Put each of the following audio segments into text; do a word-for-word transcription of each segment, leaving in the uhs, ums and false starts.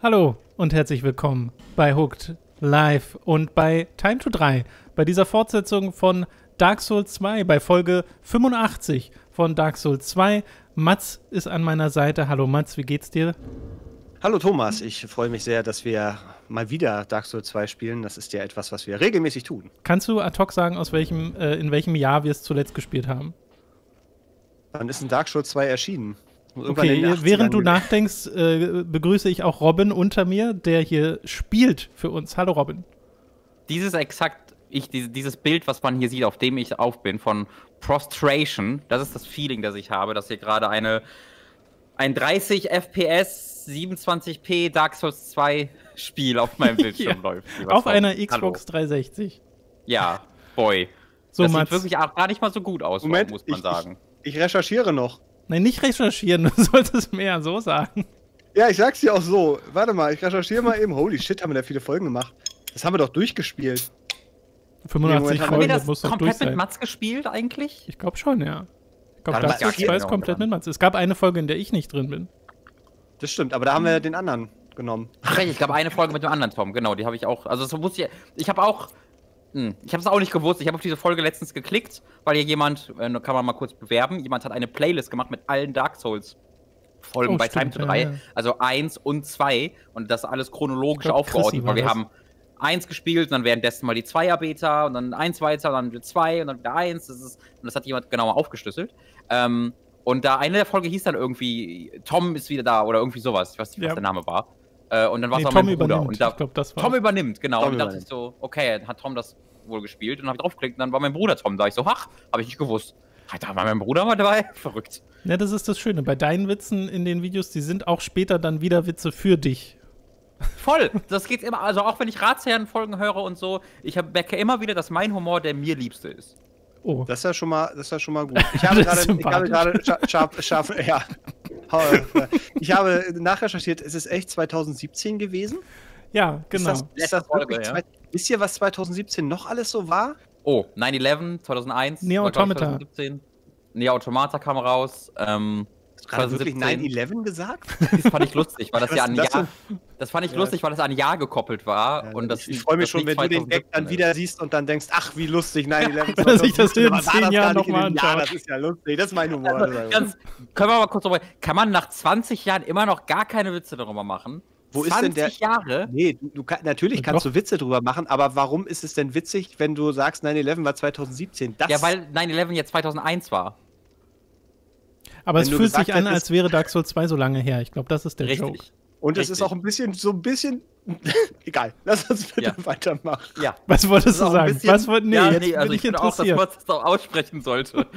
Hallo und herzlich willkommen bei Hooked Live und bei Time to drei, bei dieser Fortsetzung von Dark Souls zwei, bei Folge fünfundachtzig von Dark Souls zwei. Mats ist an meiner Seite. Hallo Mats, wie geht's dir? Hallo Thomas, ich freue mich sehr, dass wir mal wieder Dark Souls zwei spielen. Das ist ja etwas, was wir regelmäßig tun. Kannst du ad hoc sagen, aus welchem, äh, in welchem Jahr wir es zuletzt gespielt haben? Wann ist ein Dark Souls zwei erschienen? Okay, während du nachdenkst, äh, begrüße ich auch Robin unter mir, der hier spielt für uns. Hallo Robin. Dieses exakt, ich, diese, dieses Bild, was man hier sieht, auf dem ich auf bin, von Prostration, das ist das Feeling, das ich habe, dass hier gerade eine ein dreißig F P S, siebenundzwanzig p Dark Souls zwei Spiel auf meinem Bildschirm ja, läuft. Auf einer Xbox Hallo. dreihundertsechzig. Ja, boy. So, das Mats. sieht wirklich auch gar nicht mal so gut aus, Moment, muss man ich, sagen. Ich, ich recherchiere noch. Nein, nicht recherchieren, du solltest mehr so sagen. Ja, ich sag's dir auch so. Warte mal, ich recherchiere mal eben. Holy shit, haben wir da viele Folgen gemacht. Das haben wir doch durchgespielt. fünfundachtzig haben Folgen, wir das muss doch durch komplett sein. mit Mats gespielt eigentlich? Ich glaube schon, ja. Ich glaube, Warte mal, Dark Souls ja, zwei ist genau, komplett genau. mit Mats. Es gab eine Folge, in der ich nicht drin bin. Das stimmt, aber da haben wir den anderen genommen. Ach, ich glaube, eine Folge mit dem anderen Tom, genau, die habe ich auch. Also, so wusste ich. Ich habe auch. Hm, ich habe es auch nicht gewusst. Ich habe auf diese Folge letztens geklickt, weil hier jemand, äh, kann man mal kurz bewerben, jemand hat eine Playlist gemacht mit allen Dark Souls Folgen Oh, bei stimmt, Time to drei. ja, ja. Also eins und zwei und das alles chronologisch Ich glaub, aufgeordnet, Chrissy weil war wir das. haben eins gespielt und dann währenddessen mal die Zweier-Beta und dann eins weiter und dann wieder zwei und dann wieder eins. Das ist, und das hat jemand genauer aufgeschlüsselt. Ähm, und da eine der Folge hieß dann irgendwie, Tom ist wieder da oder irgendwie sowas. Ich weiß nicht, was Ja. der Name war. Äh, und dann war es Nee, auch Tom mein Bruder. übernimmt. Und da, Ich glaube, das war Tom übernimmt, genau. Tom und dann dachte ich so, okay, hat Tom das wohl gespielt? Und dann habe ich draufgeklickt und dann war mein Bruder Tom da. Ich so, ach, habe ich nicht gewusst. Da war mein Bruder mal dabei. Verrückt. Ja, das ist das Schöne. Bei deinen Witzen in den Videos, die sind auch später dann wieder Witze für dich. Voll, das geht immer, also auch wenn ich Ratsherren-Folgen höre und so, ich hab, merke immer wieder, dass mein Humor der mir liebste ist. Oh. Das ist ja schon mal, das ist ja schon mal gut. Ich habe Das ist gerade, ich habe sympathisch. gerade scharf, scharf, ja. Ich habe nachrecherchiert, es ist echt zwanzig siebzehn gewesen. Ja, genau. Ist das, ist das wirklich Folge, ja. zwei, wisst ihr, was zwanzig siebzehn noch alles so war? Oh, nine eleven, zweitausendeins. Nier war, glaub ich, Automata. zweitausendsiebzehn. Nier Automata kam raus. Ähm, Gerade wirklich zweitausendsiebzehn. nine eleven gesagt? Das fand ich lustig, weil das Was ja ist an das Jahr. Das fand ich Ja. lustig, weil das an Jahr gekoppelt war. Ja, und das, ich ich freue mich das schon, nicht wenn du den Gag dann zweitausendsiebzehn wieder siehst und dann denkst, ach, wie lustig, nine eleven. Wenn er sich das in war zehn gar Jahren nicht noch mal in dem Jahr, anschaut. Das ist ja lustig, das ist mein Humor. Also, ganz, können wir mal kurz drüber. Kann man nach zwanzig Jahren immer noch gar keine Witze darüber machen? Wo ist denn der- zwanzig Jahre? Nee, du, du kann, natürlich Ja, kannst doch. du Witze drüber machen, aber warum ist es denn witzig, wenn du sagst, nine eleven war zwanzig siebzehn? Das Ja, weil nine eleven jetzt zweitausendeins war. Aber es wenn du fühlt sich gesagt an, hättest- als wäre Dark Souls zwei so lange her. Ich glaube, das ist der Joke. Richtig. Und es Richtig. ist auch ein bisschen, so ein bisschen, egal, lass uns bitte Ja. weitermachen. Ja. Was wolltest Das ist du auch ein sagen? bisschen- Was wollt, nee, ja, jetzt nee, also bin ich ich finde auch, dass interessiert. man das auch aussprechen sollte.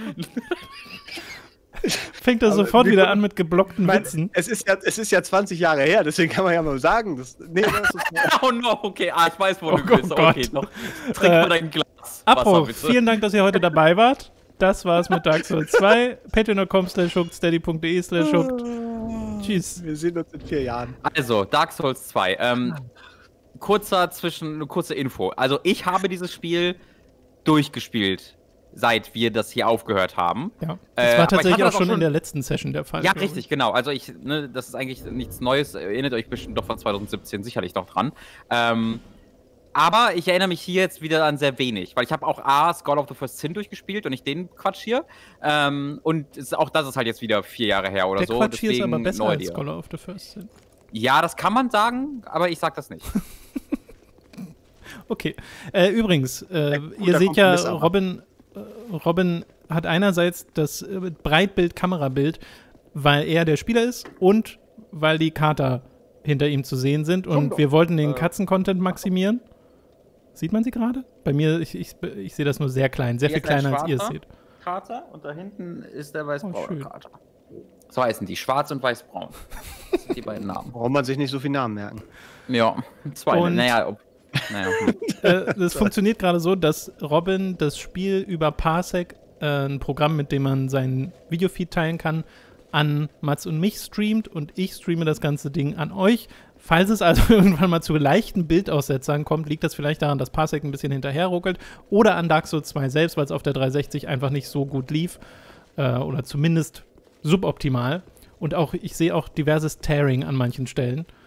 Fängt er Aber sofort wir wieder können- an mit geblockten Ich meine, Witzen. es ist ja, es ist ja zwanzig Jahre her, deswegen kann man ja mal sagen, das, nee, das ist Oh no, okay, ah, ich weiß, wo Oh du bist. Gott. Okay, doch. Trink Äh, mal dein Glas. Apro, Wasser, bitte. vielen Dank, dass ihr heute dabei wart. Das war's mit Dark Souls zwei. patreon punkt com slash hooked, steady punkt de slash hooked. Tschüss. wir sehen uns in vier Jahren. Also, Dark Souls zwei. Ähm, kurzer zwischen, eine kurze Info. Also, ich habe dieses Spiel durchgespielt, seit wir das hier aufgehört haben. Ja, das Äh, war aber ich tatsächlich hatte auch das auch schon in schon- der letzten Session der Fall. Ja, glaub richtig, genau. Also ich, ne, das ist eigentlich nichts Neues. Erinnert euch bestimmt doch von zwanzig siebzehn sicherlich noch dran. Ähm, aber ich erinnere mich hier jetzt wieder an sehr wenig, weil ich habe auch A, Skull of the First Sin durchgespielt und nicht den Quatsch hier. Ähm, und es, auch das ist halt jetzt wieder vier Jahre her oder Der so. Quatsch hier ist aber deswegen besser neue als Idee. Scholar of the First Sin. Ja, das kann man sagen, aber ich sag das nicht. Okay. Äh, übrigens, äh, guter ihr seht ja, Kompromiss aber. Robin, äh, Robin hat einerseits das äh, Breitbild-Kamerabild, weil er der Spieler ist und weil die Kater hinter ihm zu sehen sind. Und doch. wir wollten den Äh. Katzen-Content maximieren. Sieht man sie gerade? Bei mir, ich, ich, ich sehe das nur sehr klein, sehr Hier viel ist ein kleiner, als ihr es schwarzer. seht. Kater und da hinten ist der Oh, weißbraune schön. Kater. So heißen die, schwarz und weißbraun. Das sind die beiden Namen. Braucht man sich nicht so viele Namen merken. Ja, zwei. Und- naja, ob, naja. äh, das funktioniert gerade so, dass Robin das Spiel über Parsec, äh, ein Programm, mit dem man seinen Videofeed teilen kann, an Mats und mich streamt und ich streame das ganze Ding an euch. Falls es also irgendwann mal zu leichten Bildaussetzern kommt, liegt das vielleicht daran, dass Parsec ein bisschen hinterher ruckelt oder an Dark Souls zwei selbst, weil es auf der dreihundertsechzig einfach nicht so gut lief äh, oder zumindest suboptimal. Und auch, ich sehe auch diverses Tearing an manchen Stellen.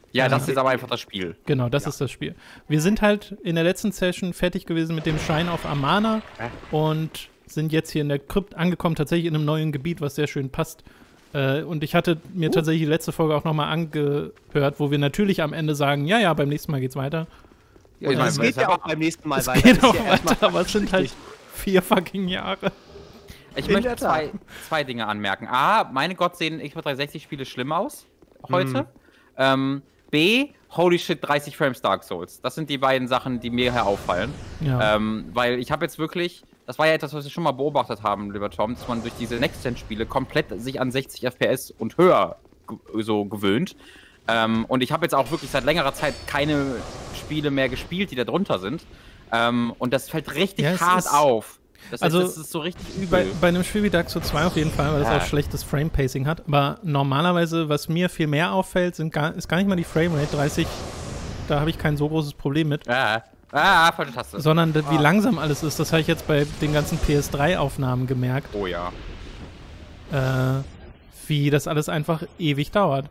Ja, das ist aber einfach das Spiel. Genau, das Ja. ist das Spiel. Wir sind halt in der letzten Session fertig gewesen mit dem Shrine of Amana Hä? und sind jetzt hier in der Krypt angekommen, tatsächlich in einem neuen Gebiet, was sehr schön passt. Äh, und ich hatte mir Uh. tatsächlich die letzte Folge auch nochmal angehört, wo wir natürlich am Ende sagen, ja, ja, beim nächsten Mal geht's weiter. Ja, Und ich meine, Es das geht ist ja aber- auch beim nächsten Mal Es weiter. geht Ist auch ja erstmal weiter, aber es sind halt richtig. vier fucking Jahre. Ich In möchte der zwei, Tat. zwei Dinge anmerken. A, meine Gott, sehen Xbox dreihundertsechzig-Spiele schlimm aus heute. Mhm. Ähm, B, holy shit, dreißig Frames Dark Souls. Das sind die beiden Sachen, die mir hier auffallen. Ja. Ähm, weil ich habe jetzt wirklich, das war ja etwas, was wir schon mal beobachtet haben, lieber Tom, dass man durch diese Next-Gen-Spiele komplett sich an sechzig F P S und höher ge- so gewöhnt. Ähm, und ich habe jetzt auch wirklich seit längerer Zeit keine Spiele mehr gespielt, die da drunter sind. Ähm, und das fällt richtig Ja, es hart ist- auf. Das, Also, ist, das ist so richtig übel. Bei, bei einem Spiel wie Dark Souls zwei auf jeden Fall, weil das Ja. auch schlechtes Frame-Pacing hat. Aber normalerweise, was mir viel mehr auffällt, sind gar, ist gar nicht mal die Framerate. dreißig, da habe ich kein so großes Problem mit. Ah, ah, falsche Taste. Sondern da- wie Ah. langsam alles ist. Das habe ich jetzt bei den ganzen P S drei Aufnahmen gemerkt. Oh ja. Äh, wie das alles einfach ewig dauert.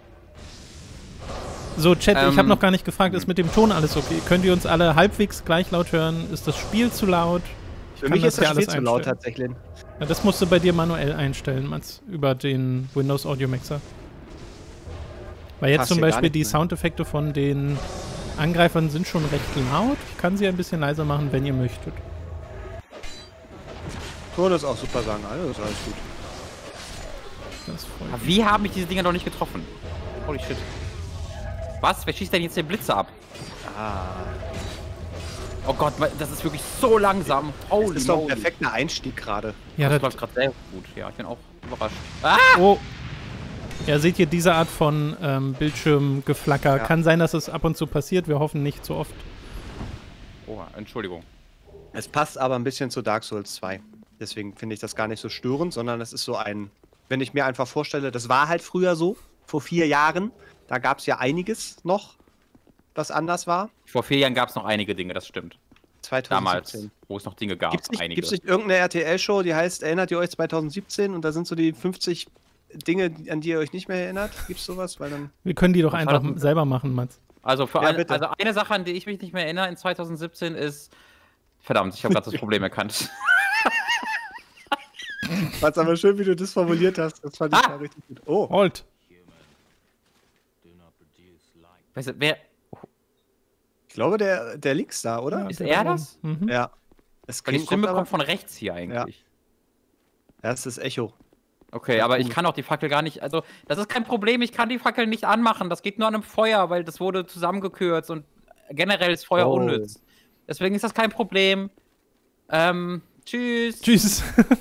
So, Chat, ich Ähm, habe noch gar nicht gefragt, ist mit dem Ton alles okay? Könnt ihr uns alle halbwegs gleich laut hören? Ist das Spiel zu laut? Ich Für kann mich ist hier das Spiel zu laut einstellen. tatsächlich. Ja, das musst du bei dir manuell einstellen, Mats, über den Windows Audio Mixer. Weil jetzt Passt zum hier gar Beispiel nicht die mehr. Soundeffekte von den Angreifern sind schon recht laut. Ich kann sie ein bisschen leiser machen, wenn ihr möchtet. Ton ist auch super sagen, alles ist alles gut. Das freut Aber mich. Wie haben mich diese Dinger noch nicht getroffen? Holy shit. Was? Wer schießt denn jetzt den Blitze ab? Ah. Oh Gott, das ist wirklich so langsam. Das Holy ist doch ein moly. perfekter Einstieg gerade. Ja, Das das, läuft gerade sehr gut. Ja, ich bin auch überrascht. Ah! oh. Ja, seht ihr, diese Art von ähm, Bildschirmgeflacker. Ja. Kann sein, dass es ab und zu passiert. Wir hoffen nicht so oft. Oh, Entschuldigung. Es passt aber ein bisschen zu Dark Souls zwei. Deswegen finde ich das gar nicht so störend, sondern es ist so ein, wenn ich mir einfach vorstelle, das war halt früher so, vor vier Jahren, da gab es ja einiges noch, was anders war. Vor vier Jahren gab es noch einige Dinge, das stimmt. Damals, zweitausendsiebzehn. wo es noch Dinge gab. Gibt es nicht, einige. gibt's nicht irgendeine R T L-Show, die heißt, erinnert ihr euch zweitausendsiebzehn? Und da sind so die fünfzig Dinge, an die ihr euch nicht mehr erinnert? Gibt es sowas? Weil dann Wir können die doch Und einfach Vater- selber machen, Mats. Also, für Ja, alle, bitte. also eine Sache, an die ich mich nicht mehr erinnere in zweitausendsiebzehn ist. Verdammt, ich habe gerade das Problem erkannt. Fand's aber schön, wie du das formuliert hast. Das fand ich Ah! mal richtig gut. Oh, Holt. Weißt du, wer. ich glaube, der, der links da, oder? Ja, Ist der er da das? oben. Mhm. Ja. Das Weil die klingt Stimme aber- kommt von rechts hier eigentlich. Ja, das ist das Echo. Okay, aber ich kann auch die Fackel gar nicht. Also, das ist kein Problem, ich kann die Fackel nicht anmachen. Das geht nur an einem Feuer, weil das wurde zusammengekürzt und generell ist Feuer Oh. unnütz. Deswegen ist das kein Problem. Ähm, tschüss. Tschüss.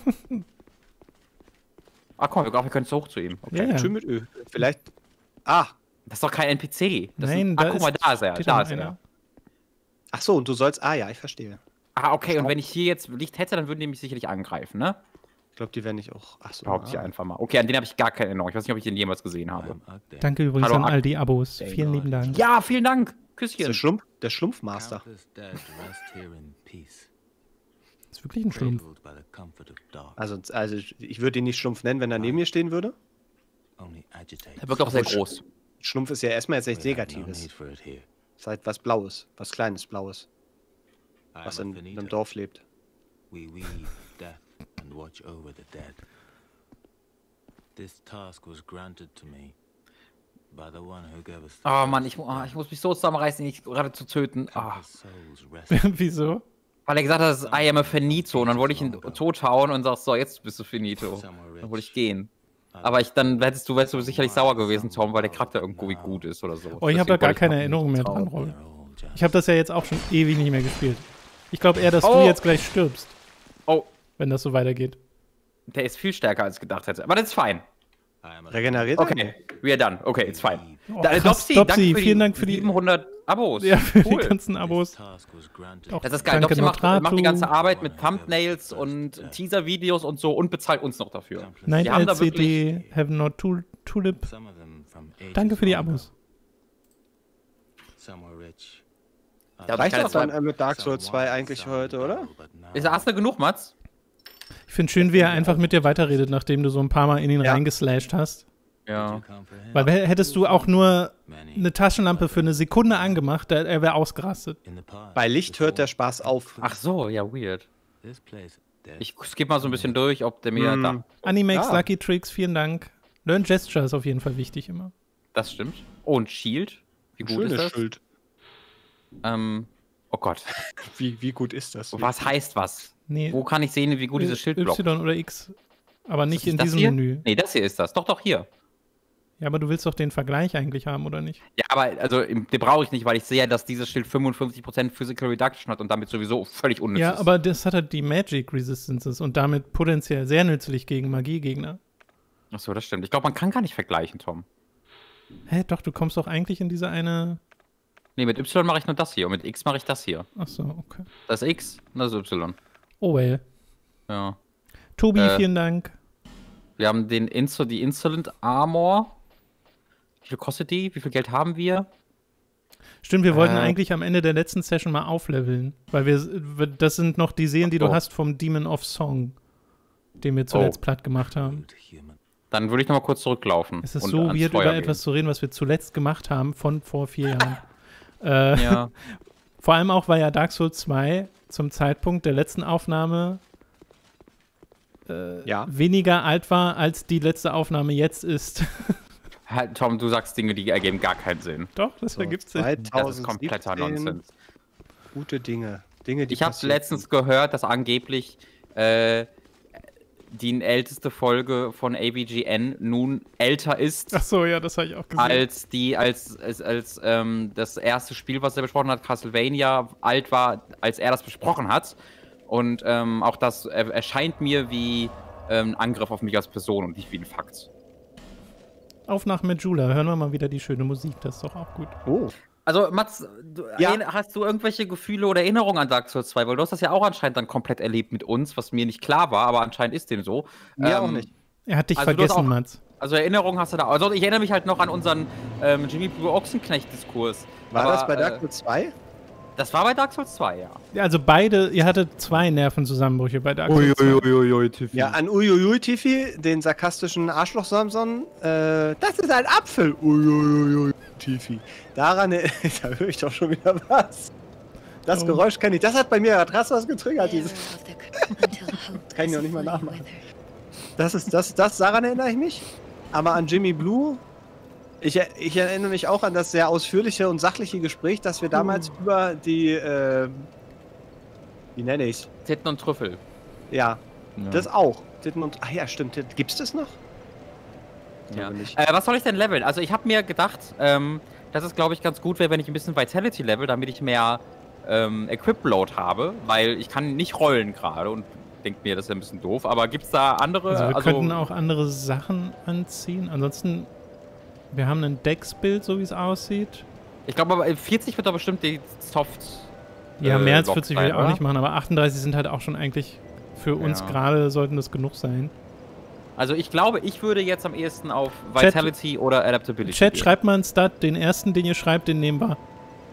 Ah, komm, wir, wir können zu hoch zu ihm. Okay. Ja, ja. Schön mit Ö. Vielleicht. Ah, Das ist doch kein N P C. Das Nein, ist, da ah, guck mal, ist- da ist er. steht Da da ist einer. er. ach so, und du sollst. Ah ja, ich verstehe. Ah, okay, und wenn ich hier jetzt Licht hätte, dann würden die mich sicherlich angreifen, ne? Ich glaube, die werden nicht auch. Ach so. Behaupte ich ah. einfach mal. Okay, an den habe ich gar keine Erinnerung. Ich weiß nicht, ob ich den jemals gesehen habe. Danke übrigens Hallo, an all Ak- die Abos. Vielen lieben Dank. Ja, vielen Dank. Das ist Küsschen. der Schlumpf, der Schlumpfmaster. Das ist wirklich ein Schlumpf. Also, also ich würde ihn nicht Schlumpf nennen, wenn er neben mir stehen würde. Er wirkt auch sehr groß. Schlumpf ist ja erstmal jetzt nichts Negatives. Ist halt was Blaues, was Kleines Blaues, was in einem Dorf lebt. We weave death and watch over the dead. This task was granted to me by the one who gave us the Oh Mann, ich, oh, ich muss mich so zusammenreißen, ihn nicht gerade zu töten. Ah. soul's rest. Wieso? Weil er gesagt hat, das ist I am a Finito. Und dann wollte ich ihn tothauen und sagst, so, jetzt bist du Finito. Dann wollte ich gehen. Aber ich, dann hättest du, wärst du sicherlich sauer gewesen, Tom, weil der Charakter irgendwie gut ist oder so. Oh, ich habe da Deswegen gar wollte ich keine noch Erinnerung nicht mehr trauen. dran, Roll. Ich habe das ja jetzt auch schon ewig nicht mehr gespielt. Ich glaube eher, dass Oh. du jetzt gleich stirbst, Oh, wenn das so weitergeht. der ist viel stärker, als ich gedacht hätte. Aber das ist fein. Regeneriert? er? Okay, we are done. Okay, it's fine. Oh, Da- krass, Dopsy, Dopsy, danke für vielen die Dank für die, siebenhundert Abos. ja, für cool. die ganzen Abos. Task was granted. Auch Das ist geil. danke Dopsy macht, Notratu. macht die ganze Arbeit mit Thumbnails und Teaser-Videos und so und bezahlt uns noch dafür. Night Die haben da L C D, Have Not Tul Tulip. Some of them from ages Danke für die long Abos. ago. Some were rich. Ja, Reicht keine das dann zwei- äh, mit Dark Souls zwei eigentlich heute, oder? Ist hast du genug, Mats? Ich finde schön, wie er einfach mit dir weiterredet, nachdem du so ein paar Mal in ihn Ja. reingeslasht hast. Ja. Weil wär- hättest du auch nur eine Taschenlampe für eine Sekunde angemacht, der, er wäre ausgerastet. Bei Licht hört der Spaß auf. Ach so, ja, weird. Ich skippe mal so ein bisschen durch, ob der mir Mm. da. Animax, Ja. Lucky Tricks, vielen Dank. Learn Gesture ist auf jeden Fall wichtig immer. Das stimmt. Oh, und Shield. Wie gut Schönes ist das? Schild. Ähm, oh Gott. Wie, wie gut ist das? Was heißt was? Nee, Wo kann ich sehen, wie gut dieses Schild blockt? Y oder X. Aber nicht Ist in das diesem hier? Menü. Nee, das hier ist das. Doch, doch, hier. Ja, aber du willst doch den Vergleich eigentlich haben, oder nicht? Ja, aber also im- den brauche ich nicht, weil ich sehe, dass dieses Schild fünfundfünfzig Prozent Physical Reduction hat und damit sowieso völlig unnütz Ja, ist. aber das hat halt die Magic Resistances und damit potenziell sehr nützlich gegen Magiegegner. Achso, das stimmt. Ich glaube, man kann gar nicht vergleichen, Tom. Hä, doch, du kommst doch eigentlich in diese eine. Nee, mit Y mache ich nur das hier und mit X mache ich das hier. Achso, okay. Das ist X und das ist Y. Oh well. Ja. Tobi, Äh. vielen Dank. Wir haben den Inso, die Insolent Armor. Wie viel kostet die? Wie viel Geld haben wir? Stimmt, wir wollten Äh. eigentlich am Ende der letzten Session mal aufleveln, weil wir, das sind noch die Seelen, die du Oh. hast vom Demon of Song, den wir zuletzt Oh. platt gemacht haben. Dann würde ich noch mal kurz zurücklaufen. Es ist und so ans weird, Feuer über gehen. etwas zu reden, was wir zuletzt gemacht haben von vor vier Jahren. äh, Ja. Vor allem auch, weil ja Dark Souls zwei zum Zeitpunkt der letzten Aufnahme äh, Ja. weniger alt war, als die letzte Aufnahme jetzt ist. Halt, Tom, du sagst Dinge, die ergeben gar keinen Sinn. Doch, das So, ergibt Sinn. Das ist kompletter zweitausendsiebzehn, Nonsens. Gute Dinge. Dinge, die Ich habe passieren. letztens gehört, dass angeblich äh, die älteste Folge von A V G N nun älter ist Ach so, ja, das habe ich auch gesehen. als die als als, als ähm, das erste Spiel, was er besprochen hat, Castlevania, alt war, als er das besprochen hat. Und ähm, auch das äh, erscheint mir wie ähm, ein Angriff auf mich als Person und nicht wie ein Fakt. Auf nach Majula, hören wir mal wieder die schöne Musik, das ist doch auch gut. Oh. Also, Mats, du, Ja. erinn- hast du irgendwelche Gefühle oder Erinnerungen an Dark Souls zwei? Weil du hast das ja auch anscheinend dann komplett erlebt mit uns, was mir nicht klar war, aber anscheinend ist dem so. Mir Ähm, auch nicht. Er hat dich Also du hast vergessen, auch- Mats. Also Erinnerungen hast du da. Also ich erinnere mich halt noch an unseren ähm, Jimmy Blue Ochsenknecht-Diskurs. War Aber, das bei Dark äh, Souls zwei? Das war bei Dark Souls zwei, ja. Ja, also beide, ihr hattet zwei Nervenzusammenbrüche bei Dark Souls zwei. Uiuiuiui, Tiffy. Ja, an Uiuiui, Tiffy, den sarkastischen Arschloch Samson. Äh, das ist ein Apfel. Uiuiui, Tiffy. Daran, äh, da höre ich doch schon wieder was. Das Oh. Geräusch kenne ich. Das hat bei mir krass was getriggert. Dieses, Das kann ich noch nicht mal nachmachen. das ist das, das, daran erinnere ich mich. Aber an Jimmy Blue, ich, er- ich erinnere mich auch an das sehr ausführliche und sachliche Gespräch, das wir damals über die, äh, wie nenne ich's? Titten und Trüffel. Ja, Ja. das auch. Titten und, ach ja, stimmt. Titten- Gibt's das noch? Ja. Glaube nicht. Äh, was soll ich denn leveln? Also ich habe mir gedacht, ähm, dass es, glaube ich, ganz gut wäre, wenn ich ein bisschen Vitality level, damit ich mehr ähm, Equip-Load habe, weil ich kann nicht rollen gerade und denke mir, das ist ein bisschen doof. Aber gibt es da andere? Also wir könnten auch andere Sachen anziehen. Ansonsten, wir haben einen Dex-Bild, so wie es aussieht. Ich glaube aber vierzig wird doch bestimmt die Soft. Ja, äh, mehr als Lock vierzig will sein, ich auch oder? nicht machen, aber achtunddreißig sind halt auch schon eigentlich für uns Ja. gerade, sollten das genug sein. Also ich glaube, ich würde jetzt am ehesten auf Chat- Vitality oder Adaptability Chat, gehen. schreibt mal einen Stat, den ersten, den ihr schreibt, den nehmen wir.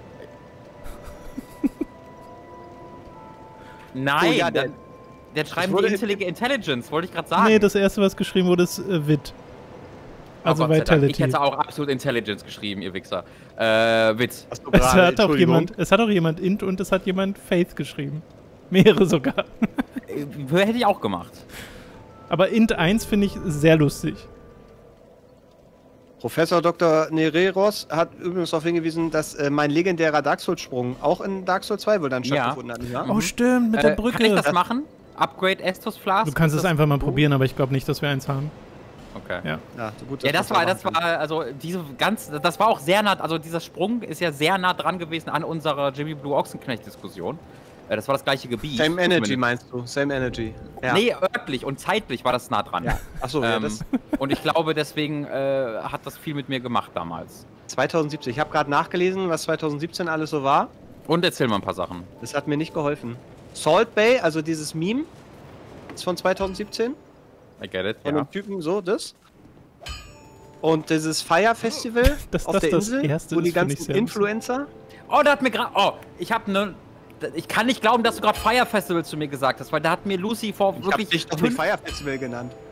Nein, Oh ja, der- dann, dann schreiben wurde- die Intelli Intelligence, wollte ich gerade sagen. Nee, das erste, was geschrieben wurde, ist äh, Wit. Oh Also Gott sei Dank. Ich Vitality. hätte auch absolut Intelligence geschrieben, ihr Wichser. Äh, Witz. Hast du Es gerade, hat, auch Entschuldigung. jemand, es hat auch jemand Int und es hat jemand Faith geschrieben. Mehrere sogar. Äh, hätte ich auch gemacht. Aber Int eins finde ich sehr lustig. Professor Doktor Nereros hat übrigens darauf hingewiesen, dass äh, mein legendärer Dark Souls-Sprung auch in Dark Souls zwei wohl dann Ja. stattgefunden hat. Ja? Oh, stimmt, mit der Äh, Brücke. Kann ich das machen? Upgrade Estus Flask? Du kannst Ist es das- einfach mal Oh, probieren, aber ich glaube nicht, dass wir eins haben. Okay. Ja. Ja, so gut, Ja, dass das war, wir das machen war, also diese ganz, das war auch sehr nah, also dieser Sprung ist ja sehr nah dran gewesen an unserer Jimmy Blue Ochsenknecht-Diskussion. Äh, Das war das gleiche Gebiet. können. Same Energy Zumindest. meinst du? Same Energy. Ja. Nee, örtlich und zeitlich war das nah dran. Ja. Achso, ja, Ähm, das und ich glaube, deswegen äh, hat das viel mit mir gemacht damals. zweitausendsiebzehn. Ich habe gerade nachgelesen, was zweitausendsiebzehn alles so war. Und erzähl mal ein paar Sachen. Das hat mir nicht geholfen. Salt Bay, also dieses Meme, ist von zweitausendsiebzehn. I get it, Von ja. dem Typen so, das. Und dieses Fire Festival Dass auf das der das Insel, erste wo die ist, finde ich ganzen sehr lustig. Influencer. Oh, da hat mir gerade, oh, ich habe ne, ich kann nicht glauben, dass du gerade Fire Festival zu mir gesagt hast, weil da hat mir Lucy vor Ich hab wirklich dich doch nicht fünf, Fire Festival genannt.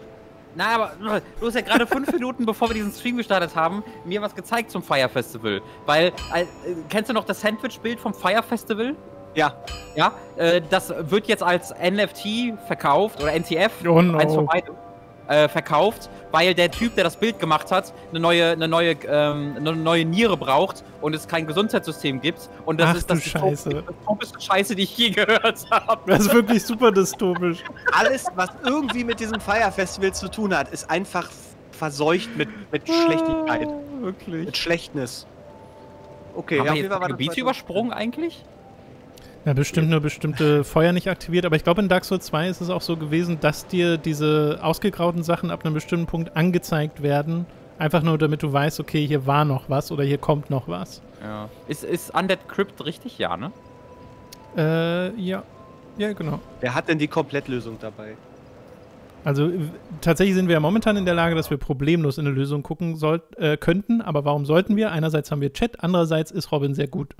Na, aber du hast ja gerade fünf Minuten, bevor wir diesen Stream gestartet haben, mir was gezeigt zum Fire Festival. Weil, äh, kennst du noch das Sandwich-Bild vom Fire Festival? Ja. Ja, äh, das wird jetzt als N F T verkauft, oder N T F, Oh no. eins von beiden, äh, verkauft, weil der Typ, der das Bild gemacht hat, eine neue, eine neue, ähm, eine neue Niere braucht und es kein Gesundheitssystem gibt. Und das Ach ist du das Scheiße. dystopischste Scheiße, die ich je gehört habe. Das ist wirklich super dystopisch. Alles, was irgendwie mit diesem Fire Festival zu tun hat, ist einfach verseucht mit, mit Schlechtigkeit. Ah, wirklich. Mit Schlechtnis. Okay, Haben ja, wir auf jeden jetzt Fall war das Gebiete zweite- übersprungen eigentlich? Ja, bestimmt nur bestimmte Feuer nicht aktiviert, aber ich glaube in Dark Souls zwei ist es auch so gewesen, dass dir diese ausgegrauten Sachen ab einem bestimmten Punkt angezeigt werden. Einfach nur, damit du weißt, okay, hier war noch was oder hier kommt noch was. Ja. Ist, ist Undead Crypt richtig? Ja, ne? Äh, ja. Ja, genau. Wer hat denn die Komplettlösung dabei? Also w- tatsächlich sind wir ja momentan in der Lage, dass wir problemlos in eine Lösung gucken sollt, äh, könnten, aber warum sollten wir? Einerseits haben wir Chat, andererseits ist Robin sehr gut.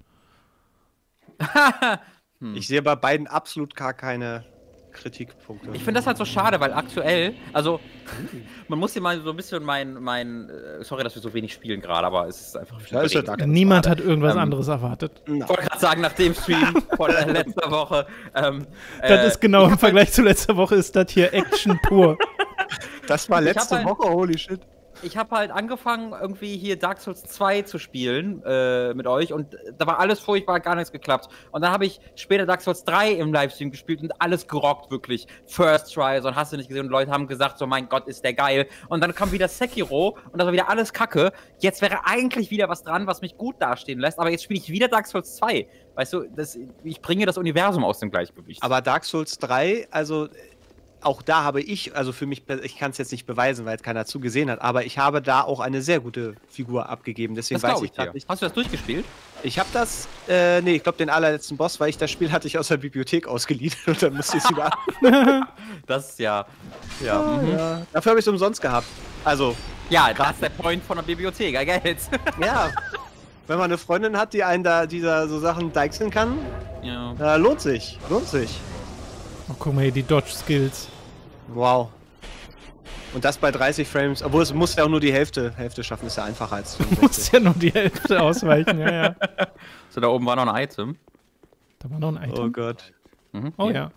Hm. Ich sehe bei beiden absolut gar keine Kritikpunkte. Ich finde das halt so schade, weil aktuell, also man muss hier mal so ein bisschen mein, mein, äh, sorry, dass wir so wenig spielen gerade, aber es ist einfach viel Ja, ist ja Reden. Dark Niemand hat irgendwas Ähm, anderes erwartet. Na, Ich wollte gerade sagen, nach dem Stream von äh, letzter Woche. Ähm, Das äh, ist genau ich im hab Vergleich zu letzter Woche ist das hier Action pur. das war Ich hab letzte halt- Woche, holy shit. Ich habe halt angefangen, irgendwie hier Dark Souls zwei zu spielen äh, mit euch und da war alles furchtbar, hat gar nichts geklappt. Und dann habe ich später Dark Souls drei im Livestream gespielt und alles gerockt, wirklich. First Try, so und hast du nicht gesehen und Leute haben gesagt, so mein Gott, ist der geil. Und dann kam wieder Sekiro und das war wieder alles Kacke. Jetzt wäre eigentlich wieder was dran, was mich gut dastehen lässt, aber jetzt spiele ich wieder Dark Souls zwei. Weißt du, das, ich bringe das Universum aus dem Gleichgewicht. Aber Dark Souls drei, also auch da habe ich, also für mich, ich kann es jetzt nicht beweisen, weil es keiner zugesehen hat, aber ich habe da auch eine sehr gute Figur abgegeben. Deswegen das weiß glaube ich ich dir. grad nicht. Hast du das durchgespielt? Ich habe das, äh, nee, ich glaube den allerletzten Boss, weil ich das Spiel hatte ich aus der Bibliothek ausgeliehen und dann musste ich es wieder. Das ist ja. Ja, mhm. Ja, dafür habe ich es umsonst gehabt. Also, ja, das ist der Point von der Bibliothek, I get. ja. Wenn man eine Freundin hat, die einen da dieser so Sachen deichseln kann, Ja. äh, lohnt sich. Lohnt sich. Oh, guck mal hier, die Dodge-Skills. Wow. Und das bei dreißig Frames, obwohl es muss ja auch nur die Hälfte, Hälfte schaffen, ist ja einfacher als Du musst fünfundsechzig. ja nur die Hälfte ausweichen, ja, ja. So, da oben war noch ein Item. Da war noch ein Item. Oh Gott. Mhm. Oh ja.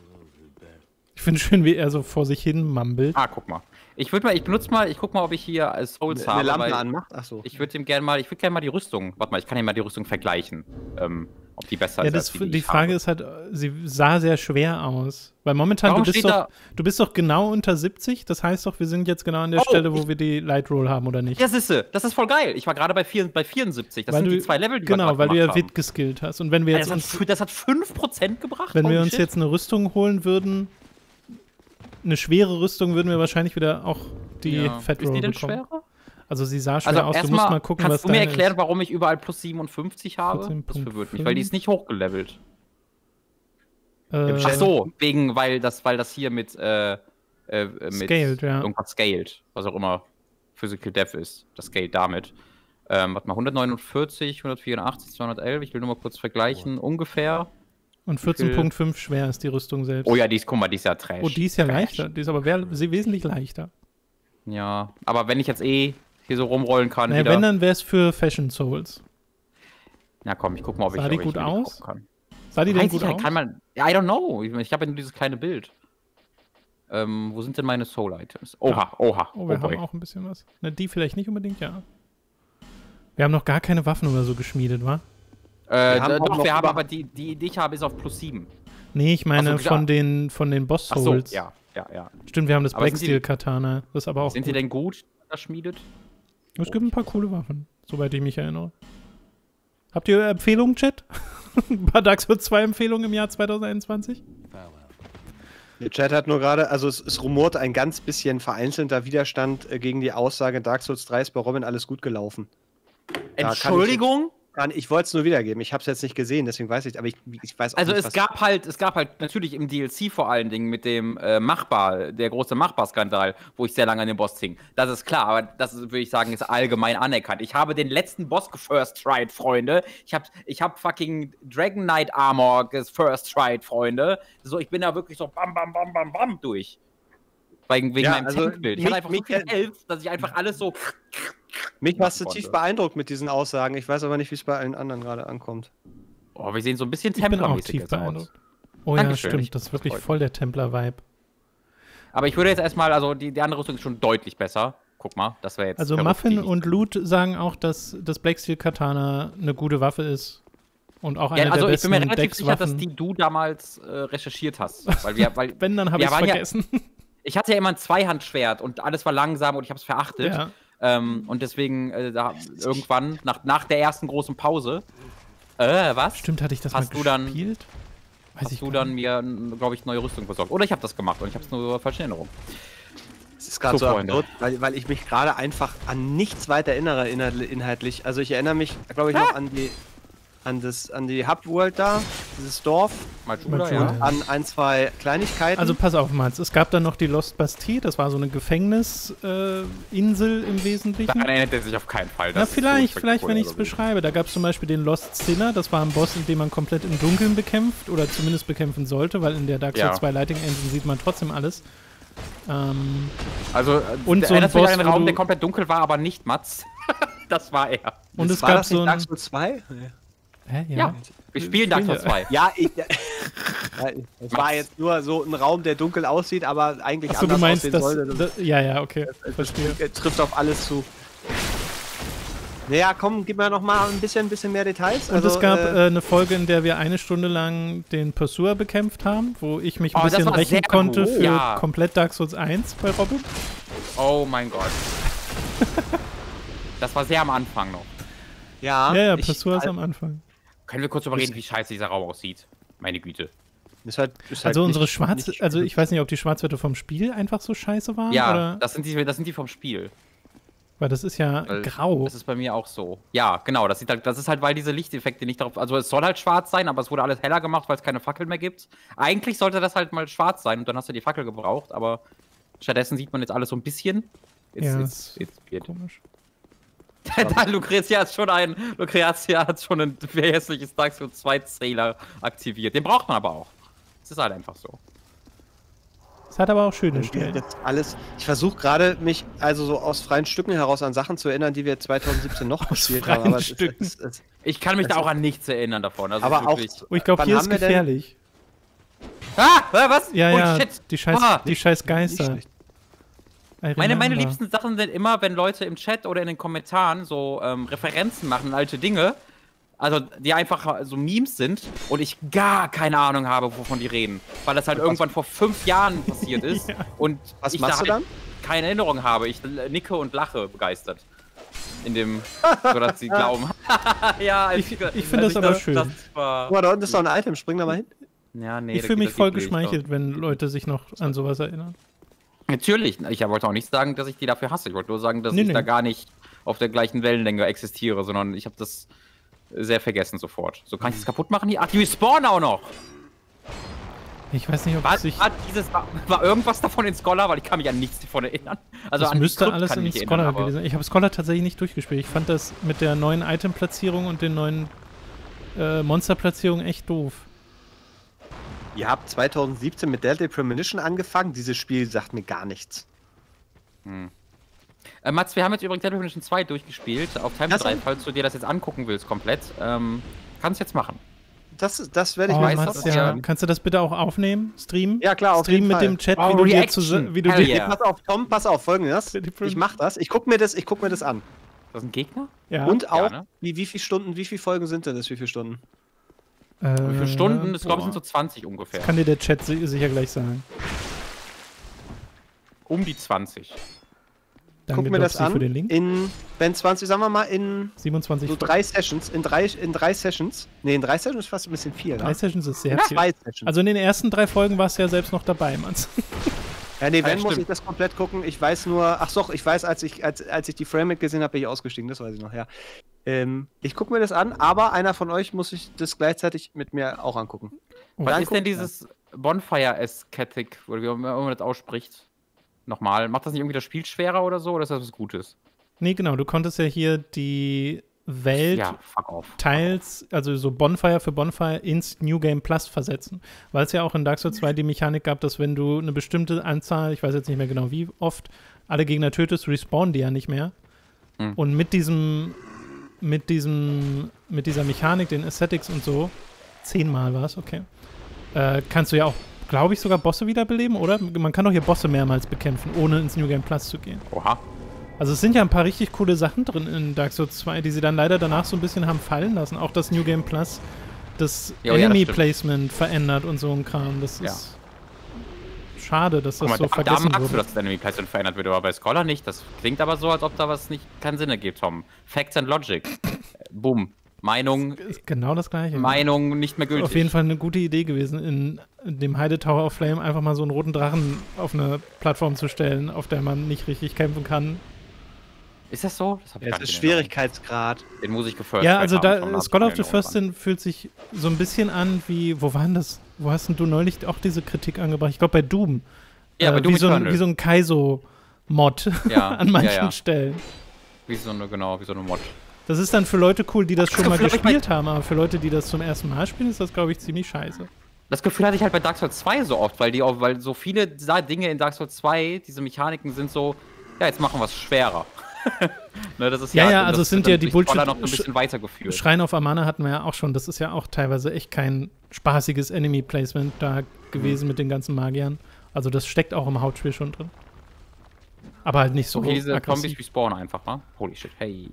Ich finde schön, wie er so vor sich hin mumbelt. Ah, guck mal. Ich würde mal, ich benutze mal, ich guck mal, ob ich hier äh, Souls Eine habe. Lampe weil anmacht? Achso. Ich würde dem gerne mal, ich würde gerne mal die Rüstung, warte mal, ich kann ja mal die Rüstung vergleichen, ähm, ob die besser Ja, ist das, als die, die ich Frage habe. ist halt, sie sah sehr schwer aus. Weil momentan, Warum du bist, steht doch, da- du bist doch genau unter siebzig, das heißt doch, wir sind jetzt genau an der Oh, Stelle, wo ich- wir die Light Roll haben, oder nicht? Ja, siehste, das ist voll geil. Ich war gerade bei, vier, bei vierundsiebzig, das weil sind du, die zwei Level, die Genau, wir grad weil du ja gemacht haben. Wit geskillt hast. Und wenn wir Ja, jetzt das, hat, uns, fü- das hat fünf Prozent gebracht. wenn wir Holy uns shit. jetzt eine Rüstung holen würden, eine schwere Rüstung, würden wir wahrscheinlich wieder auch die ja. Fat Ist Roll die denn bekommen. schwerer? Also sie sah schwer Also aus, du musst mal erstmal, gucken, kannst was du mir deine erklären, ist. warum ich überall plus siebenundfünfzig habe? vierzehn Das Punkt verwirrt mich, weil die ist nicht hochgelevelt. Äh, Im Ach so, wegen, weil das, weil das hier mit, äh, äh, mit Scaled, ja. irgendwas scaled, was auch immer Physical Death ist. Das scaled damit. Ähm, warte mal, hundertneunundvierzig, hundertvierundachtzig, zweihundertelf, ich will nur mal kurz vergleichen, ungefähr. Und vierzehn Komma fünf schwer ist die Rüstung selbst. Oh ja, die ist, guck mal, die ist ja Trash. Oh, die ist ja Trash. leichter. Die ist aber wer- sie wesentlich leichter. Ja, aber wenn ich jetzt eh hier so rumrollen kann, Naja, wieder. wenn, dann wäre es für Fashion Souls. Na komm, ich guck mal, ob Sah ich die ob gut ich mir aus? kaufen kann. Sah die denn Weiß gut ich halt, aus? kann man. I don't know. Ich, ich habe ja nur dieses kleine Bild. Ähm, wo sind denn meine Soul-Items? Oha, oha. Oh, wir oh haben boy. auch ein bisschen was. Na, die vielleicht nicht unbedingt, ja. Wir haben noch gar keine Waffen oder so geschmiedet, wa? Äh, Wir haben d- auch doch, noch wir haben über- aber die, die, die ich habe, ist auf plus sieben. Nee, ich meine Ach so, klar. von den, von den Boss Ach so, Souls. ja, ja, ja. Stimmt, wir haben das Aber sind die- Blacksteel Katana. Das ist aber auch Sind die gut. denn gut erschmiedet? Es gibt ein paar coole Waffen, soweit ich mich erinnere. Habt ihr Empfehlungen, Chat? Ein paar Dark Souls zwei Empfehlungen im Jahr zweitausendeinundzwanzig? Der Chat hat nur gerade, also es, es rumort ein ganz bisschen vereinzelter Widerstand äh, gegen die Aussage, Dark Souls drei ist bei Robin alles gut gelaufen. Da kann ich Entschuldigung? Kann- Ich wollte es nur wiedergeben. Ich habe es jetzt nicht gesehen, deswegen weiß ich, aber ich, ich weiß auch Also nicht, es was gab halt, es gab halt natürlich im D L C vor allen Dingen mit dem äh, Machbar, der große Machbar-Skandal, wo ich sehr lange an dem Boss hing. Das ist klar, aber das ist, würde ich sagen, ist allgemein anerkannt. Ich habe den letzten Boss gefirst tried, Freunde. Ich habe ich hab fucking Dragon Knight Armor gefirst tried, Freunde. So, ich bin da wirklich so bam, bam, bam, bam, bam durch. Wegen, wegen Ja, meinem also Tankbild. Ich mich- hatte einfach so mich- viel Health, dass ich einfach alles so. Mich warst du tief konnte. beeindruckt mit diesen Aussagen. Ich weiß aber nicht, wie es bei allen anderen gerade ankommt. Oh, wir sehen so ein bisschen Ich bin auch Templar-mäßig tief jetzt aus. beeindruckt. Oh ja, Dankeschön, stimmt. ich- Das ist das wirklich freut voll der Templar-Vibe. Aber ich würde jetzt erstmal, also die, die andere Rüstung ist schon deutlich besser. Guck mal, das wäre jetzt. Also verrückt, Muffin die- und Loot sagen auch, dass das Blacksteel Katana eine gute Waffe ist. Und auch eine Ja, also der ich bin besten mir relativ sicher, dass Deckswaffen. die du damals äh, recherchiert hast. Weil wir, weil Wenn, dann habe wir ich es waren ja- vergessen. ich hatte ja immer ein Zweihandschwert und alles war langsam und ich habe es verachtet. Ja. Ähm, und deswegen äh, da, irgendwann, nach, nach der ersten großen Pause, äh, was? Stimmt, hatte ich das Hast mal du dann- gespielt? Weiß Hast ich du gar dann mir, glaube ich, neue Rüstung besorgt. Oder ich habe das gemacht und ich habe es nur falsch in Erinnerung. Es ist gerade So, so, Freunde. absurd, weil, weil ich mich gerade einfach an nichts weiter erinnere inhalt- inhaltlich. Also ich erinnere mich, glaube ich, noch an die an das an die Hub-World da, dieses Dorf, Majula, Majula. ja. an ein, zwei Kleinigkeiten. Also pass auf, Mats. Es gab dann noch die Lost Bastille. Das war so eine Gefängnisinsel äh, Insel im Wesentlichen. Daran erinnert er sich auf keinen Fall. Na, Das ist vielleicht, so vielleicht, wenn ich es spektakulär beschreibe. Da gab es zum Beispiel den Lost Sinner. Das war ein Boss, in dem man komplett im Dunkeln bekämpft oder zumindest bekämpfen sollte, weil in der Dark Souls Ja. zwei Lighting Engine sieht man trotzdem alles. Ähm, Also, äh, Und der so ein erinnert mich Boss, an einen wo Raum, du- der komplett dunkel war, aber nicht Mats. Das war er. und Das es war gab das so nicht ein. Dark Souls zwei? Hä, ja. Ja, wir spielen Dark Souls wir. zwei. Ja, ich. Ja, es war jetzt nur so ein Raum, der dunkel aussieht, aber eigentlich Achso, du anders meinst aussehen das, sollte. das. Ja, ja, okay. Verstehe. Er trifft auf alles zu. Naja, komm, gib mir noch mal ein bisschen, ein bisschen mehr Details. Und es gab äh, äh, eine Folge, in der wir eine Stunde lang den Pursuer bekämpft haben, wo ich mich ein Oh, das bisschen war rächen sehr konnte gut. für Ja. komplett Dark Souls eins bei Robin. Oh mein Gott. Das war sehr am Anfang noch. ja, Ja, ja, ich- Pursuer ist halt- am Anfang. Können wir kurz darüber reden, wie scheiße dieser Raum aussieht? Meine Güte. Ist halt, ist halt Also unsere nicht- Schwarz, nicht- also ich weiß nicht, ob die Schwarzwerte vom Spiel einfach so scheiße waren, Ja, oder? das sind, die, das sind die vom Spiel. Weil das ist ja Weil grau. Das ist bei mir auch so. Ja, genau. Das, sieht halt, das ist halt, weil diese Lichteffekte nicht darauf. Also, es soll halt schwarz sein, aber es wurde alles heller gemacht, weil es keine Fackel mehr gibt. Eigentlich sollte das halt mal schwarz sein und dann hast du die Fackel gebraucht, aber stattdessen sieht man jetzt alles so ein bisschen. It's, Ja, it's, it's weird. Komisch. Da, Lucrezia hat schon ein. Lucrezia hat schon ein hässliches Dark Souls zwei Zähler aktiviert. Den braucht man aber auch. Es ist halt einfach so. Es hat aber auch schöne Wir Stellen. jetzt alles. Ich versuche gerade mich also so aus freien Stücken heraus an Sachen zu erinnern, die wir zwanzig siebzehn noch Aus gespielt freien haben. Aber es ist- Stücken. es ist- es- Ich kann mich da Also- auch an nichts erinnern davon. Also aber auch. wirklich. Oh, ich glaube, wann hier haben ist wir denn- gefährlich. Ah! äh, Was? Ja, oh, ja, shit! die scheiß, Ah, die scheiß Nicht Geister. schlecht. I Meine, meine remember. liebsten Sachen sind immer, wenn Leute im Chat oder in den Kommentaren so ähm, Referenzen machen, alte Dinge, also die einfach so Memes sind und ich gar keine Ahnung habe, wovon die reden. Weil das halt irgendwann vor fünf Jahren passiert ist Ja. und Was ich machst da du halt keine Erinnerung habe. Ich nicke und lache begeistert. In dem, so dass sie glauben. Ja, als Ich- ich finde als das aber schön. Guck war, mal, da unten ist doch ein Item, spring da mal hin. ja, nee, Ich da fühle geht mich das voll eklig, geschmeichelt, wenn Leute sich noch an sowas erinnern. Natürlich, ich wollte auch nicht sagen, dass ich die dafür hasse. Ich wollte nur sagen, dass Nee, ich nee. da gar nicht auf der gleichen Wellenlänge existiere, sondern ich habe das sehr vergessen sofort. So kann ich das kaputt machen hier. Ach, die spawnen auch noch. Ich weiß nicht, ob War, es sich. war, dieses, war, war irgendwas davon in Scholar? Weil ich kann mich an nichts davon erinnern. Also Das an die müsste Krypt alles kann in ich mich Scholar erinnern, aber- gewesen sein. Ich habe Scholar tatsächlich nicht durchgespielt. Ich fand das mit der neuen Item-Platzierung und den neuen äh, Monster-Platzierungen echt doof. Ihr habt zwanzig siebzehn mit Delta Premonition angefangen. Dieses Spiel sagt mir gar nichts. Äh, Mats, wir haben jetzt übrigens Dead Premonition zwei durchgespielt auf Time Ach so. drei, falls du dir das jetzt angucken willst komplett. Ähm, kannst jetzt machen. Das, das werde ich Oh, mir weiß, Mats, dass ja. ja- Kannst du das bitte auch aufnehmen? Streamen? Ja, klar, auf Streamen jeden mit Fall. dem Chat, Oh, wie du dir Reaction. zu, wie du Hell dir. yeah. Pass auf, Tom, pass auf, folgendes. Dead Premonition. Ich mach das. Ich guck mir das, ich guck mir das an. Ist das ein Gegner? Ja. Und auch, ne? wie, wie viele Stunden, wie viele Folgen sind denn das? Wie viele Stunden? Äh, Wie viele Stunden? Ich glaube, es boah. sind so zwanzig ungefähr. Kann dir der Chat si- sicher gleich sagen. Um die zwanzig. Guck Danke, mir das Dopsy, an. für den Link. In, wenn zwanzig, sagen wir mal, in siebenundzwanzig so drei Sessions, in drei, in drei Sessions. Nee, in drei Sessions ist fast ein bisschen viel, Drei ne? Sessions ist sehr In viel. zwei Sessions. Also in den ersten drei Folgen warst du ja selbst noch dabei, Manns. ja, nee, wenn Ja, muss stimmt. ich das komplett gucken. Ich weiß nur, ach doch, ich weiß, als ich, als, als ich die Frame gesehen habe, bin ich ausgestiegen, das weiß ich noch, ja. Ähm, ich gucke mir das an, aber einer von euch muss sich das gleichzeitig mit mir auch angucken. Was Dann ist denn guck- dieses Bonfire-Aesthetic, oder wie man das ausspricht? Nochmal, macht das nicht irgendwie das Spiel schwerer oder so, oder ist das was Gutes? Nee, genau. Du konntest ja hier die Welt Ja, fuck off. teils, also so Bonfire für Bonfire ins New Game Plus versetzen. Weil es ja auch in Dark Souls zwei die Mechanik gab, dass wenn du eine bestimmte Anzahl, ich weiß jetzt nicht mehr genau wie oft, alle Gegner tötest, respawnen die ja nicht mehr. Hm. Und mit diesem, mit diesem, mit dieser Mechanik, den Aesthetics und so, zehnmal war es, okay, äh, kannst du ja auch, glaube ich, sogar Bosse wiederbeleben, oder? Man kann doch hier Bosse mehrmals bekämpfen, ohne ins New Game Plus zu gehen. Oha. Also es sind ja ein paar richtig coole Sachen drin in Dark Souls zwei, die sie dann leider danach so ein bisschen haben fallen lassen. Auch das New Game Plus, das Ja, ja, das Enemy stimmt. Placement verändert und so ein Kram. Das Ja. ist schade, dass das Guck mal, so da, da vergessen magst du, wurde. dass das Enemy Placement verändert wird, aber bei Scholar nicht. Das klingt aber so, als ob da was nicht keinen Sinn ergibt, Tom. Facts and Logic. Boom. Meinung, Ist genau das Gleiche. Meinung nicht mehr gültig. Auf jeden Fall eine gute Idee gewesen, in, in dem Heide Tower of Flame einfach mal so einen roten Drachen auf eine Plattform zu stellen, auf der man nicht richtig kämpfen kann. Ist das so? Das hab ich Ja, gar das ist nicht in Erinnerung. Schwierigkeitsgrad. Den muss ich gefördert Ja, also haben, da, Tom, hab ich Scholar of in the Erinnerung First Sin fühlt sich so ein bisschen an wie, wo waren das? Wo hast denn du neulich auch diese Kritik angebracht? Ich glaube bei Doom. Ja, bei Doom wie, so ein, Eternal. wie so ein Kaizo-Mod Ja, an manchen ja, ja. Stellen. Wie so eine, genau, wie so eine Mod. Das ist dann für Leute cool, die das Das schon mal Gefühl hab ich bei- gespielt haben, aber für Leute, die das zum ersten Mal spielen, ist das, glaube ich, ziemlich scheiße. Das Gefühl hatte ich halt bei Dark Souls zwei so oft, weil die auch, weil so viele Sa- Dinge in Dark Souls zwei, diese Mechaniken sind so, ja, jetzt machen wir es schwerer. ne, das ist Ja, ja, das also es sind wird ja dann die durch Scholar Bullshit- noch ein bisschen weitergeführt. Schrein auf Amana hatten wir ja auch schon. Das ist ja auch teilweise echt kein spaßiges Enemy-Placement da gewesen Mhm. mit den ganzen Magiern. Also das steckt auch im Hauptspiel schon drin. Aber halt nicht so Okay, diese Zombies aggressiv. respawnen einfach, wa? Holy shit, hey.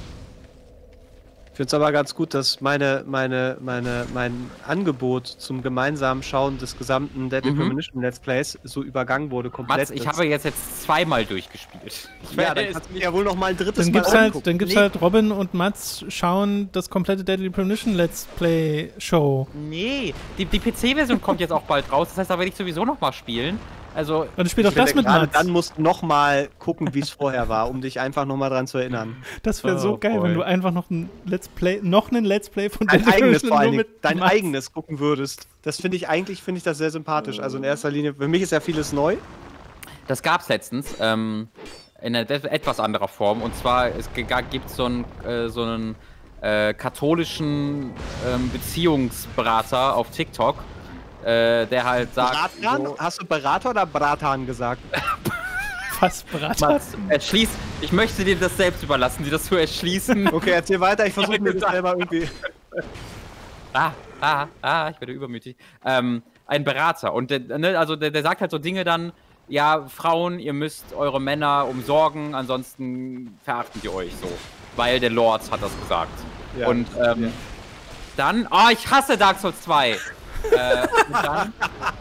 Ich finde es aber ganz gut, dass meine, meine, meine, mein Angebot zum gemeinsamen Schauen des gesamten Deadly Mhm. Premonition Let's Plays so übergangen wurde komplett. Mats, ich Das- habe jetzt, jetzt zweimal durchgespielt. Ich ja, dann werde kannst es du ja wohl noch mal ein drittes Dann Mal gibt's halt, angucken. dann gibt's Nee. halt Robin und Mats schauen das komplette Deadly Premonition Let's Play Show. Nee, die, die P C-Version kommt jetzt auch bald raus, das heißt, da werde ich sowieso noch mal spielen. Also, Und spiel doch Ich finde, das mit gerade Mats. dann musst du noch mal gucken, wie es vorher war, um dich einfach noch mal dran zu erinnern. Das wäre Oh, so geil, boy. wenn du einfach noch ein Let's Play, noch einen Let's Play von Dein Deadly eigenes Premonition vor allen nur Dingen, mit dein Mats. eigenes gucken würdest. Das finde ich eigentlich, finde ich das sehr sympathisch. Also in erster Linie, für mich ist ja vieles neu. das gab's letztens, ähm, in einer et- etwas anderer Form. Und zwar, es gibt so einen, äh, so einen äh, katholischen ähm, Beziehungsberater auf TikTok, äh, der halt sagt, Bratan? so, Hast du Berater oder Bratan gesagt? Fast Berater. Mats, erschließ, ich möchte dir das selbst überlassen, dir das zu erschließen. Okay, erzähl weiter, ich versuche mir das selber irgendwie. ah, ah, ah, ich werde übermütig. Ähm, ein Berater. Und der, ne, also der, der sagt halt so Dinge dann, ja, Frauen, ihr müsst eure Männer umsorgen, ansonsten verachten die euch so. Weil der Lord hat das gesagt. Ja, und ähm, ja. dann, ah, ich hasse Dark Souls zwei. äh, und dann,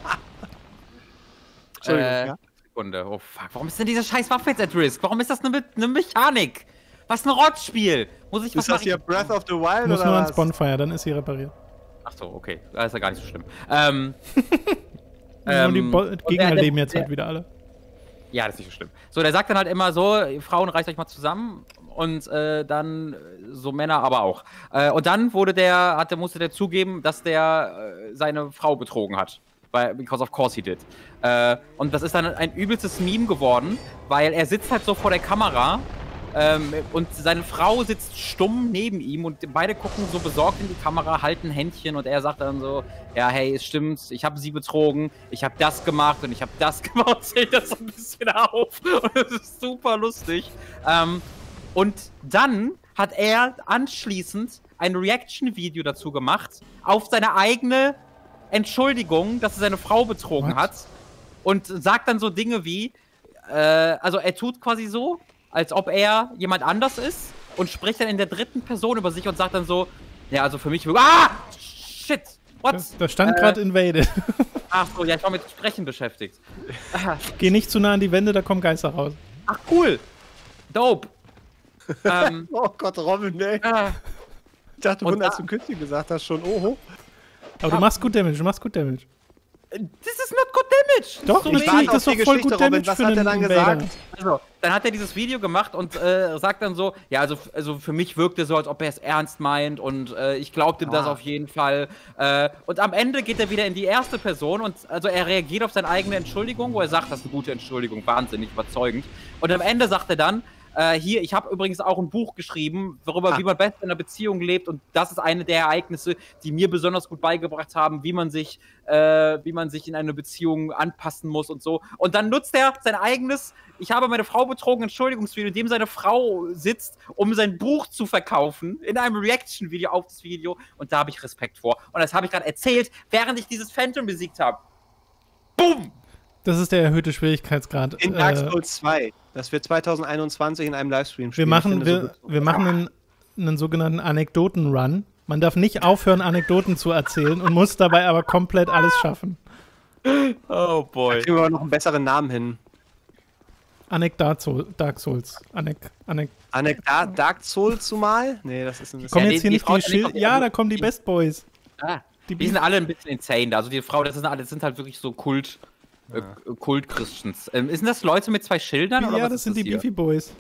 Entschuldigung, äh, ja? Sekunde, oh fuck, warum ist denn diese scheiß Waffe jetzt at risk? Warum ist das eine, eine Mechanik? Was ein Rotzspiel? Muss ich was Ist das machen? hier Breath of the Wild Muss oder nur ans was? Bonfire, dann ist sie repariert. Ach so, okay. Das ist ja gar nicht so schlimm. Ähm, Und die ähm, Bo und Gegner der- der- leben jetzt der- halt wieder alle. Ja, das ist nicht so schlimm. So, der sagt dann halt immer so, Frauen, reißt euch mal zusammen und äh, dann äh, so Männer aber auch. Äh, und dann wurde der, hat der, musste der zugeben, dass der äh, seine Frau betrogen hat. Weil, because of course he did. Äh, und das ist dann ein übelstes Meme geworden, weil er sitzt halt so vor der Kamera ähm, und seine Frau sitzt stumm neben ihm und beide gucken so besorgt in die Kamera, halten Händchen und er sagt dann so, ja, hey, es stimmt, ich habe sie betrogen, ich habe das gemacht und ich habe das gemacht und zählt das so ein bisschen auf und das ist super lustig. Ähm, und dann hat er anschließend ein Reaction-Video dazu gemacht auf seine eigene Entschuldigung, dass er seine Frau betrogen What? hat und sagt dann so Dinge wie, äh, also er tut quasi so, als ob er jemand anders ist und spricht dann in der dritten Person über sich und sagt dann so, ja, also für mich, ah, shit, what? Da, da stand Äh, gerade Invaded. Ach so, ja, ich war mit Sprechen beschäftigt. Ah, Geh nicht zu nah an die Wände, da kommen Geister raus. Ach, cool. Dope. ähm, Oh Gott, Robin, ey. äh, Ich dachte, Und vorhin, als da- du Künstler gesagt hast, schon, oho. Aber du machst gut Damage, du machst gut Damage. this is not good damage. Doch, So ich wenig. finde warte das auf doch die voll Geschichte, gut Damage Robin. Was für hat er einen dann Invader. gesagt? Also, dann hat er dieses Video gemacht und äh, sagt dann so, ja, also, also für mich wirkt er so, als ob er es ernst meint und äh, ich glaubte das Ah. auf jeden Fall. Äh, und am Ende geht er wieder in die erste Person und also er reagiert auf seine eigene Entschuldigung, wo er sagt, das ist eine gute Entschuldigung, wahnsinnig überzeugend. Und am Ende sagt er dann, Äh, hier, ich habe übrigens auch ein Buch geschrieben, darüber, Ah. wie man besser in einer Beziehung lebt. Und das ist eine der Ereignisse, die mir besonders gut beigebracht haben, wie man sich, äh, wie man sich in einer Beziehung anpassen muss und so. Und dann nutzt er sein eigenes, ich habe meine Frau betrogen, Entschuldigungsvideo, in dem seine Frau sitzt, um sein Buch zu verkaufen, in einem Reaction-Video auf das Video. Und da habe ich Respekt vor. Und das habe ich gerade erzählt, während ich dieses Phantom besiegt habe. Boom! Das ist der erhöhte Schwierigkeitsgrad. In Dark Äh, Souls zwei. Das wird zwanzig einundzwanzig in einem Livestream wir spielen. machen, Ich finde, wir, so wird's. wir machen einen, einen sogenannten Anekdoten-Run. Man darf nicht aufhören, Anekdoten zu erzählen und muss dabei aber komplett alles schaffen. Oh boy. Kriegen wir aber noch einen besseren Namen hin. Anek Dark Souls. Dark Souls. Anek, Anek. Anek da Dark Souls zumal? Nee, das ist ein Kommen Ja, jetzt die- hier die nicht Frau die ist ja nicht Schild. auf- Ja, da kommen die Best Boys. Ah, Die die sind alle ein bisschen insane. Also die Frau, das sind, alle- das sind halt wirklich so Kult, äh, Kult-Christians. Ähm, sind das Leute mit zwei Schildern? oder Ja, was das ist sind die hier? Beefy Boys.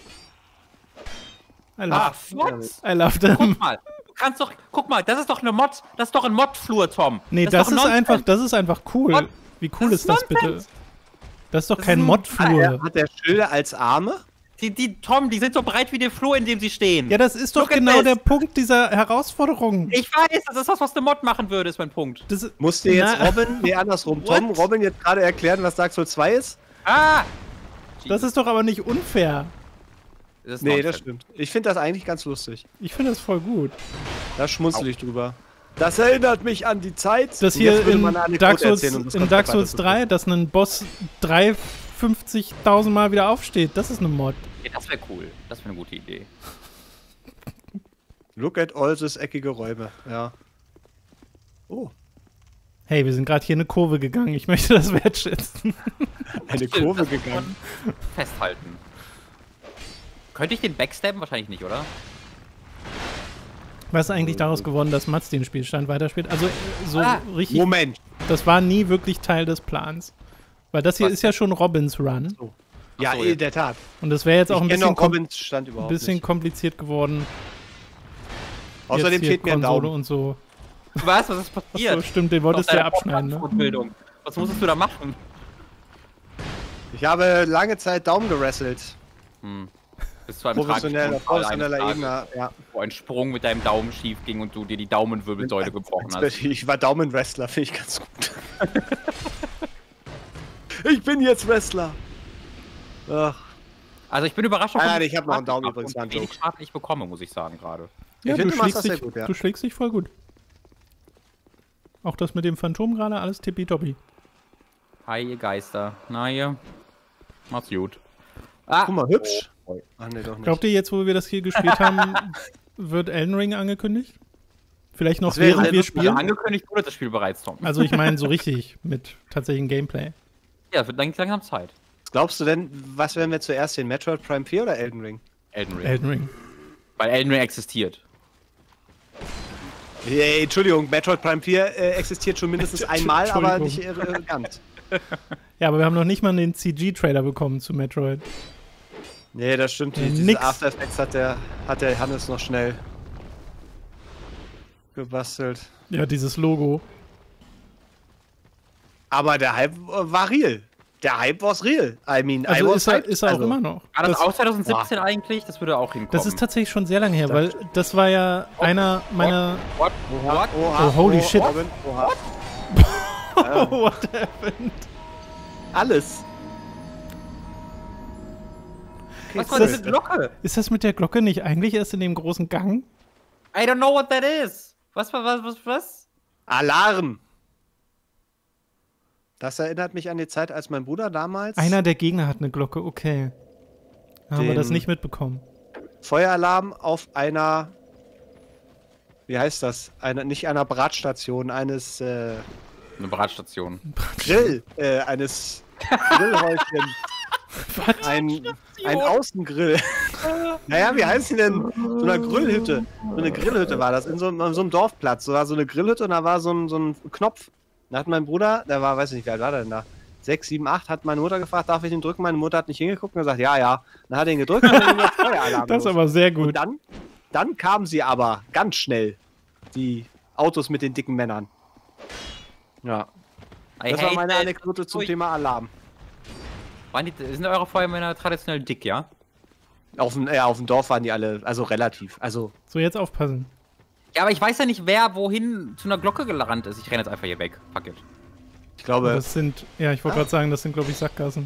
I love, Ah, what? I love them. Guck mal, du kannst doch, guck mal, das ist doch eine Mod, das ist doch ein Mod-Flur, Tom. Nee, das, doch ist Nonsens. einfach, das ist einfach cool. What? Wie cool Das ist das ist bitte? Nonsens. Das ist doch Das kein ist ein- Mod-Flur. Hat der Schilder als Arme? Die, die, Tom, die sind so breit wie der Flur, in dem sie stehen. Ja, das ist doch Look at genau this. der Punkt dieser Herausforderung. Ich weiß, das ist das, was eine Mod machen würde, ist mein Punkt. Das ist, Musst dir jetzt Na, Robin, nee, andersrum, Tom, What? Robin jetzt gerade erklären, was Dark Souls zwei ist? Ah! das ist doch aber nicht unfair. Das ist Nee, Nonsens. das stimmt. Ich finde das eigentlich ganz lustig. Ich finde das voll gut. Da schmunzel ich drüber. Das erinnert mich an die Zeit. Das Und hier jetzt würde in man eine Anekdote Dark Souls, erzählen und das in kommt Dark weiter Souls zu. drei, dass ein Boss dreihundertfünfzigtausend Mal wieder aufsteht, das ist eine Mod. Ja, das wäre cool. Das wäre eine gute Idee. Look at all this eckige Räume. Ja. Oh, Hey, wir sind gerade hier eine Kurve gegangen. Ich möchte das wertschätzen. eine Stimmt, Kurve das muss gegangen. man Festhalten. Könnte ich den backstabben? Wahrscheinlich nicht, oder? Was ist eigentlich daraus geworden, dass Mats den Spielstand weiterspielt? Also, äh, so Ah, richtig, Moment. das war nie wirklich Teil des Plans. Weil das hier Was ist ja schon Robins Run. Ja, Ach so, in jetzt. der Tat. Und das wäre jetzt auch Ich ein kenne bisschen, noch kom Robins Stand überhaupt bisschen nicht. kompliziert geworden. Außerdem Jetzt hier fehlt mir ein Konsole Daumen. und so. Was? Was ist passiert? So, stimmt, den wolltest Aus du ja deiner abschneiden, ne? Podcast-Fortbildung. Was musstest du da machen? Ich habe lange Zeit Daumen gerasselt. Hm. Bis zu einem Professionell, tragischen auf Unfall professioneller eines Ebene. Tages, Ja. wo ein Sprung mit deinem Daumen schief ging und du dir die Daumenwirbelsäule gebrochen hast. Ich war Daumenwrestler, finde ich ganz gut. Ich bin jetzt Wrestler. Ach, Also ich bin überrascht, Ah, wie ich hab noch einen Daumen Schaden übrigens, und war ein wie wenig Joke. Schaden ich bekomme, muss ich sagen gerade. Ja, Ich du, finde, du machst schlägst das sehr dich, gut, ja. du schlägst dich voll gut. Auch das mit dem Phantom gerade, alles tippitoppi. Hi, ihr Geister. Na ihr. Macht's gut. Ah, guck mal, hübsch. Oh, boy. Ach nee, doch nicht. Glaubt ihr, jetzt, wo wir das hier gespielt haben, wird Elden Ring angekündigt? Vielleicht noch Das wäre während halt wir wirklich Also spielen? angekündigt wurde das Spiel bereits, Tom. Also ich meine so richtig mit tatsächlichem Gameplay. Ja, es wird lang- langsam Zeit. Was glaubst du denn, was werden wir zuerst sehen? Metroid Prime vier oder Elden Ring? Elden Ring. Elden Ring. Weil Elden Ring existiert. Hey, Entschuldigung, Metroid Prime vier äh, existiert schon mindestens einmal, aber nicht Entschuldigung. äh, ganz. Ja, aber wir haben noch nicht mal den C G-Trailer bekommen zu Metroid. Nee, das stimmt. Ja, nicht. Diese nix. After Effects hat der, hat der Hannes noch schnell gebastelt. Ja, dieses Logo. Aber der Hype äh, war real. Der Hype war real. I mean, I Also was ist er, hyped. ist er auch Also, immer noch. War das, Das, auch zwanzig siebzehn eigentlich? Das würde auch hinkommen. das ist tatsächlich schon sehr lange her, weil das war ja einer meiner... What? What? Oha, Oh, holy oha, shit. Robin, oha. Oh, what happened? Alles. Was ist war das- diese Glocke? Ist das mit der Glocke nicht eigentlich erst in dem großen Gang? I don't know what that is. Was, was, was, was, was? Alarm. Das erinnert mich an die Zeit, als mein Bruder damals Einer der Gegner hat eine Glocke, okay. Haben wir Den- das nicht mitbekommen. Feueralarm auf einer, wie heißt das? Einer, nicht einer Bratstation, eines äh, Eine Bratstation. Grill, äh, eines Grillhäuschen. ein, ein Außengrill. Naja, wie heißt die denn? So eine Grillhütte. So eine Grillhütte war das, in so, in so einem Dorfplatz. Da war so eine Grillhütte und da war so ein, so ein Knopf. Da hat mein Bruder, der war, weiß ich nicht, wie alt war der denn da? Sechs, sieben, acht, hat meine Mutter gefragt, darf ich den drücken? Meine Mutter hat nicht hingeguckt und gesagt, ja, ja. Dann hat er ihn gedrückt und dann ging der Feueralarm Das ist los. aber sehr Und gut. dann, dann kamen sie aber ganz schnell. Die Autos mit den dicken Männern. Ja. I Das war hate meine it. Anekdote zum Ui. Thema Alarm. Waren die, sind eure Feuermänner traditionell dick, ja? Auf dem, ja, auf dem Dorf waren die alle, also relativ. Also, So, jetzt aufpassen. Ja, aber ich weiß ja nicht, wer wohin zu einer Glocke gerannt ist. Ich renne jetzt einfach hier weg. Fuck it. ich Oh, glaube, das sind, ja, ich wollte Ah. gerade sagen, das sind, glaube ich, Sackgassen.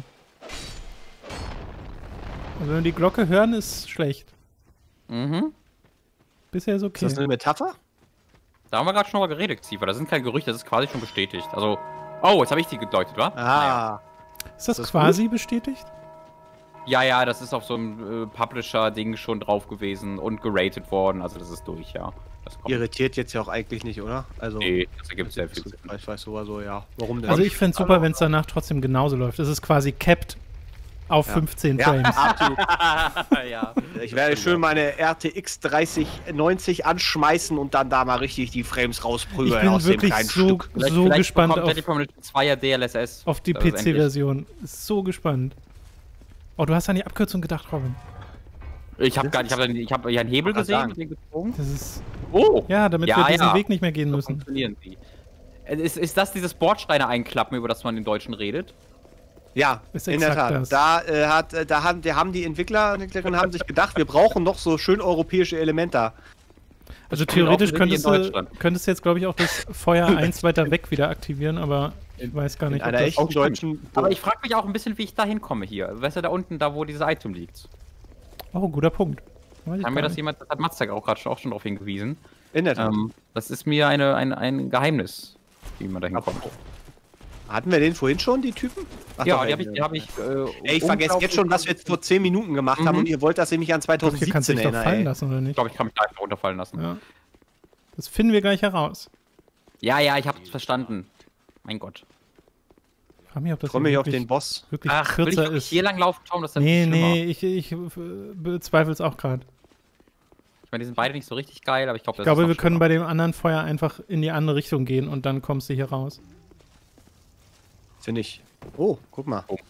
Also wenn wir die Glocke hören, ist schlecht. Mhm. Bisher ist ist okay. das eine Metapher? Da haben wir gerade schon mal geredet, Xiefer. Das sind keine Gerüchte, das ist quasi schon bestätigt. Also, oh, jetzt habe ich die gedeutet, wa? Ah. Ist das, ist das quasi bestätigt? Ja, ja, das ist auf so einem äh, Publisher-Ding schon drauf gewesen und geratet worden. Also, das ist durch, ja. Das kommt. Irritiert jetzt ja auch eigentlich nicht, oder? Also, Nee, das ergibt sehr viel Sinn. ich weiß sowieso, ja. Warum denn? Also ich fände es super, wenn es danach trotzdem genauso läuft. Es ist quasi capped auf Ja. fünfzehn ja, Frames. absolut. ja. Ich werde schön meine R T X dreißig neunzig anschmeißen und dann da mal richtig die Frames Ich rausprügeln bin aus dem wirklich kleinen so, Stück. Vielleicht, so vielleicht gespannt bekommt auf, Deadly Premonition zweier D L S S. auf die Das ist endlich. P C-Version. So gespannt. Oh, du hast an die Abkürzung gedacht, Robin. Ich habe gar nicht, ich habe ich hab ja einen Hebel Kann gesehen sagen. mit dem gezogen. Das ist, Oh! ja, damit Ja, wir diesen ja. Weg nicht mehr gehen So müssen. funktionieren sie. Äh, Ist, ist das dieses Bordsteine einklappen, über das man in Deutschen redet? Ja, Ist in der exakt Tat. das. Da, äh, hat, äh, da haben, die, haben die Entwickler und Entwicklerinnen haben sich gedacht, wir brauchen noch so schön europäische Elemente. Also spielt theoretisch auch könntest in du, Deutschland. könntest du jetzt, glaube ich, auch das Feuer eins weiter weg wieder aktivieren, aber ich weiß gar In nicht, ob einer das... echten deutschen. Aber ich frage mich auch ein bisschen, wie ich da hinkomme hier. Weißt du, da unten, da wo dieses Item liegt. Oh, guter Punkt. Weiß ich Haben gar mir das nicht. jemand, das hat Mazda auch gerade schon, auch schon darauf hingewiesen. In der Tat. Ähm, das ist mir eine, ein, ein Geheimnis, wie man da hinkommt. Hatten wir den vorhin schon, die Typen? Ach Ja, doch, die ey, habe ich, die hab ich äh, Ey, ich vergesse jetzt schon, was wir jetzt vor zehn Minuten gemacht haben Mhm. und ihr wollt, dass ihr mich an Hier kannst du zweitausendsiebzehn dich doch erinnert. fallen ey. lassen, oder Ich nicht? glaube, ich kann mich da einfach runterfallen lassen. Ja, Ja. Das finden wir gleich heraus. ja, ja ich habe es verstanden. Mein Gott. Ich frage mich, ob das Ich freue hier mich auf wirklich, den Boss. wirklich Ach, will ich kürzer wirklich ist. hier lang laufen, Tom? Das ist ja Nee, viel schlimmer. nee, ich, ich äh, bezweifle es auch gerade. Ich meine, die sind beide nicht so richtig geil, aber ich glaube, Ich das glaube, ist wir noch können schlimmer. bei dem anderen Feuer einfach in die andere Richtung gehen und dann kommst du hier raus. Finde ich. Oh, guck mal. Oh.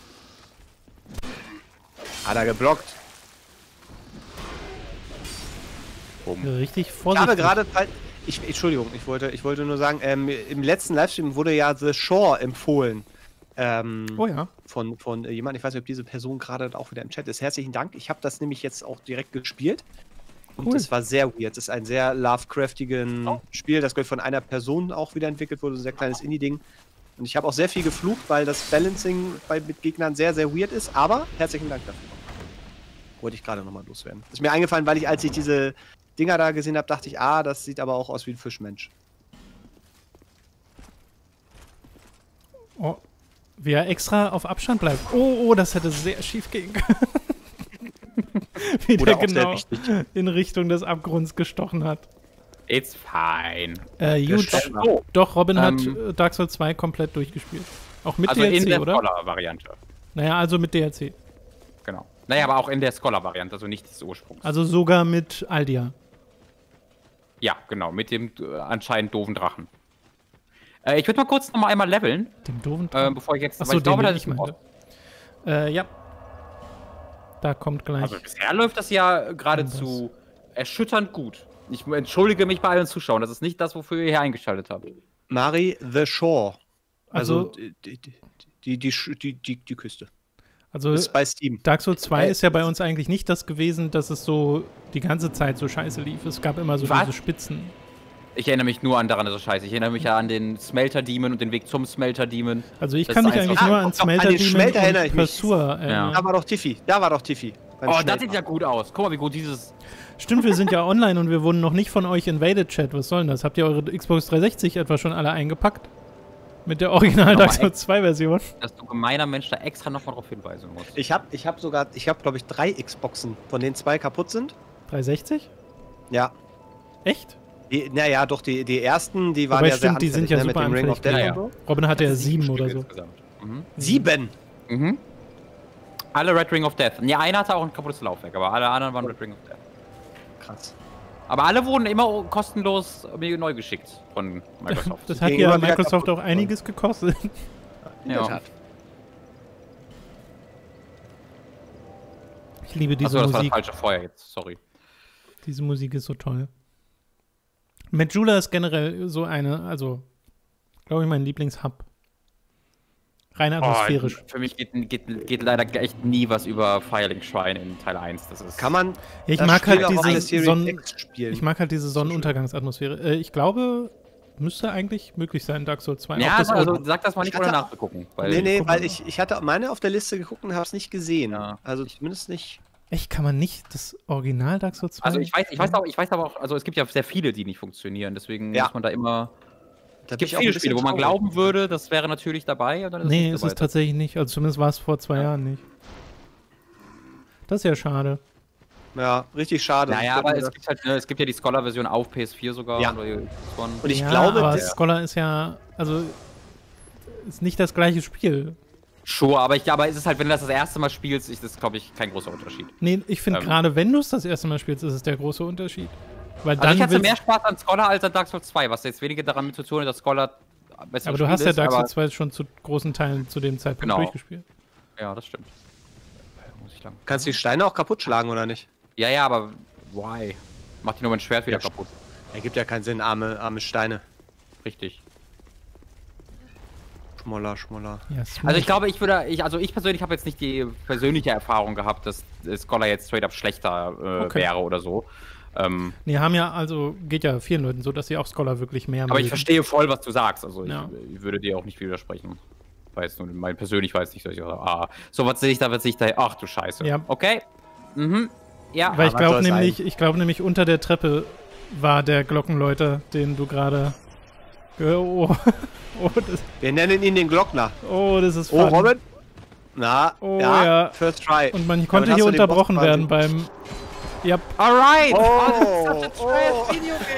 Hat er geblockt. Richtig Ich habe vorsichtig. gerade, fall- ich, Entschuldigung, ich wollte, ich wollte nur sagen, ähm, im letzten Livestream wurde ja The Shore empfohlen. Ähm, Oh ja. von, von äh, jemand, ich weiß nicht, ob diese Person gerade auch wieder im Chat ist. Herzlichen Dank. Ich habe das nämlich jetzt auch direkt gespielt. Und Cool. das war sehr weird. Es ist ein sehr Lovecraftigen Oh. Spiel, das, glaube ich, von einer Person auch wieder entwickelt wurde. Ein sehr kleines Indie-Ding. Und ich habe auch sehr viel geflucht, weil das Balancing bei mit Gegnern sehr, sehr weird ist. Aber herzlichen Dank dafür. Wollte ich gerade nochmal loswerden. Ist mir eingefallen, weil ich, als ich diese Dinger da gesehen habe, dachte ich, ah, das sieht aber auch aus wie ein Fischmensch. Oh, wie er extra auf Abstand bleibt. Oh, oh, das hätte sehr schief gehen können. Wie Oder der auch sehr genau wichtig. in Richtung des Abgrunds gestochen hat. It's fine. Äh, Der huge. Stockner. Oh, Doch, Robin hat Ähm, äh, Dark Souls zwei komplett durchgespielt. Auch mit also D L C, in der oder? Scholar-Variante. Naja, also mit D L C. Genau. Naja, aber auch in der Scholar-Variante, also nicht des Ursprungs. Also sogar mit Aldia. Ja, genau, mit dem äh, anscheinend doofen Drachen. Äh, ich würde mal kurz noch mal einmal leveln, Dem doofen äh, bevor ich jetzt. Achso, weil ich den, glaube, den das ich ist ein meinte. Äh, ja. Da kommt gleich. Also bisher läuft das ja geradezu erschütternd gut. Ich entschuldige mich bei allen Zuschauern, das ist nicht das, wofür ihr hier eingeschaltet habt. Mari The Shore. Also, Also- die, die, die, die, Sch- die, die, die Küste. also Ist bei Steam. Dark Souls zwei Äh, ist ja bei uns eigentlich nicht das gewesen, dass es so die ganze Zeit so scheiße lief. Es gab immer so Was? diese Spitzen. Ich erinnere mich nur an daran, dass es scheiße. Ich erinnere mich ja an den Smelter Demon und den Weg zum Smelter Demon. Also ich Das kann ist mich eins, eigentlich was- nur Ah, an doch, an Smelter den Demon Schmelter erinnere ich und mich. Pursuer erinnern. Da war doch Tiffy. Da war doch Tiffy. beim Oh, das Schmelzen. sieht ja gut aus. Guck mal, wie gut dieses. Stimmt, wir sind ja online und wir wurden noch nicht von euch invaded, Chat. Was soll denn das? Habt ihr eure Xbox dreihundertsechzig etwa schon alle eingepackt? Mit der Original Nochmal Dark Souls zwei Version? Dass du gemeiner Mensch da extra nochmal drauf hinweisen musst. Ich habe ich hab sogar, ich habe glaube ich drei Xboxen, von denen zwei kaputt sind. dreihundertsechzig? Ja. Echt? Die, naja, doch, die, die ersten, die waren Wobei, ja stimmt, sehr die sind ja anfällig, ne, super mit dem Ring of Death anfällig. Ja, und ja. so. Robin hatte ja Sieben sieben oder Stück so. insgesamt. Mhm. Sieben! Mhm. Alle Red Ring of Death. Ne, einer hatte auch ein kaputtes Laufwerk, aber alle anderen waren Red Ring of Death. Krass. Aber alle wurden immer kostenlos mir neu geschickt von Microsoft. Das hat Gegen ja immer wieder Microsoft kaputt. auch einiges gekostet. In Ja. der Tat. Ich liebe diese Achso, das war das Musik. falsche Feuer jetzt, sorry. Diese Musik ist so toll. Majula ist generell so eine, also, glaube ich, mein Lieblingshub. Rein atmosphärisch. Oh, für mich geht, geht, geht leider echt nie was über Firelink Shrine in Teil eins. Das ist Kann man. Ich das mag Spiel halt auch auf diese der Series Sonnen- X spielen. Ich mag halt diese Sonnenuntergangsatmosphäre. Äh, ich glaube, müsste eigentlich möglich sein, Dark Souls zwei. ja, Auch das also Old- sag das mal nicht, Ich ohne hatte- nachzugucken. Weil Nee, nee, guck weil mal. ich, ich hatte meine auf der Liste geguckt und habe es nicht gesehen. Ja. Also zumindest nicht. Echt, kann man nicht das Original Dark Souls zwei? Also ich weiß, ich weiß, auch, ich weiß aber auch, also es gibt ja sehr viele, die nicht funktionieren, deswegen Ja. muss man da immer. Da Es bin gibt ich auch viele ein bisschen Spiele, wo man traurig. glauben würde, das wäre natürlich dabei. Und dann ist Nee, nicht ist dabei. es tatsächlich nicht. Also zumindest war es vor zwei Jahren nicht. Das ist ja schade. Ja, richtig schade. Naja, Ich aber glaub, es das- gibt halt, ne, es gibt ja die Scholar-Version auf P S vier sogar. Ja. Oder Xbox One. Und ich ja, glaube, aber der- Scholar ist ja, also ist nicht das gleiche Spiel. Sure, aber, ich, aber es ist halt, wenn du das das erste Mal spielst, ist das, glaube ich, kein großer Unterschied. Nee, ich finde Ähm. gerade, wenn du es das erste Mal spielst, ist es der große Unterschied. Weil Also dann ich hatte willst- mehr Spaß an Scholar als an Dark Souls zwei, was jetzt weniger daran mit zu tun hat, dass Scholar besser aber du hast ja Dark Souls zwei schon zu großen Teilen zu dem Zeitpunkt Genau. durchgespielt. Ja, das stimmt. Muss ich lang. Kannst du die Steine auch kaputt schlagen oder nicht? Ja, ja, aber why? Macht die nur mein Schwert wieder Ja, kaputt. Ergibt ja keinen Sinn, arme, arme Steine. Richtig. Schmoller, Schmoller. Ja, Also ich glaube, ich würde, ich, also ich persönlich habe jetzt nicht die persönliche Erfahrung gehabt, dass äh, Scholar jetzt straight up schlechter äh, Okay. wäre oder so. Ähm, Nee, haben ja, also geht ja vielen Leuten so, dass sie auch Scholar wirklich mehr aber ich mögen. verstehe voll, was du sagst. Also ich, Ja. ich würde dir auch nicht widersprechen. Weiß nur, mein persönlich weiß nicht, dass ich ah, so was sehe ich da, was sehe ich da. Ach du Scheiße. Ja. Okay. Mhm. Ja. Weil ich was glaube soll es nämlich, ich glaube nämlich unter der Treppe war der Glockenläuter, den du gerade. Oh, oh, das, Wir nennen ihn den Glockner. oh, das ist Oh, fun. Robin? Na, Oh, ja, ja. first try. Und man konnte Damit hier hast du den unterbrochen Boss werden quasi- beim. Ja, Alright. Oh, oh.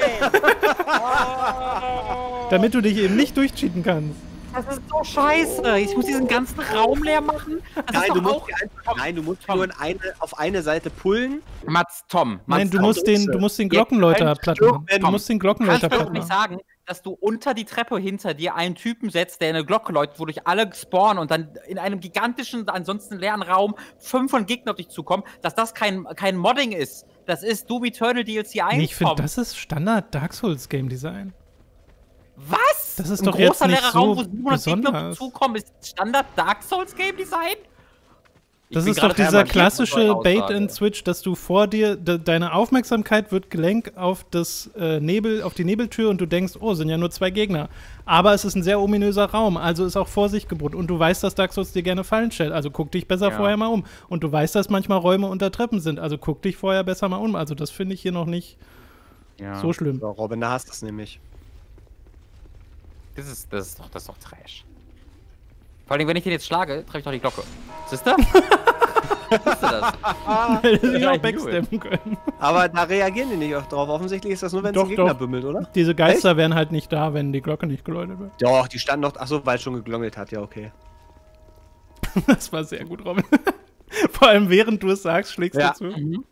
damit du dich eben nicht durchcheaten kannst. Das ist so scheiße. Ich muss diesen ganzen Raum leer machen. Das Nein, ist du doch musst, auch. die einfach, nein, du musst Tom. nur in eine, auf eine Seite pullen. Mats, Tom. Mats, Nein, du Tom. musst den, du musst den Glockenläuter Ja, platt stimmt, machen. wenn- Du musst den Du kannst Glockenläuter mir doch platt nicht machen. sagen, dass du unter die Treppe hinter dir einen Typen setzt, der eine Glocke läutet, wodurch alle spawnen und dann in einem gigantischen, ansonsten leeren Raum fünf von Gegnern auf dich zukommen, dass das kein, kein Modding ist. Das ist Doom Eternal D L C eins. Nee, ich finde, Tom. das ist Standard Dark Souls Game Design. Was? Das ist Ein doch jetzt großer nicht leerer so Raum, wo siebenhundert Gegner auf besonders. dich zukommen, ist Standard Dark Souls Game Design? Ich Das bin ist doch gerade dieser permanent klassische von eurer Bait Aussage. and Switch, dass du vor dir, de, deine Aufmerksamkeit wird gelenkt auf das äh, Nebel, auf die Nebeltür und du denkst, oh, sind ja nur zwei Gegner. Aber es ist ein sehr ominöser Raum, also ist auch Vorsicht geboten. Und du weißt, dass Dark Souls dir gerne Fallen stellt, also guck dich besser Ja. vorher mal um. Und du weißt, dass manchmal Räume unter Treppen sind, also guck dich vorher besser mal um. Also das finde ich hier noch nicht Ja. so schlimm. So, Robin, da hast du es nämlich. Das ist, das, ist doch, das ist doch Trash. Vor allem, wenn ich den jetzt schlage, treffe ich doch die Glocke. Siehst du? Siehst du das? Hätte ich Ja, auch ich backstabben können. Aber da reagieren die nicht auch drauf. Offensichtlich ist das nur, wenn es Doch, ein Gegner doch. bümmelt, oder? Diese Geister wären halt nicht da, wenn die Glocke nicht geläutet wird. Doch, die standen noch. Achso, weil es schon geglongelt hat, ja, okay. Das war sehr gut, Robin. Vor allem während du es sagst, schlägst Ja. du zu. Mhm.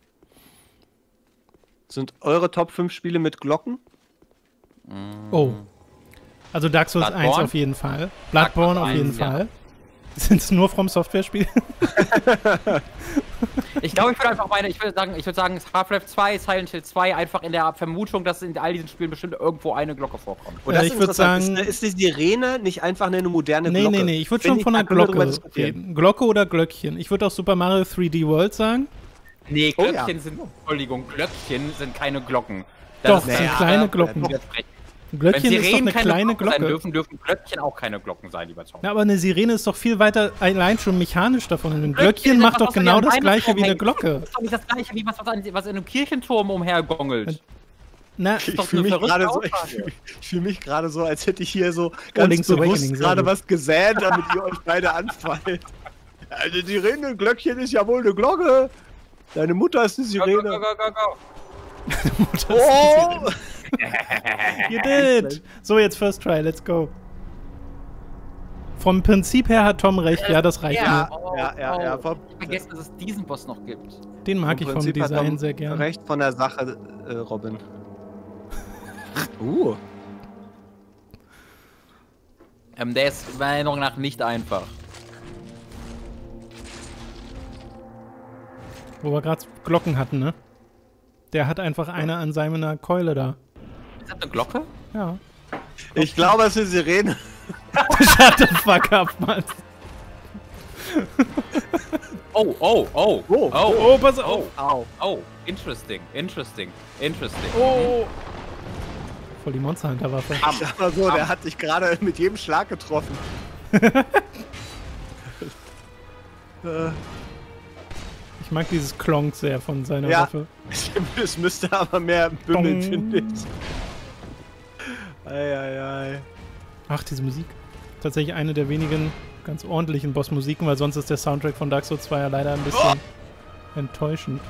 Sind eure Top fünf Spiele mit Glocken? Oh. Also Dark Souls Bloodborne? eins auf jeden Fall. Bloodborne auf eins, jeden ja. Fall. Sind es nur From Software-Spiele? Ich glaube, ich würde einfach meine, ich würde sagen, ich würde sagen, Half-Life zwei, Silent Hill zwei, einfach in der Vermutung, dass in all diesen Spielen bestimmt irgendwo eine Glocke vorkommt. Und Ja, das ich ist würd interessant. sagen- ist, ist die Sirene nicht einfach eine moderne Nee, Glocke? nee, nee. Ich würde Wenn schon von einer da können wir drüber Glocke diskutieren. reden. Glocke oder Glöckchen. Ich würde auch Super Mario drei D World sagen. Nee, Oh, Glöckchen ja. sind, Entschuldigung, Glöckchen sind keine Glocken. Doch, ist das sind ja- kleine ja, Glocken. widersprechen. Ein Wenn Glöckchen ist doch Sirenen eine keine kleine Glocken sein Glocke. dürfen, dürfen Glöckchen auch keine Glocken sein, lieber Tom. Ja, aber eine Sirene ist doch viel weiter allein schon mechanisch davon. Und ein Glöckchen ist macht etwas, doch was an genau ihrem das Bein gleiche wie eine rumhängt. Glocke. Das ist doch nicht das gleiche wie was, was, an, was in einem Kirchenturm umhergongelt. Na, ist Ich doch fühle eine mich verrückte gerade so, ich Aussage. fühl, ich fühl mich gerade so, als hätte ich hier so ganz Link's bewusst Awakening, sehr gerade gut. was gesät, damit ihr euch beide anfallt. Also die Sirene, Glöckchen ist ja wohl eine Glocke. Deine Mutter ist eine Go, go, Sirene. go, go, go. Oh! You did! So, jetzt First Try, let's go. Vom Prinzip her hat Tom recht, ja, das reicht Ja, mir. Oh, ja, ja, ja. Vom, Ich vergessen, dass es diesen Boss noch gibt. Den mag ich vom Prinzip hat Design Tom sehr gern. Recht von der Sache, äh, Robin. Uh. Ähm, der ist meiner Meinung nach nicht einfach. Wo wir gerade Glocken hatten, ne? Der hat einfach eine an seiner Keule da. Ist das eine Glocke? Ja. Ich glaube, es ist eine Sirene. Shut the fuck up, Mann. Oh, oh, oh, Oh. oh, Oh, pass auf. oh, Au. oh, interesting, interesting, interesting. Oh. Voll die Monster Hunter Waffe. Ich sag mal so, der hat dich gerade mit jedem Schlag getroffen. äh, Ich mag dieses Klonk sehr von seiner Ja. Waffe. es müsste aber mehr bümmeln, Dong. finde ich. Eieiei. Ach, diese Musik. Tatsächlich eine der wenigen ganz ordentlichen Bossmusiken, weil sonst ist der Soundtrack von Dark Souls zwei ja leider ein bisschen enttäuschend.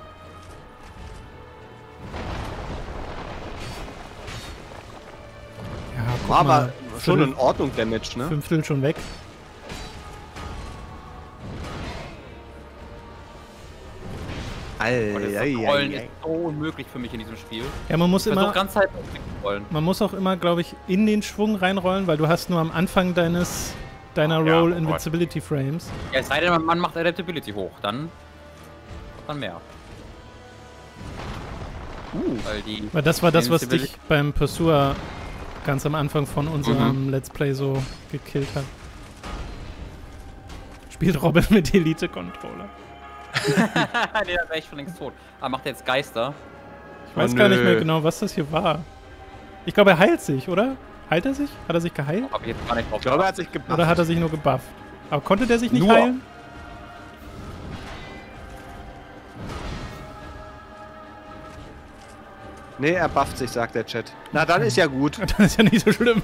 Ja, guck War aber mal, schon Viertel- in Ordnung, Damage, ne? Fünftel schon weg. Oh, das Eieiei. Rollen ist so unmöglich für mich in diesem Spiel. Ja, man muss Ich versuche immer, ganz Zeit zu rollen. man muss auch immer, glaube ich, in den Schwung reinrollen, weil du hast nur am Anfang deines deiner Ja, Roll oh Invincibility Frames. Ja, es sei denn, man macht Adaptability hoch, dann dann mehr. Uh, Weil die Weil das war das, was Invincibility- dich beim Pursuer ganz am Anfang von unserem Let's Play so gekillt hat. Spielt Robin mit Elite-Controller. nee, da wäre ich schon längst tot. Aber macht er jetzt Geister? Ich weiß Oh, gar nicht nö. mehr genau, was das hier war. Ich glaube, er heilt sich, oder? Heilt er sich? Hat er sich geheilt? Hab ich jetzt gar nicht drauf ich glaube, er hat sich gebufft. Oder hat er sich nur gebufft? Aber konnte der sich nicht Nur. heilen? Nee, er bufft sich, sagt der Chat. Na, dann ist ja gut. Das ist ja nicht so schlimm.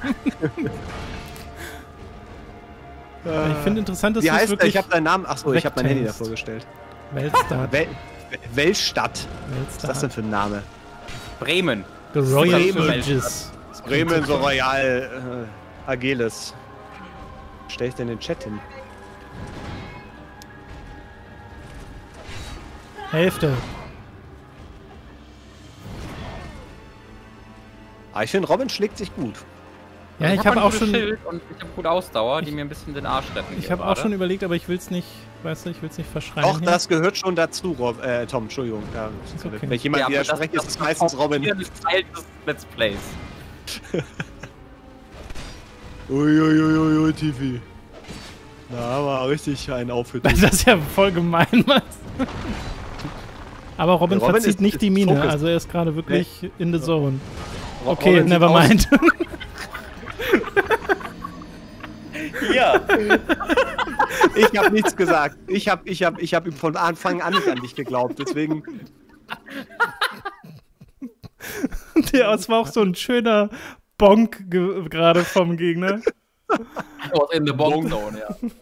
Ich finde interessant, dass Wie du es heißt er? wirklich... Ich habe deinen Namen. Achso, ich habe mein Handy wegtailst. davor gestellt. Weltstadt. Wel Weltstadt. Was ist das denn für ein Name? Bremen. The Royal Bremen. Aegis. Bremen, so royal. Äh, Ageles. Stell ich denn den Chat hin? Hälfte. Ah, ich finde, Robin schlägt sich gut. Ja, ich hab habe ein auch gutes schon... Schild und ich habe gute Ausdauer, die Ich- mir ein bisschen den Arsch retten. Ich hier habe auch gerade. schon überlegt, aber ich will es nicht, weißt du, ich will es nicht verschreien. Doch, hier. das gehört schon dazu, Rob, äh, Tom, Entschuldigung. Ja, Ist okay. Wenn ich jemand Ja, aber das- widerspreche, ist das es meistens Robin. Hier ist Teil des Let's Plays. Uiuiuiui, Tifi. Na, war richtig ein Aufhütten. Das ist ja voll gemein, Mann. Aber Robin, Robin verzieht ist- nicht ist die Miene, focused. also er ist gerade wirklich in the zone. Ro- Okay, Robin sieht never aus- mind. Ja. Ich habe nichts gesagt. Ich habe ich hab, ich hab von Anfang an nicht an dich geglaubt. Deswegen. Der, das war auch so ein schöner Bonk ge- gerade vom Gegner. Was in the Bonk Zone,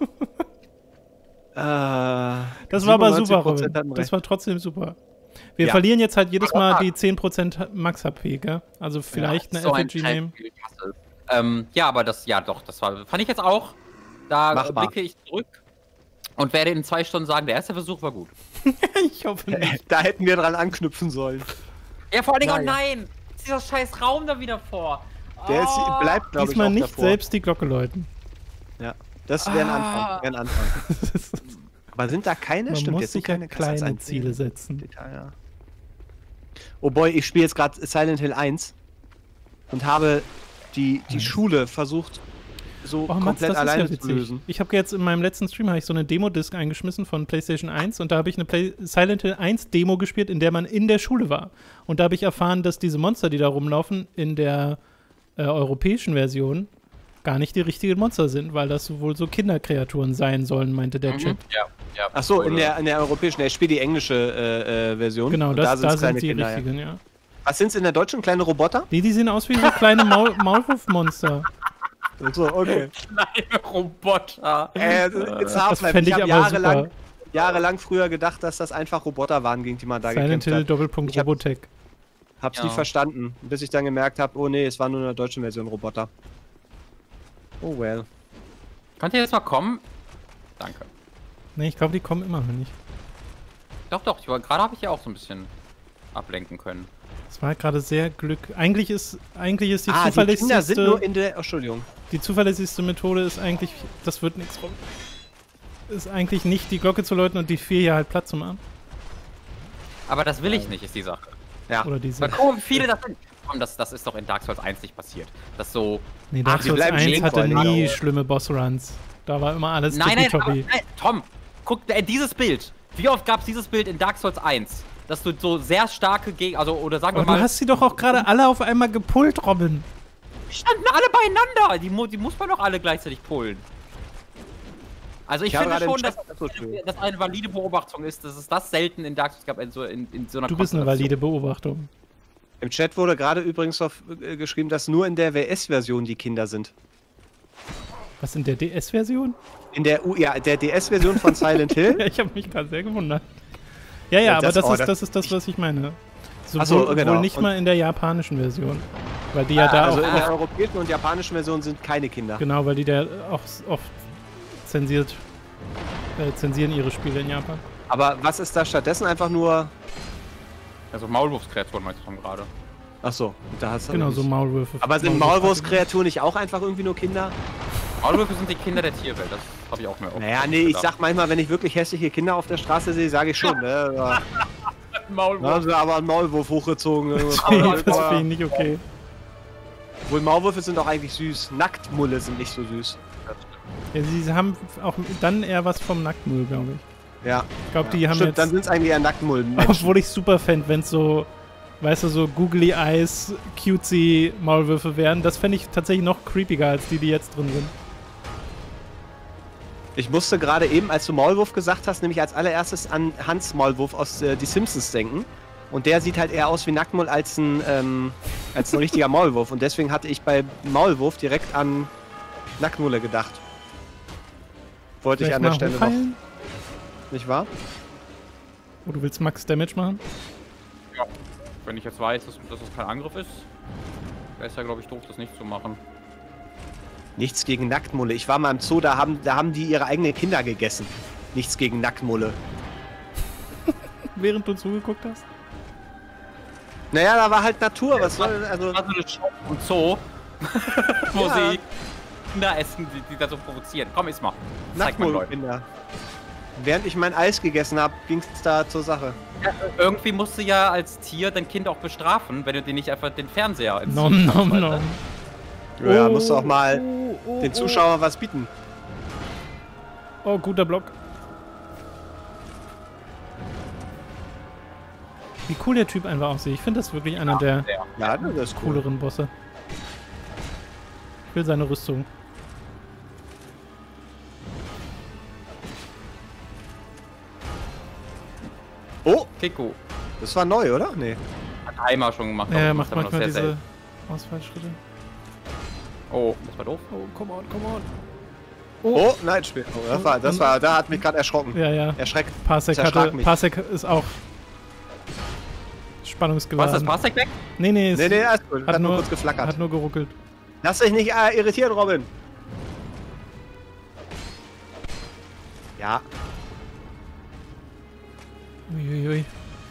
ja. Äh, Das war aber super, siebenundneunzig Prozent Robin. hatten Das recht. war trotzdem super. Wir Ja. verlieren jetzt halt jedes Mal Aber- die zehn Prozent Max-H P, gell? Also vielleicht Ja, eine so ein Effigy nehmen. Scheißspiel, ich hasse es. Ähm, ja, aber das, ja doch, das war, fand ich jetzt auch. Da äh, Machbar. blicke ich zurück und werde in zwei Stunden sagen, der erste Versuch war gut. Ich hoffe nicht. Da hätten wir dran anknüpfen sollen. Ja, vor allen Dingen, oh Nein. nein, ist dieser scheiß Raum da wieder vor. Der ist, Oh. bleibt, glaube ich, Diesmal auch nicht davor. selbst die Glocke läuten. Ja, das wäre ein Ah. Anfang. Wär ein Anfang. Aber sind da keine? Man Stimmt, muss jetzt sind sich ja keine Klasse kleine eins Ziele setzen. Detail, ja. Oh boy, ich spiele jetzt gerade Silent Hill eins und habe die, die Schule versucht, so Oh, Mats, komplett das ist alleine ja zu witzig. lösen. Ich habe jetzt in meinem letzten Stream habe ich so eine Demo-Disc eingeschmissen von PlayStation eins und da habe ich eine Play Silent Hill eins Demo gespielt, in der man in der Schule war. Und da habe ich erfahren, dass diese Monster, die da rumlaufen, in der äh, europäischen Version gar nicht die richtigen Monster sind, weil das wohl so Kinderkreaturen sein sollen, meinte der Mhm. Chat. Ja, ja. Ach so, in Oder- der, in der europäischen, ich spiele die englische äh, äh, Version. Genau, und das, da, sind's sind kleine die Kinder, ja. richtigen, ja. Was sind's in der deutschen? Kleine Roboter? Die, die sehen aus wie so kleine Maul Maulwurfmonster. So, okay. Kleine Roboter. äh, it's Das Half-Life. fände Ich ich habe aber jahrelang, super. jahrelang früher gedacht, dass das einfach Roboter waren, gegen die man da Silent gekämpft Hill hat. Doppelpunkt Ich hab- Robotech. Hab's Ja. nicht verstanden, bis ich dann gemerkt habe, oh nee, es war nur in der deutschen Version Roboter. Oh well. Könnt ihr jetzt mal kommen? Danke. Nee, ich glaube, die kommen immer noch nicht. Doch, doch, ich war- gerade habe ich ja auch so ein bisschen ablenken können. Das war gerade sehr Glück. Eigentlich ist, eigentlich ist die ah, die Kinder sind zuverlässigste, nur in der... Oh, Entschuldigung. die zuverlässigste Methode ist eigentlich, das wird nichts rum, ist eigentlich nicht die Glocke zu läuten und die vier hier halt Platz zu machen. Aber das will ich nicht, ist die Sache. Ja. Oder diese. Weil guck mal, wie viele das sind. Komm, das, das ist doch in Dark Souls eins nicht passiert. Das so. Nee, Ach, Dark die Souls bleiben eins stehen hatte vor allem. nie schlimme Bossruns. Da war immer alles Nein, nein, aber, tippitoppi. nein, Tom, guck, äh, dieses Bild. Wie oft gab es dieses Bild in Dark Souls eins? Dass du so sehr starke Gegner, also, oder sagen Aber wir mal... du hast sie doch auch gerade alle auf einmal gepullt, Robin. Die standen alle beieinander. Die, mu die muss man doch alle gleichzeitig pullen. Also ich, Ich habe finde gerade schon, im dass Chat das so schön. das eine valide Beobachtung ist, dass es das selten in Dark Souls gab, in so, in, in so einer Du bist eine valide Beobachtung. Im Chat wurde gerade übrigens auf, äh, geschrieben, dass nur in der W S-Version die Kinder sind. Was, in der D S-Version? In der, U ja, der D S-Version von Silent Hill. Ich habe mich gerade sehr gewundert. Ja, ja, Ja, aber das- das, oh, ist, das- das ist das, was ich meine. So, Ach so, wohl, genau. wohl nicht Und- mal in der japanischen Version. Weil die ja da Also auch... in der europäischen und japanischen Version sind keine Kinder. Genau, weil die da auch oft zensiert, äh, zensieren ihre Spiele in Japan. Aber was ist da stattdessen? Einfach nur. Also Maulwurfskreaturen meinst du von gerade. Ach so, da hast du Genau, nicht. so Maulwürfe. Aber sind Maulwurfskreaturen nicht auch einfach irgendwie nur Kinder? Maulwürfe sind die Kinder der Tierwelt, das habe ich auch mir auch Naja, nee, ich sag manchmal, wenn ich wirklich hässliche Kinder auf der Straße sehe, sage ich schon, ne? Da Maulwurf. haben sie aber einen Maulwurf hochgezogen. Das finde ich nicht okay. Wohl Maulwürfe sind auch eigentlich süß. Nacktmulle sind nicht so süß. Ja, sie haben auch dann eher was vom Nacktmull, glaube ich. Ja. Ich glaube, die ja. haben Stimmt, jetzt... dann sind es eigentlich eher Nacktmullen. Obwohl ich super fände, wenn es so, weißt du, so Googly Eyes, cutesy Maulwürfe wären. Das fände ich tatsächlich noch creepiger als die, die jetzt drin sind. Ich musste gerade eben, als du Maulwurf gesagt hast, nämlich als allererstes an Hans Maulwurf aus äh, Die Simpsons denken. Und der sieht halt eher aus wie Nacktmull als ein, ähm, als ein richtiger Maulwurf. Und deswegen hatte ich bei Maulwurf direkt an Nacktmulle gedacht. Wollte ich Vielleicht an der mal Stelle noch. hochheilen? Nicht wahr? Oh, du willst Max Damage machen? Ja, wenn ich jetzt weiß, dass, dass es kein Angriff ist, wäre es ja, glaube ich, doof, das nicht zu machen. Nichts gegen Nacktmulle. Ich war mal im Zoo, da haben, da haben die ihre eigenen Kinder gegessen. Nichts gegen Nacktmulle. Während du zugeguckt hast? Naja, da war halt Natur. Was soll also? Also eine Show und Zoo, wo Ja. sie Kinder essen, die, die da so provozieren. Komm, iss mal. Zeig mal, Leute. Nacktmullkinder. Während ich mein Eis gegessen habe, ging es da zur Sache. Ja, irgendwie musst du ja als Tier dein Kind auch bestrafen, wenn du dir nicht einfach den Fernseher ins Nom, nom, nom. Ja, musst du auch mal oh, oh, den oh. Zuschauern was bieten. Oh, guter Block. Wie cool der Typ einfach aussieht. Ich finde das wirklich einer der Ja, das ist cool. cooleren Bosse. Ich will seine Rüstung. Oh, Kiko. das war neu, oder? Nee. Hat einmal schon gemacht. Ja, aber er macht macht aber noch manchmal sehr diese selten. Ausfallschritte. Oh, das war doof. Oh, come on, come on. Oh, nein, Spiel. Oh, das war, das war, da hat mich gerade erschrocken. Ja, ja. Erschreckt. Parsec, Das erschrak hatte, mich. Parsec ist auch Was, spannungsgeladen. das Parsec weg? Nee, nee, es Nee, nee, alles gut. hat, Hat nur nur, kurz geflackert. hat nur geruckelt. Lass dich nicht äh, irritieren, Robin. Ja, Uiuiui.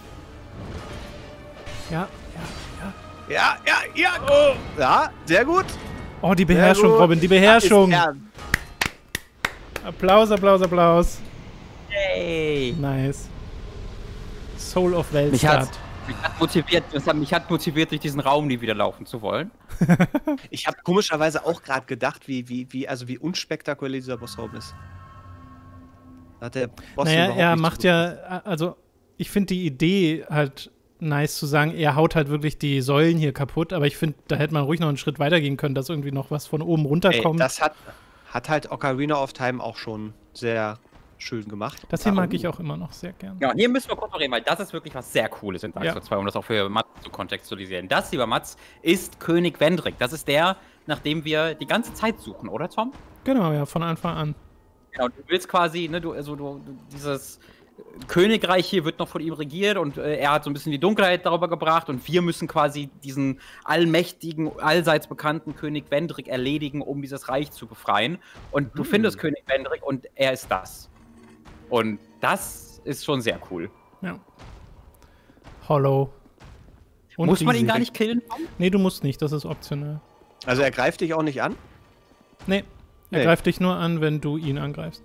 Ja, ja, ja. ja, ja, ja. Oh. Ja, sehr gut. Oh, die Sehr Beherrschung, gut. Robin, die Beherrschung. Ist er. Applaus, Applaus, Applaus. Yay! Nice. Soul of Mich hat, Weltstadt. mich hat motiviert, das hat, mich hat motiviert, durch diesen Raum nie wieder laufen zu wollen. Ich habe komischerweise auch gerade gedacht, wie, wie, wie, also wie unspektakulär dieser Bossraum ist. Da hat der Boss Naja, überhaupt er nicht macht zu- ja, also ich finde die Idee halt nice zu sagen, er haut halt wirklich die Säulen hier kaputt, aber ich finde, da hätte man ruhig noch einen Schritt weiter gehen können, dass irgendwie noch was von oben Ey, runterkommt. das hat, hat halt Ocarina of Time auch schon sehr schön gemacht. Das hier mag Warum? ich auch immer noch sehr gern. Ja, und hier müssen wir kurz noch reden, weil das ist wirklich was sehr Cooles in Dark Ja. Souls zwei, um das auch für Mats zu kontextualisieren. Das, lieber Mats, ist König Vendrick. Das ist der, nach dem wir die ganze Zeit suchen, oder Tom? Genau, ja, von Anfang an. Genau, du willst quasi, ne, du, also du, du dieses Königreich hier wird noch von ihm regiert und äh, er hat so ein bisschen die Dunkelheit darüber gebracht und wir müssen quasi diesen allmächtigen, allseits bekannten König Vendrick erledigen, um dieses Reich zu befreien. Und du Hm. findest König Vendrick und er ist das. Und das ist schon sehr cool. Ja. Hollow. Und Muss man ihn riesig. gar nicht killen? Nee, du musst nicht, das ist optional. Also er greift dich auch nicht an? Nee, er Nee. greift dich nur an, wenn du ihn angreifst.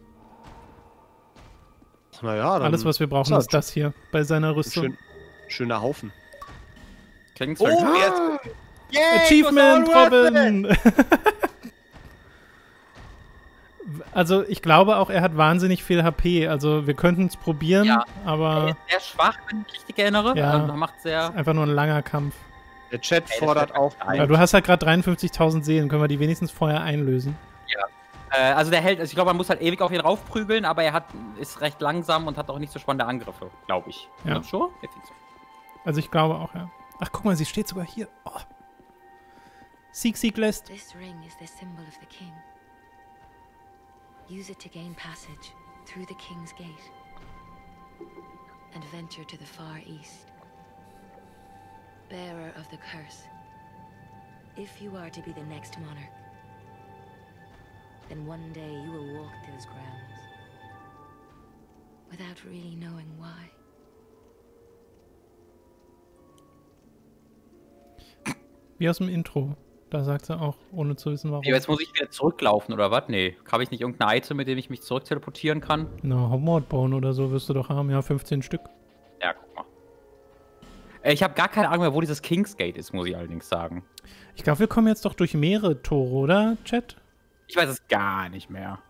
Naja, dann Alles, was wir brauchen, ist ist das hier bei seiner Rüstung. schön, schöner Haufen. Klingt Oh, so. jetzt. Yay, Achievement, das war worth it. Robin! Also ich glaube auch, er hat wahnsinnig viel H P. Also wir könnten es probieren, Ja. aber Er ist sehr schwach, wenn ich mich richtig erinnere. Ja. Also, macht sehr. einfach nur ein langer Kampf. Der Chat Ey, das fordert wird auch. geil. Ja, du hast halt gerade dreiundfünfzigtausend Seelen. Können wir die wenigstens vorher einlösen? Äh, also der Held, also ich glaube, man muss halt ewig auf ihn raufprügeln, aber er hat, ist recht langsam und hat auch nicht so spannende Angriffe, glaube ich. Ja. Oder schon? Ich think so. Also ich glaube auch, ja. Ach, guck mal, sie steht sogar hier. Oh. Sieg, Sieg lässt. This ring is the symbol of the king. Use it to gain passage through the king's gate and venture to the far east. Bearer of the curse, if you are to be the next monarch, then one day you will walk those grounds without really knowing why. Wie aus dem Intro. Da sagt sie auch, ohne zu wissen, warum. Ja, jetzt muss ich wieder zurücklaufen, oder was? Nee. Habe ich nicht irgendein Item, mit dem ich mich zurückteleportieren kann? Na, Homeward Bone oder so wirst du doch haben. Ja, fünfzehn Stück. Ja, guck mal. Äh, Ich habe gar keine Ahnung mehr, wo dieses Kingsgate ist, muss ich allerdings sagen. Ich glaube, wir kommen jetzt doch durch mehrere Tore, oder, Chat? Ich weiß es gar nicht mehr.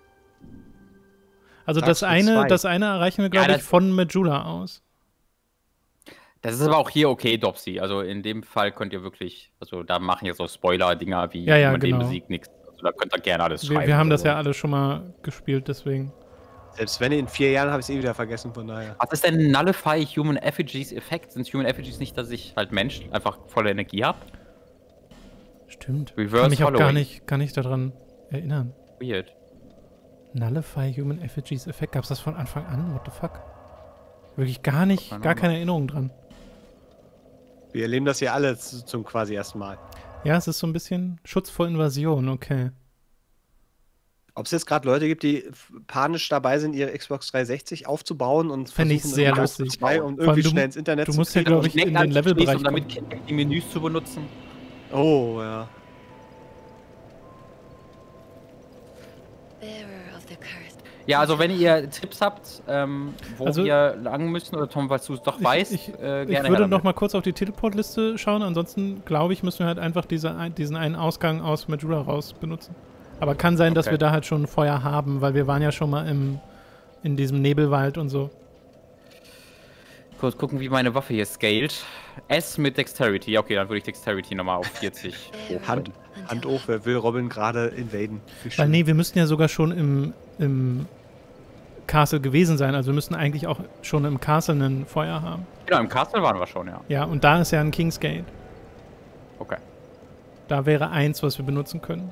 Also Sagst das du eine, zwei? das eine erreichen wir, glaube Ja, ich, das- von Majula aus. Das ist aber auch hier okay, Dopsy. Also in dem Fall könnt ihr wirklich, also da machen jetzt so Spoiler-Dinger wie Ja, ja, man den genau. besiegt nichts. Also da könnt ihr gerne alles Wir, schreiben. wir haben oder das so. ja alle schon mal gespielt, deswegen. Selbst wenn in vier Jahren habe ich es eh wieder vergessen, von daher. Was ist denn Nullify Human Effigies Effekt? Sind Human Effigies nicht, dass ich halt Mensch einfach volle Energie habe? Stimmt. Reverse kann mich auch gar Following. nicht, gar nicht daran erinnern. Weird. Nullify Human Effigies Effekt. Gab es das von Anfang an? What the fuck? Wirklich gar nicht, Keine gar Ahnung. keine Erinnerung dran. Wir erleben das hier alle z- zum quasi ersten Mal. Ja, es ist so ein bisschen Schutz vor Invasion, okay. Ob es jetzt gerade Leute gibt, die f- panisch dabei sind, ihre Xbox dreihundertsechzig aufzubauen und Fänd ich versuchen, sehr irgendwie lustig. zwei und Vor allem irgendwie du- schnell ins Internet du zu musst ja, kriegen. glaub ich, in den Levelbereich um damit kommen. die Menüs zu benutzen. Oh, ja. Bearer of the curse. Ja, also wenn ihr Tipps habt, ähm, wo Also- wir lang müssen, oder Tom, weil du es doch Ich- weißt, ich- äh, Ich gerne würde her noch damit. mal kurz auf die Teleport-Liste schauen. Ansonsten, glaube ich, müssen wir halt einfach diese, ein- diesen einen Ausgang aus Majula raus benutzen. Aber kann sein, dass Okay. wir da halt schon Feuer haben, weil wir waren ja schon mal im, in diesem Nebelwald und so. Kurz gucken, wie meine Waffe hier scaled. S mit Dexterity. Ja, okay, dann würde ich Dexterity nochmal auf vierzig. Oh, Hand, Hand hoch, wer will Robin gerade invaden? Wie Weil schön. nee, wir müssten ja sogar schon im, im Castle gewesen sein. Also wir müssten eigentlich auch schon im Castle ein Feuer haben. Genau, im Castle waren wir schon, ja. Ja, und da ist ja ein Kingsgate. Okay. Da wäre eins, was wir benutzen können.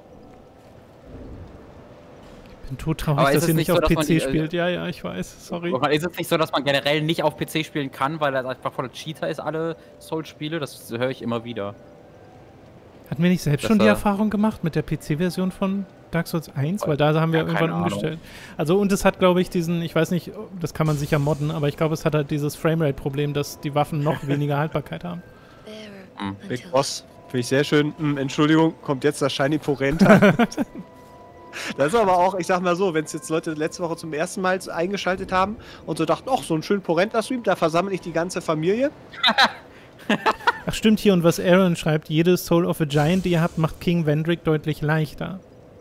Ich bin todtraurig, Aber ist dass es ihr nicht nicht so, auf dass man P C die, äh, spielt. Ja, ja, ich weiß. Sorry. Und ist es nicht so, dass man generell nicht auf P C spielen kann, weil das einfach voller Cheater ist, alle Souls-Spiele? Das höre ich immer wieder. Hatten wir nicht selbst Das schon die war- Erfahrung gemacht mit der P C-Version von Dark Souls eins? Weil da haben wir Ja, keine irgendwann Ahnung. umgestellt. Also und es hat, glaube ich, diesen, ich weiß nicht, das kann man sicher modden, aber ich glaube, es hat halt dieses Framerate-Problem, dass die Waffen noch weniger Haltbarkeit haben. Bearer Mm. Big until Boss, finde ich sehr schön. Hm, Entschuldigung, kommt jetzt das Shiny Porenta. Das ist aber auch, ich sag mal so, wenn es jetzt Leute letzte Woche zum ersten Mal eingeschaltet haben und so dachten, ach, so einen schönen Porenta-Stream, da versammle ich die ganze Familie. Ach stimmt hier, und was Aaron schreibt, jede Soul of a Giant, die ihr habt, macht King Vendrick deutlich leichter.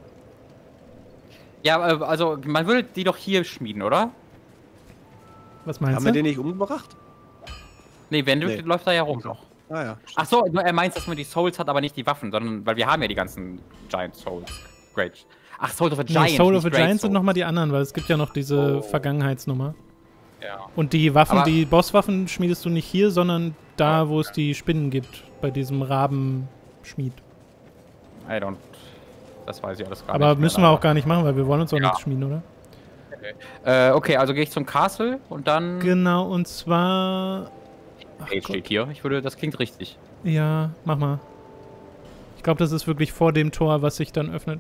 Ja, äh, also man würde die doch hier schmieden, oder? Was Haben meinst Also wir du? den nicht umgebracht? Nee, Vendrick Nee. läuft da ja rum noch. Ah ja. Ach so, nur er meint, dass man die Souls hat, aber nicht die Waffen, sondern weil wir haben ja die ganzen Giant Souls. Great. Ach, Soul of a Giant. Nee, Soul of a nicht Great Giant sind Souls. nochmal die anderen, weil es gibt ja noch diese Oh. Vergangenheitsnummer. Ja. Und die Waffen, Aber- die Bosswaffen schmiedest du nicht hier, sondern da, wo es die Spinnen gibt, bei diesem Rabenschmied. I don't. Das weiß ich alles gar Aber nicht. mehr, müssen wir auch leider. gar nicht machen, weil wir wollen uns auch Ja. nichts schmieden, oder? Äh, okay, also gehe ich zum Castle und dann. Genau, und zwar... Ach Hey, Gott. steht hier. Ich würde, das klingt richtig. Ja, mach mal. Ich glaube, das ist wirklich vor dem Tor, was sich dann öffnet.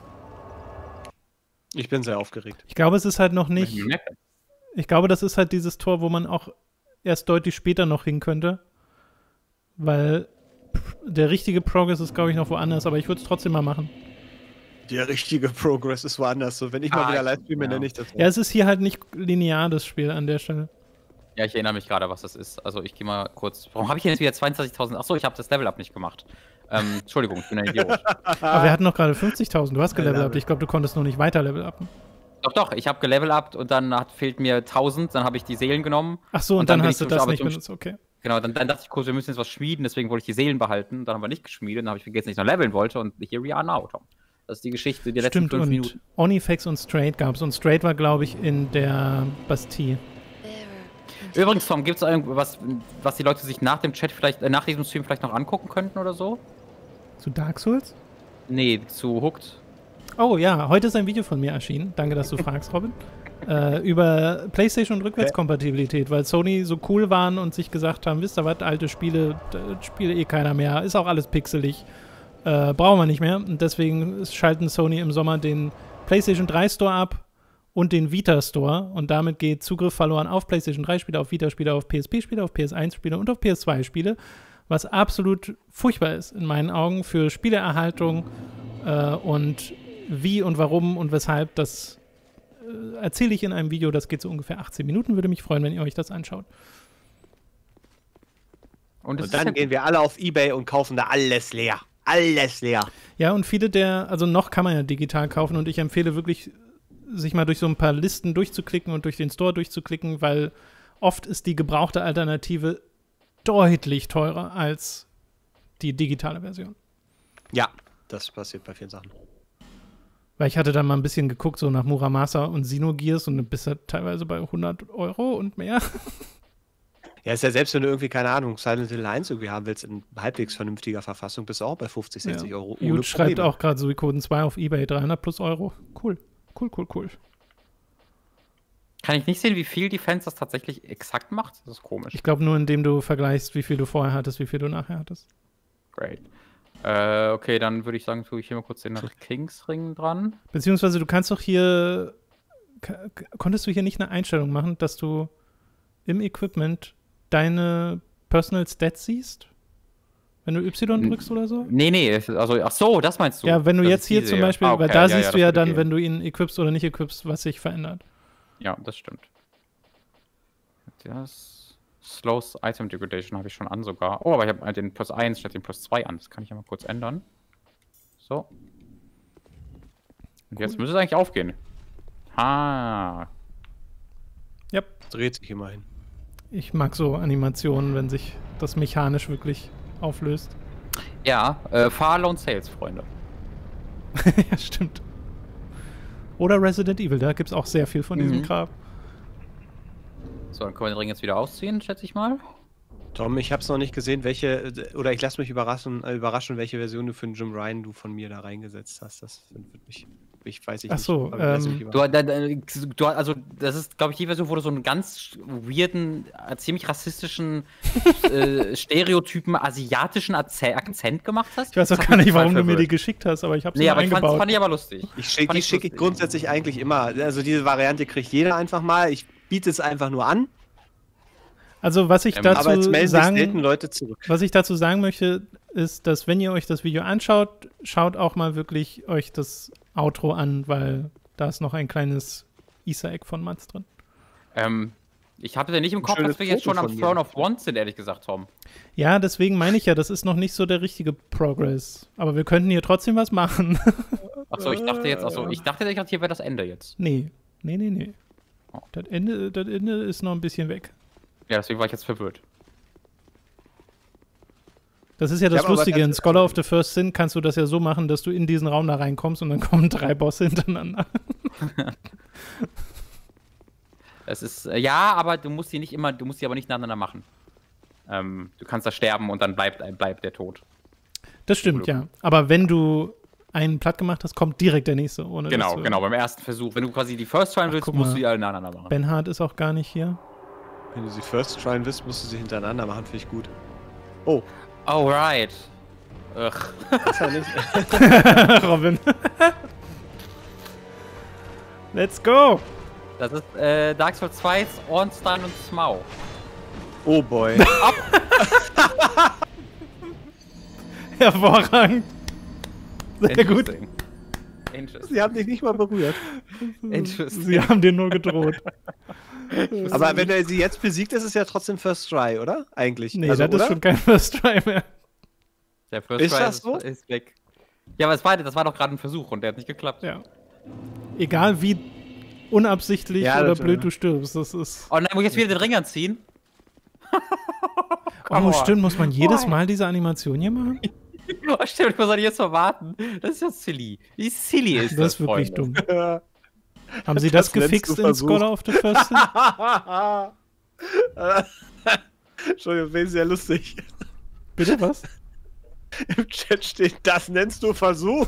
Ich bin sehr aufgeregt. Ich glaube, es ist halt noch nicht... Mit Map. Ich glaube, das ist halt dieses Tor, wo man auch erst deutlich später noch hin könnte. Weil pff, der richtige Progress ist, glaube ich, noch woanders, aber ich würde es trotzdem mal machen. Der richtige Progress ist woanders. So, wenn ich mal Ah, wieder live streame, ja. nenne ich das. Ja, es ist hier halt nicht linear, das Spiel an der Stelle. Ja, ich erinnere mich gerade, was das ist. Also ich gehe mal kurz. Warum habe ich denn jetzt wieder zweiundzwanzigtausend? Achso, ich habe das Level-Up nicht gemacht. Ähm, Entschuldigung, ich bin ein Idiot. Aber wir hatten noch gerade fünfzigtausend. Du hast gelevelt. Ich glaube, du konntest noch nicht weiter level upen. Doch, doch, ich habe gelevelt und dann hat, fehlt mir tausend, dann habe ich die Seelen genommen. Ach so, und, und dann, dann hast du das nicht benutzt, okay. Genau, dann, dann dachte ich kurz, wir müssen jetzt was schmieden, deswegen wollte ich die Seelen behalten. Dann haben wir nicht geschmiedet, dann habe ich vergessen, dass ich noch leveln wollte und here we are now, Tom. Das ist die Geschichte der letzten fünf Minuten. Stimmt, und Onifax und Straight gab es. Und Straight war, glaube ich, in der Bastille. Übrigens, Tom, gibt es irgendwas, was die Leute sich nach dem Chat vielleicht, äh, nach diesem Stream vielleicht noch angucken könnten oder so? Zu Dark Souls? Nee, zu Hooked. Oh ja, heute ist ein Video von mir erschienen. Danke, dass du fragst, Robin. Äh, über PlayStation und Rückwärtskompatibilität, weil Sony so cool waren und sich gesagt haben, wisst ihr was, alte Spiele, spiele eh keiner mehr, ist auch alles pixelig, äh, brauchen wir nicht mehr. Und deswegen schalten Sony im Sommer den PlayStation drei Store ab und den Vita Store und damit geht Zugriff verloren auf PlayStation drei Spiele, auf Vita Spiele, auf P S P Spiele, auf P S eins Spiele und auf P S zwei Spiele, was absolut furchtbar ist in meinen Augen für Spieleerhaltung äh, und wie und warum und weshalb, das äh, erzähle ich in einem Video, das geht so ungefähr achtzehn Minuten, würde mich freuen, wenn ihr euch das anschaut. Und, und dann ja gehen wir alle auf eBay und kaufen da alles leer. Alles leer. Ja, und viele der, also noch kann man ja digital kaufen und ich empfehle wirklich, sich mal durch so ein paar Listen durchzuklicken und durch den Store durchzuklicken, weil oft ist die gebrauchte Alternative deutlich teurer als die digitale Version. Ja, das passiert bei vielen Sachen. Weil ich hatte da mal ein bisschen geguckt, so nach Muramasa und Xenogears und bist ja teilweise bei hundert Euro und mehr. Ja, ist ja selbst, wenn du irgendwie, keine Ahnung, Silent Hill eins irgendwie haben willst, in halbwegs vernünftiger Verfassung, bist du auch bei fünfzig, sechzig ja. Euro. Jude schreibt auch gerade Suikoden zwei auf eBay, dreihundert plus Euro. Cool, cool, cool, cool. Kann ich nicht sehen, wie viel die Fans das tatsächlich exakt macht? Das ist komisch. Ich glaube nur, indem du vergleichst, wie viel du vorher hattest, wie viel du nachher hattest. Great. Äh, okay, dann würde ich sagen, tue ich hier mal kurz den nach Kingsring dran. Beziehungsweise du kannst doch hier, konntest du hier nicht eine Einstellung machen, dass du im Equipment deine Personal Stats siehst? Wenn du Y drückst oder so? Nee, nee, also, ach so, das meinst du? Ja, wenn du das jetzt hier zum Beispiel, ah, okay. weil da ja, siehst ja, du ja dann, gehen. wenn du ihn equipst oder nicht equipst, was sich verändert. Ja, das stimmt. Das Slows Item Degradation habe ich schon an sogar. Oh, aber ich habe den plus eins statt den plus zwei an. Das kann ich ja mal kurz ändern. So. Und cool. Jetzt müsste es eigentlich aufgehen. Ha. Ja. Dreht sich immerhin. Ich mag so Animationen, wenn sich das mechanisch wirklich auflöst. Ja, äh, Far Lone Sales, Freunde. Ja, stimmt. Oder Resident Evil, da gibt es auch sehr viel von mhm. diesem Kram. So, dann können wir den Ring jetzt wieder ausziehen, schätze ich mal. Tom, ich habe es noch nicht gesehen, welche, oder ich lasse mich überraschen, äh, überraschen, welche Version du für den Jim Ryan du von mir da reingesetzt hast. Das wird mich, ich weiß ich Ach so, nicht. ähm, du, du, du, also das ist, glaube ich, die Version, wo du so einen ganz weirden, ziemlich rassistischen, äh, stereotypen asiatischen Akzent gemacht hast. Ich weiß auch gar nicht, warum du mir die geschickt hast, aber ich habe sie nee, aber eingebaut. Nee, aber fand ich aber lustig. Ich schick, die schicke ich grundsätzlich eigentlich immer. Also diese Variante kriegt jeder einfach mal. Ich biete es einfach nur an. Also was ich, ähm, dazu aber jetzt melden sagen, sich selten Leute zurück. Was ich dazu sagen möchte, ist, dass wenn ihr euch das Video anschaut, schaut auch mal wirklich euch das Outro an, weil da ist noch ein kleines Easter Egg von Mats drin. Ähm, ich hatte den nicht im Kopf, dass wir jetzt schon am Throne of Wands sind, ehrlich gesagt, Tom. Ja, deswegen meine ich ja, das ist noch nicht so der richtige Progress. Aber wir könnten hier trotzdem was machen. Achso, ich dachte jetzt, achso, ich dachte, hier wäre das Ende jetzt. Nee, nee, nee, nee. Oh. Das Ende, das Ende ist noch ein bisschen weg. Ja, deswegen war ich jetzt verwirrt. Das ist ja das ja, Lustige. In Scholar of the First Sin kannst du das ja so machen, dass du in diesen Raum da reinkommst und dann kommen drei Bosse hintereinander. Es ist, ja, aber du musst die nicht immer, du musst die aber nicht nacheinander machen. Ähm, du kannst da sterben und dann bleibt, bleibt der tot. Das stimmt, ja. Aber wenn du einen platt gemacht hast, kommt direkt der nächste. Ohne genau, genau, beim ersten Versuch. Wenn du quasi die First Try willst, musst du die alle nacheinander machen. Benhard ist auch gar nicht hier. Wenn du sie First Try willst, musst du sie hintereinander machen, finde ich gut. Oh. Alright. Ugh. Das ist ja nicht. Robin. Let's go! Das ist äh, Dark Souls zwei, Ornstein und Smaug. Oh boy. Hervorragend. Sehr gut. Interesting. Sie haben dich nicht mal berührt. Interesting. Sie haben dir nur gedroht. Aber wenn er sie jetzt besiegt, ist es ja trotzdem First Try, oder? Eigentlich. Nee, also, das ist oder? schon kein First Try mehr. Der First Ist Try das so? ist, ist weg. Ja, aber es war, das war doch gerade ein Versuch und der hat nicht geklappt. Ja. Egal wie unabsichtlich Ja, oder das, blöd ja. du stirbst, das ist... Oh nein, muss ich jetzt wieder den Ring anziehen? Oh, stimmt, muss man jedes Oh. Mal diese Animation hier machen? Oh, stimmt, ich muss an jetzt verwarten. Das ist ja silly. Wie silly ist das, Das ist wirklich Freunde? dumm. Haben sie das, Das nennst gefixt du in Versuch. Scholar of the First Sin? Entschuldigung, das ist sehr lustig. Bitte was? Im Chat steht, das nennst du Versuch.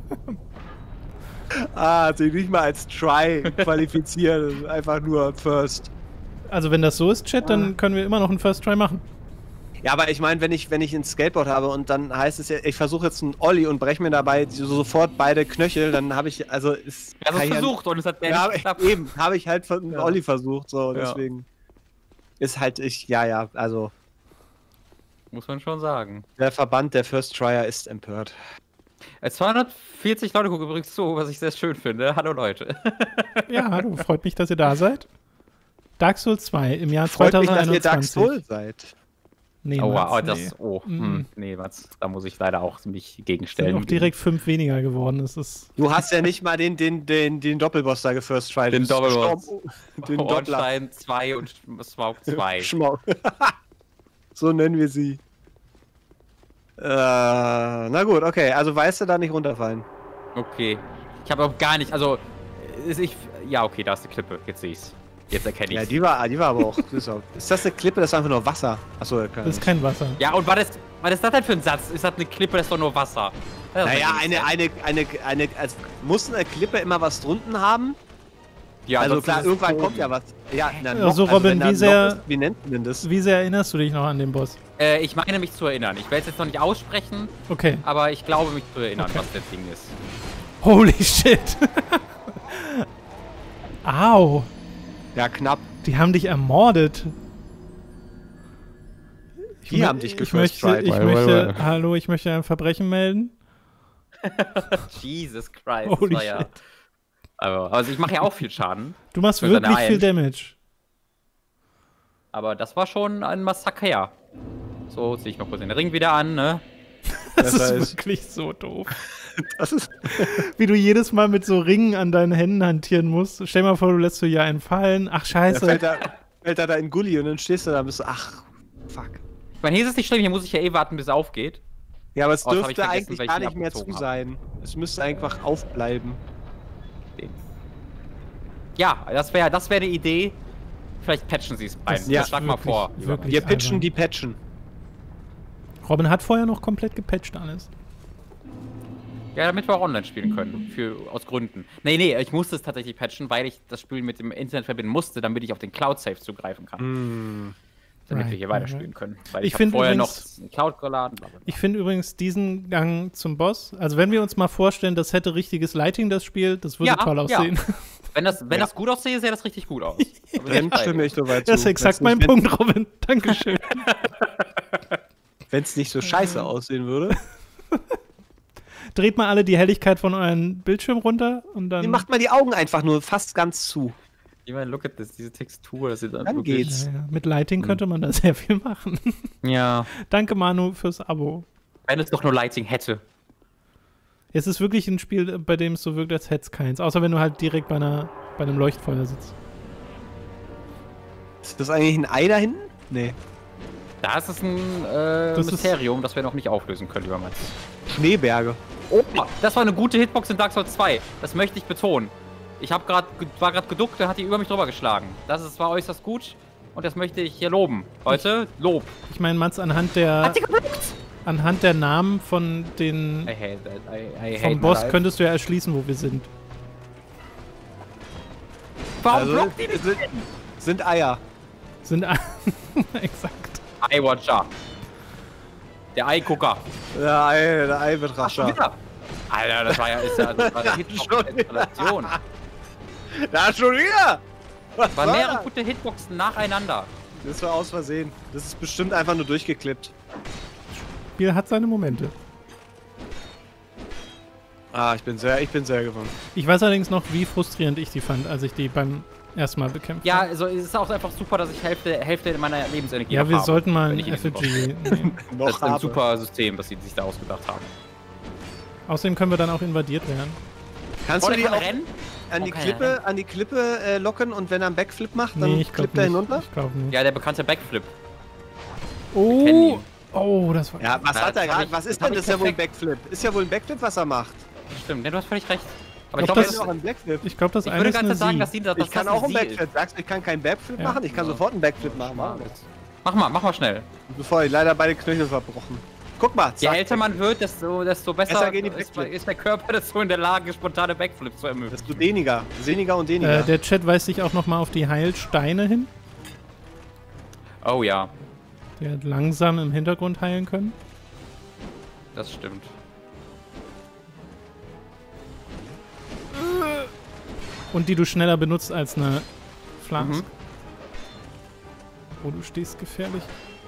Ah, hat sich nicht mal als Try qualifiziert, einfach nur First. Also wenn das so ist, Chat, dann können wir immer noch einen First Try machen. Ja, aber ich meine, wenn ich, wenn ich ein Skateboard habe und dann heißt es ja, ich versuche jetzt einen Olli und breche mir dabei so sofort beide Knöchel, dann habe ich, also ist Er hat es kann ich ja- versucht und es hat Ja, nicht geklappt. eben, habe ich halt von einem Ja. Olli versucht, so, Ja. deswegen ist halt ich, ja, ja, also Muss man schon sagen. der Verband der First Tryer ist empört. Äh, zweihundertvierzig Leute gucken übrigens zu, was ich sehr schön finde. Hallo Leute. Ja, hallo, freut mich, dass ihr da seid. Dark Souls zwei im Jahr Freut mich, dass ihr zwanzig Dark einundzwanzig. Soul seid. Nee, Oh, wow, Mats, oh, das, nee. oh, Mhm. hm, nee, Mats, da muss ich leider auch mich Sind gegenstellen. auch direkt fünf weniger geworden. Das ist Du hast ja nicht mal den, den, den, den Doppelboss da gefirst tried. Den Doppelboss. Den Doppler. Ornstein zwei und Smaug zwei. Schmauk. So nennen wir sie. Äh, na gut, okay, also weißt du da nicht runterfallen. Okay. Ich habe auch gar nicht, also, ist ich, ja, okay, da ist die Klippe, jetzt sehe ich's. Jetzt erkenne Ja, ich's. die war, die war aber auch. Ist, auch ist das eine Klippe? Das ist einfach nur Wasser. Achso, ja, Das ist kein Wasser. Ja, und was ist, was ist das denn für ein Satz? Ist das eine Klippe, das ist doch nur Wasser? Das ist Naja, doch eine, nicht eine, eine, eine, also muss eine Klippe immer was drunten haben? Ja, also ansonsten klar, ist es irgendwann Boden. kommt ja was. Ja, na, Also, Loch, Robin, wenn da wie ein sehr- Loch ist, wie nennt man denn das? Wie sehr erinnerst du dich noch an den Boss? Äh, ich meine mich zu erinnern. Ich werde es jetzt noch nicht aussprechen, Okay. aber ich glaube mich zu erinnern, Okay. was das Ding ist. Holy shit. Au. Ja, knapp. Die haben dich ermordet. Ich Die mö- haben dich ich gefirst möchte, ich Well, möchte, well, well. hallo, ich möchte ein Verbrechen melden. Jesus Christ, Holy das war ja... shit. Aber, also ich mache ja auch viel Schaden, Du machst Für seine wirklich viel Eins. Damage. aber das war schon ein Massaker. So, ziehe ich mal kurz den Ring wieder an, ne? Das Besser ist ist- wirklich so doof. Das ist. Wie du jedes Mal mit so Ringen an deinen Händen hantieren musst. Stell dir mal vor, du lässt so ja einen fallen. Ach, Da scheiße. fällt da, fällt da, da in Gully und dann stehst du da und bist so, ach, fuck. Ich meine, hier ist es nicht schlimm, hier muss ich ja eh warten, bis er aufgeht. Ja, aber es Oh, das hab ich dürfte vergessen, eigentlich weil ich gar ihn nicht mehr zu abgezogen hab. sein. Es müsste einfach aufbleiben. Den. Ja, das wäre das wär eine Idee. Vielleicht patchen sie es rein. Das Ja, Schlag mal wirklich- vor. wirklich. Wir pitchen albern. die Patchen. Robin hat vorher noch komplett gepatcht alles. Ja, damit wir auch online spielen können. Für, aus Gründen. Nee, nee, ich musste es tatsächlich patchen, weil ich das Spiel mit dem Internet verbinden musste, damit ich auf den Cloud-Save zugreifen kann. Hm. Damit Right, wir hier right, weiterspielen können. Weil Ich ich, ich find habe vorher übrigens- noch einen Cloud geladen. Bla bla bla. Ich finde übrigens diesen Gang zum Boss, also wenn wir uns mal vorstellen, das hätte richtiges Lighting, das Spiel, das würde Ja, toll ja. aussehen. Wenn das, wenn Ja. das gut aussehe, sähe das richtig gut aus. Da bin Dann bei stimme dir. ich soweit zu. Das ist exakt mein Punkt, Robin. Dankeschön. Wenn es nicht so scheiße aussehen würde. Dreht mal alle die Helligkeit von euren Bildschirm runter und dann. Wie macht man die Augen einfach nur fast ganz zu? Ich meine, look at this, diese Textur, das sieht dann Dann wirklich... geht's. Ja, ja. Mit Lighting könnte man da sehr viel machen. Ja, Danke, Manu, fürs Abo. wenn es doch nur Lighting hätte. Es ist wirklich ein Spiel, bei dem es so wirkt, als hätte es keins. Außer wenn du halt direkt bei, einer, bei einem Leuchtfeuer sitzt. Ist das eigentlich ein Ei da hinten? Nee. Da ist es ein äh, Das ist- Mysterium, das wir noch nicht auflösen können, lieber Mats. Schneeberge. Oh, das war eine gute Hitbox in Dark Souls zwei. Das möchte ich betonen. Ich hab grad, ge- war gerade geduckt, der hat die über mich drüber geschlagen. Das ist, war äußerst gut und das möchte ich hier loben. Leute, Lob. Ich meine, Mats, anhand der, Hat sie geblockt? anhand der Namen von den I hate that. I, I hate vom my Boss life. könntest du ja erschließen, wo wir sind. Warum Also, blockt die nicht? sind, sind Eier. Sind exakt. Eye-Watcher. Der Eye-Gucker. Der, Ei, der Ach, schon Eibetrachter. wieder. Alter, das war ja, ist ja das war eine Hitbox-Installation. Da schon wieder! Was War soll mehrere das? gute Hitboxen nacheinander. Das war aus Versehen. Das ist bestimmt einfach nur durchgeklippt. Spiel hat seine Momente. Ah, ich bin sehr, ich bin sehr gewonnen. Ich weiß allerdings noch, wie frustrierend ich die fand, als ich die beim ersten Mal bekämpft Ja, habe. also es ist auch einfach super, dass ich Hälfte, Hälfte meiner Lebensenergie Ja, noch wir habe, sollten mal wenn ein ich ihn Effigy nehmen. Das ist ein super System, das sie sich da ausgedacht haben. Außerdem können wir dann auch invadiert werden. Kannst Oh, du der die kann auch rennen? an die Okay, Klippe, an die Klippe äh, locken und wenn er einen Backflip macht, dann Nee, ich glaube klippt er nicht. hinunter? Ich glaube nicht. Ja, der bekannte Backflip. kennen Oh, ihn. oh, das war... Ja, was Na, hat das er hab gerade? ich- Was das ist hab denn ich das? Ist ja wohl ein perfekt. Backflip. Ist ja wohl ein Backflip, was er macht. Stimmt, ja, du hast völlig recht. Aber Ich ich glaub, glaube, das- das auch einen Backflip. Ich glaube, das ich eine würde ist ganz eine sagen, Sie. dass, die, dass Ich das kann eine auch einen Sie ist. Backflip. Sagst du, ich kann keinen Backflip Ja. machen? Ich kann Ja. sofort einen Backflip machen. Mach Mach mal, mach mal schnell. Bevor ich leider beide Knöchel verbrochen. Guck mal, Je zack, älter man wird, desto, desto besser, Besser gehen die ist, Backflips. ist der Körper dazu in der Lage, spontane Backflips zu ermöglichen. desto dehniger. Sehniger und dehniger. Äh, der Chat weist sich auch nochmal auf die Heilsteine hin, Oh ja, die halt langsam im Hintergrund heilen können. das stimmt. Und die du schneller benutzt als eine Flask. Mhm. Oh, du stehst gefährlich.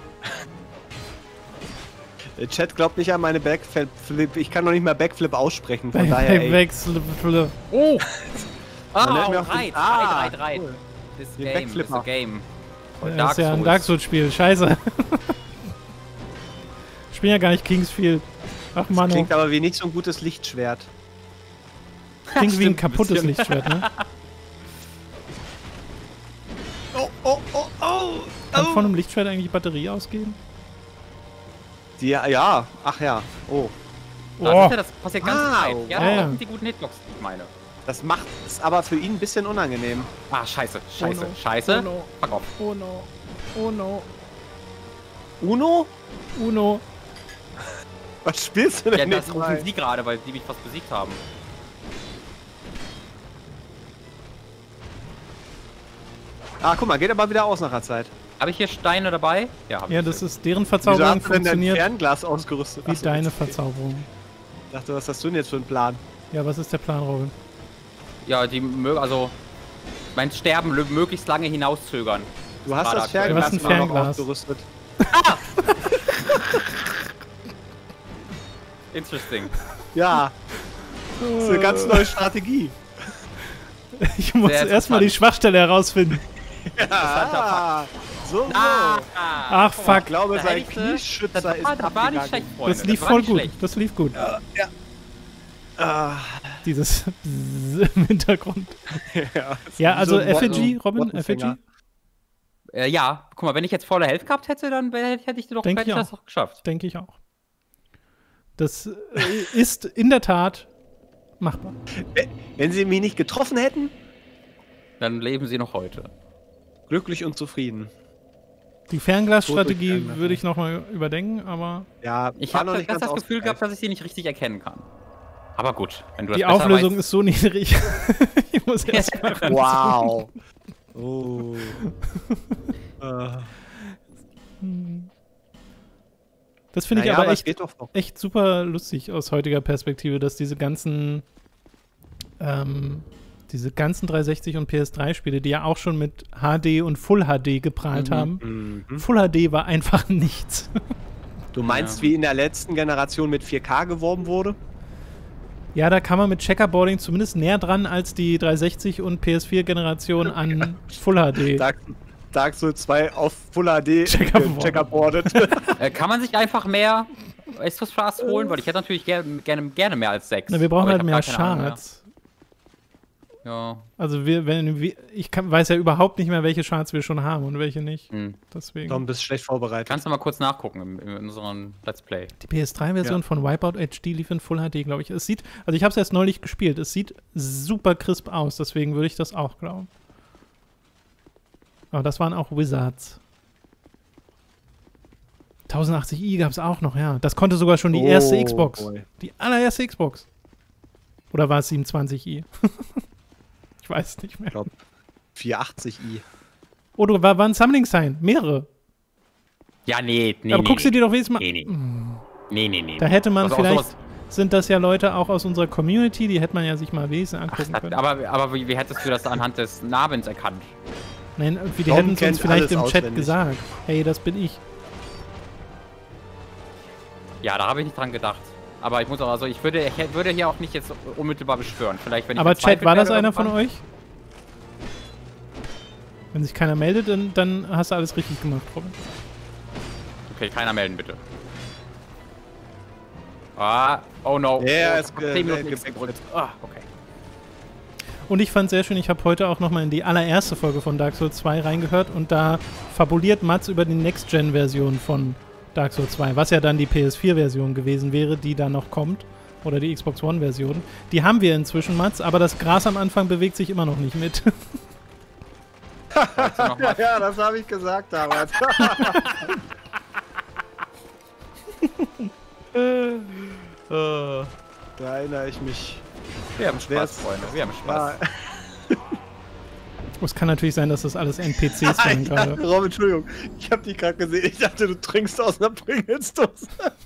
Der Chat glaubt nicht an meine Backflip. Ich kann noch nicht mal Backflip aussprechen. Von Hey, daher, hey, ey. Wechsel. Oh! Man Ah, nennt oh, mir auch den- right, Ah, right, right, right. cool. This Den game, this Backflipper. a game. Das Dark ist ja ein Souls. Dark Souls-Spiel. Scheiße. Ich bin ja gar nicht Kingsfield. Ach Mann, Klingt klingt, aber wie nicht so ein gutes Lichtschwert. klingt wie ein Stimmt, ein kaputtes bisschen. Lichtschwert, ne? Oh, oh, oh, oh! Kann von einem Lichtschwert eigentlich Batterie ausgehen? Die, ja, ach ja. Oh. Ah, Oh. siehst du, das passiert ganz Ah, Zeit. Ja, ja, ja. das sind die guten Hitbox, die ich meine. Das macht es aber für ihn ein bisschen unangenehm. Ah, scheiße, scheiße, no. scheiße. Oh no. Fuck off. Oh no. Oh no. Uno? Uno. Was spielst du denn Ja, nicht das mal? rufen sie gerade, weil die mich fast besiegt haben. Ah, guck mal, geht aber wieder aus nach der Zeit. Habe ich hier Steine dabei? Ja, habe Ja, ich. das ist deren Wieso Verzauberung hast du denn dein funktioniert Fernglas ausgerüstet? wie Ach so, deine okay. Verzauberung. Ich dachte, was hast du denn jetzt für einen Plan? Ja, was ist der Plan, Robin? Ja, die mö- also mein Sterben lö- möglichst lange hinauszögern. Du hast War das da aktuell. Fernglas Du hast ein immer noch Fernglas. ausgerüstet. Interesting. Ja, das ist eine ganz neue Strategie. Ich muss Sehr erstmal die interessant. Schwachstelle herausfinden. Ah, so, so. Ah, Ach, Ich fuck. glaube, Da sein hätte ich, äh, Knieschützer das ist war, das war nicht schlecht, abgegangen. Freunde. Das lief war voll nicht gut. schlecht. Das lief gut. Ah, Dieses Bzzz im Hintergrund. ja, Ja, also so ein Effigy, Botten- Robin, Bottenfänger. Effigy, Äh, ja, guck mal, wenn ich jetzt volle Health gehabt hätte, dann wär- hätte ich doch, Denk hätte ich ich das auch. doch geschafft. denke ich auch. Das äh, ist in der Tat machbar. Wenn sie mich nicht getroffen hätten, Dann leben sie noch heute. glücklich und zufrieden. Die Fernglasstrategie Foto- würde ich nochmal überdenken, aber Ja, Ich war habe noch das, nicht ganz das Gefühl ausgereift. gehabt, dass ich sie nicht richtig erkennen kann. Aber gut, wenn du das die besser Auflösung weißt, ist so niedrig. Ich muss erst mal ran. Wow. Oh. äh, Das finde ich naja, aber aber es echt, geht doch noch. echt super lustig aus heutiger Perspektive, dass diese ganzen ähm, diese ganzen dreihundertsechzig und P S drei Spiele, die ja auch schon mit H D und Full H D geprahlt Mhm. haben. Mhm. Full H D war einfach nichts. Du meinst, Ja. wie in der letzten Generation mit vier K geworben wurde? Ja, da kam man mit Checkerboarding zumindest näher dran als die dreihundertsechzig und P S vier Generation an Full H D. Dark, Dark Souls zwei auf Full H D Checkerboard. checkerboardet. äh, kann man sich einfach mehr Estus Fast holen? Weil ich hätte natürlich ger gerne, gerne mehr als sechs. Na, wir brauchen aber ich halt hab mehr gar keine Ahnung Shards. mehr. Ja. Also wir, wenn wir, ich kann, weiß ja überhaupt nicht mehr, welche Shards wir schon haben und welche nicht. Hm. Deswegen. Tom, bist schlecht vorbereitet. Kannst du mal kurz nachgucken in, in unserem Let's Play. Die P S drei Version Ja. von Wipeout H D lief in Full H D, glaube ich. Es sieht, also ich habe es erst neulich gespielt. Es sieht super crisp aus, deswegen würde ich das auch glauben. Aber das waren auch Wizards. tausendachtzig i gab es auch noch, ja. Das konnte sogar schon die erste Oh, Xbox. boy. Die allererste Xbox. Oder war es siebenundzwanzig i? Ich weiß es nicht mehr. vierhundertachtzig i. Oh, du war, war ein Summoning Sign. Mehrere. Ja, nee, nee. Aber nee, guck sie dir doch wenigstens mal. Nee, nee. Nee, nee, nee. Da hätte man Also auch vielleicht. sowas- Sind das ja Leute auch aus unserer Community, die hätte man ja sich mal wesentlich Ach, angucken das, können. aber, aber wie, wie hättest du das anhand des Namens erkannt? Nein, irgendwie, die Tom hätten es uns kennt vielleicht alles im Chat auswendig. gesagt. Hey, das bin ich. Ja, da habe ich nicht dran gedacht. Aber ich muss auch, also ich würde, ich würde hier auch nicht jetzt unmittelbar beschwören. Vielleicht, wenn ich Aber Chat, verzweifelt war das werde einer von irgendwann. euch? Wenn sich keiner meldet, dann, dann hast du alles richtig gemacht, Robin. Okay, keiner melden, bitte. Ah, oh no. Ja, oh, es ich hab zehn Minuten nichts gewechselt. gedrückt. Ah, okay. Und ich fand sehr schön, ich habe heute auch nochmal in die allererste Folge von Dark Souls zwei reingehört und da fabuliert Mats über die Next-Gen-Version von Dark Souls zwei, was ja dann die P S vier Version gewesen wäre, die da noch kommt. Oder die Xbox One Version. Die haben wir inzwischen, Mats, aber das Gras am Anfang bewegt sich immer noch nicht mit. Ja, ja, das habe ich gesagt damals. Da erinnere ich mich. Wir haben Spaß, Wär's- Freunde. Wir haben Spaß. Ja. Es kann natürlich sein, dass das alles N P Cs waren Ja, gerade. Robin, Entschuldigung. Ich habe dich gerade gesehen. Ich dachte, du trinkst aus einer Pringles-Dose.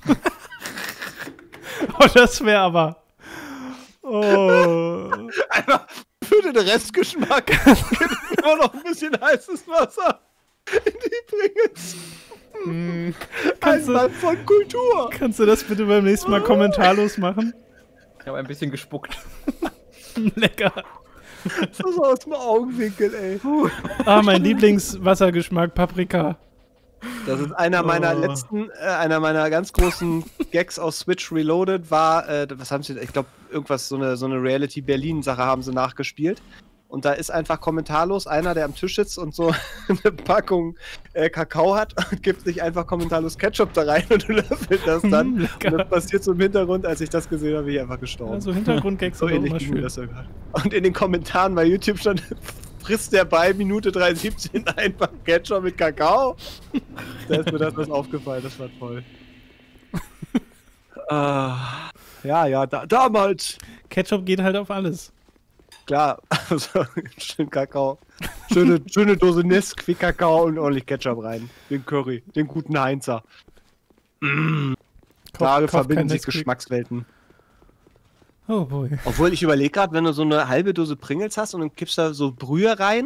Oh, das wäre aber... Oh... Einfach für den Restgeschmack nur noch ein bisschen heißes Wasser in die Pringles. Kannst Ein du- Mann von Kultur. Kannst du das bitte beim nächsten Mal kommentarlos machen? Ich habe ein bisschen gespuckt. Lecker. Das ist aus dem Augenwinkel, ey. Ah, mein Lieblingswassergeschmack, Paprika. Das ist einer meiner Oh. letzten, äh, einer meiner ganz großen Gags aus Switch Reloaded war, äh, was haben sie, ich glaube, irgendwas, so eine, so eine Reality Berlin-Sache haben sie nachgespielt. Und da ist einfach kommentarlos einer, der am Tisch sitzt und so eine Packung äh, Kakao hat und gibt sich einfach kommentarlos Ketchup da rein und löffelt das dann. Mm, Und lecker. das passiert so im Hintergrund, als ich das gesehen habe, bin ich einfach gestorben. Also Hintergrundgags so sind auch ähnlich immer ging mir schön. das sogar. Und in den Kommentaren bei YouTube stand, frisst der bei Minute drei siebzehn einfach Ketchup mit Kakao. Da ist mir das was aufgefallen, das war toll. Ah, ja, ja, da, damals. Ketchup geht halt auf alles. Klar, also, schön Kakao. Schöne, schöne Dose Nesquik Kakao und ordentlich Ketchup rein. Den Curry, den guten Heinzer. Mm. Klare kauf kein verbinden sich Nesquik. Geschmackswelten. Oh boy. Obwohl, ich überlege gerade, wenn du so eine halbe Dose Pringles hast und dann kippst da so Brühe rein.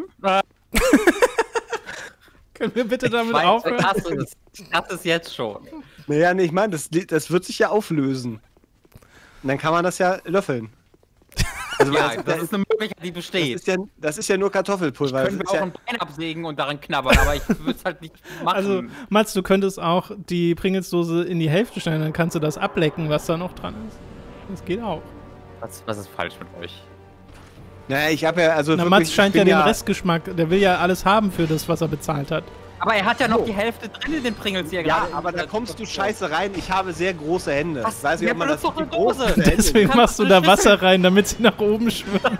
Können wir bitte damit Weiß, aufhören? Ich hasse es. Ich hasse es jetzt schon. Naja, nee, ich meine, das, das wird sich ja auflösen. Und dann kann man das ja löffeln. Also, Ja, das, ist das ja, ist eine Möglichkeit, die das, besteht. ist ja, das ist ja nur Kartoffelpulver. Können Das wir ist auch ja, ein Bein absägen und daran knabbern, aber ich würde es halt nicht machen. Also, Mats, du könntest auch die Pringles-Dose in die Hälfte schneiden, dann kannst du das ablecken, was da noch dran ist. Das geht auch. was, was ist falsch mit euch? naja, ich habe ja, also Na, wirklich, Mats ich scheint ja bin den Restgeschmack, der will ja alles haben für das, was er bezahlt hat. Aber er hat ja noch die Hälfte drin in den Pringles hier Ja, gerade. aber da kommst du scheiße rein. Ich habe sehr große Hände. Was? Ich weiß nicht, Ja, ob man das benutzt doch die eine Dose. großen Hände Deswegen kannst machst du eine da Schüssel- Wasser rein, damit sie nach oben schwimmen.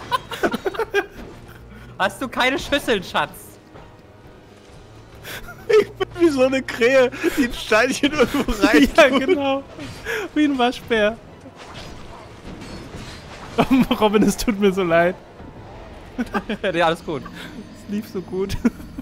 Hast du keine Schüsseln, Schatz? wie so eine Krähe, die ein Steinchen irgendwo rein. Ja, genau. Wie ein Waschbär. Oh, Robin, es tut mir so leid. Ja, alles gut. Es lief so gut.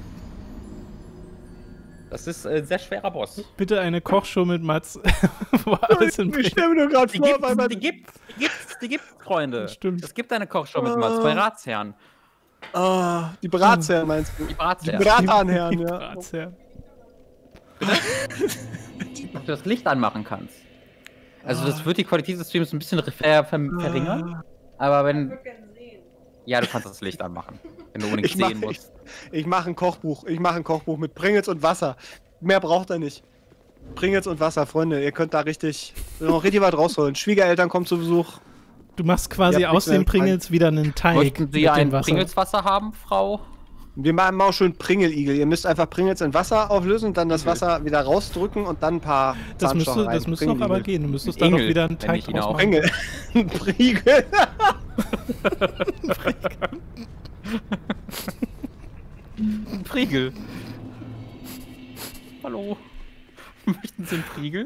Das ist ein sehr schwerer Boss. Bitte eine Kochshow mit Mats, wo alles in Ich stelle mir nur gerade Die vor, gibt's, weil man. die gibt's, die gibt's, die gibt's, Freunde. Stimmt. Es gibt eine Kochshow mit Mats bei Ratsherren. Ah, die Bratsherren meinst du? Die Die Bratsherren. Bratanherren, ja. Ratsherren. Ob du das Licht anmachen kannst. Also das wird die Qualität des Streams ein bisschen ver ver verringern. Aber wenn... Ja, du kannst das Licht anmachen. Wenn du unbedingt Ich mach- sehen musst. Ich mache ein Kochbuch. Ich mache ein Kochbuch mit Pringles und Wasser. Mehr braucht er nicht. Pringles und Wasser, Freunde. Ihr könnt da richtig, noch richtig was rausholen. Schwiegereltern kommen zu Besuch. Du machst quasi Ihr habt aus nichts mehr den Pringles wieder einen Teig Möchten mit Sie dem ein Wasser. Pringelswasser haben, Frau? Wir machen auch schön Pringeligel. Ihr müsst einfach Pringles in Wasser auflösen und dann das Wasser wieder rausdrücken und dann ein paar Das müsste, Zahnstocher rein. das müsste doch aber Pringeligel. gehen. Du müsstest da noch Engel, wieder einen nenn Teig ich ihn draus auch. machen. Pringel. Ein Priegel. Ein Priegel. Hallo. Möchten Sie einen Priegel?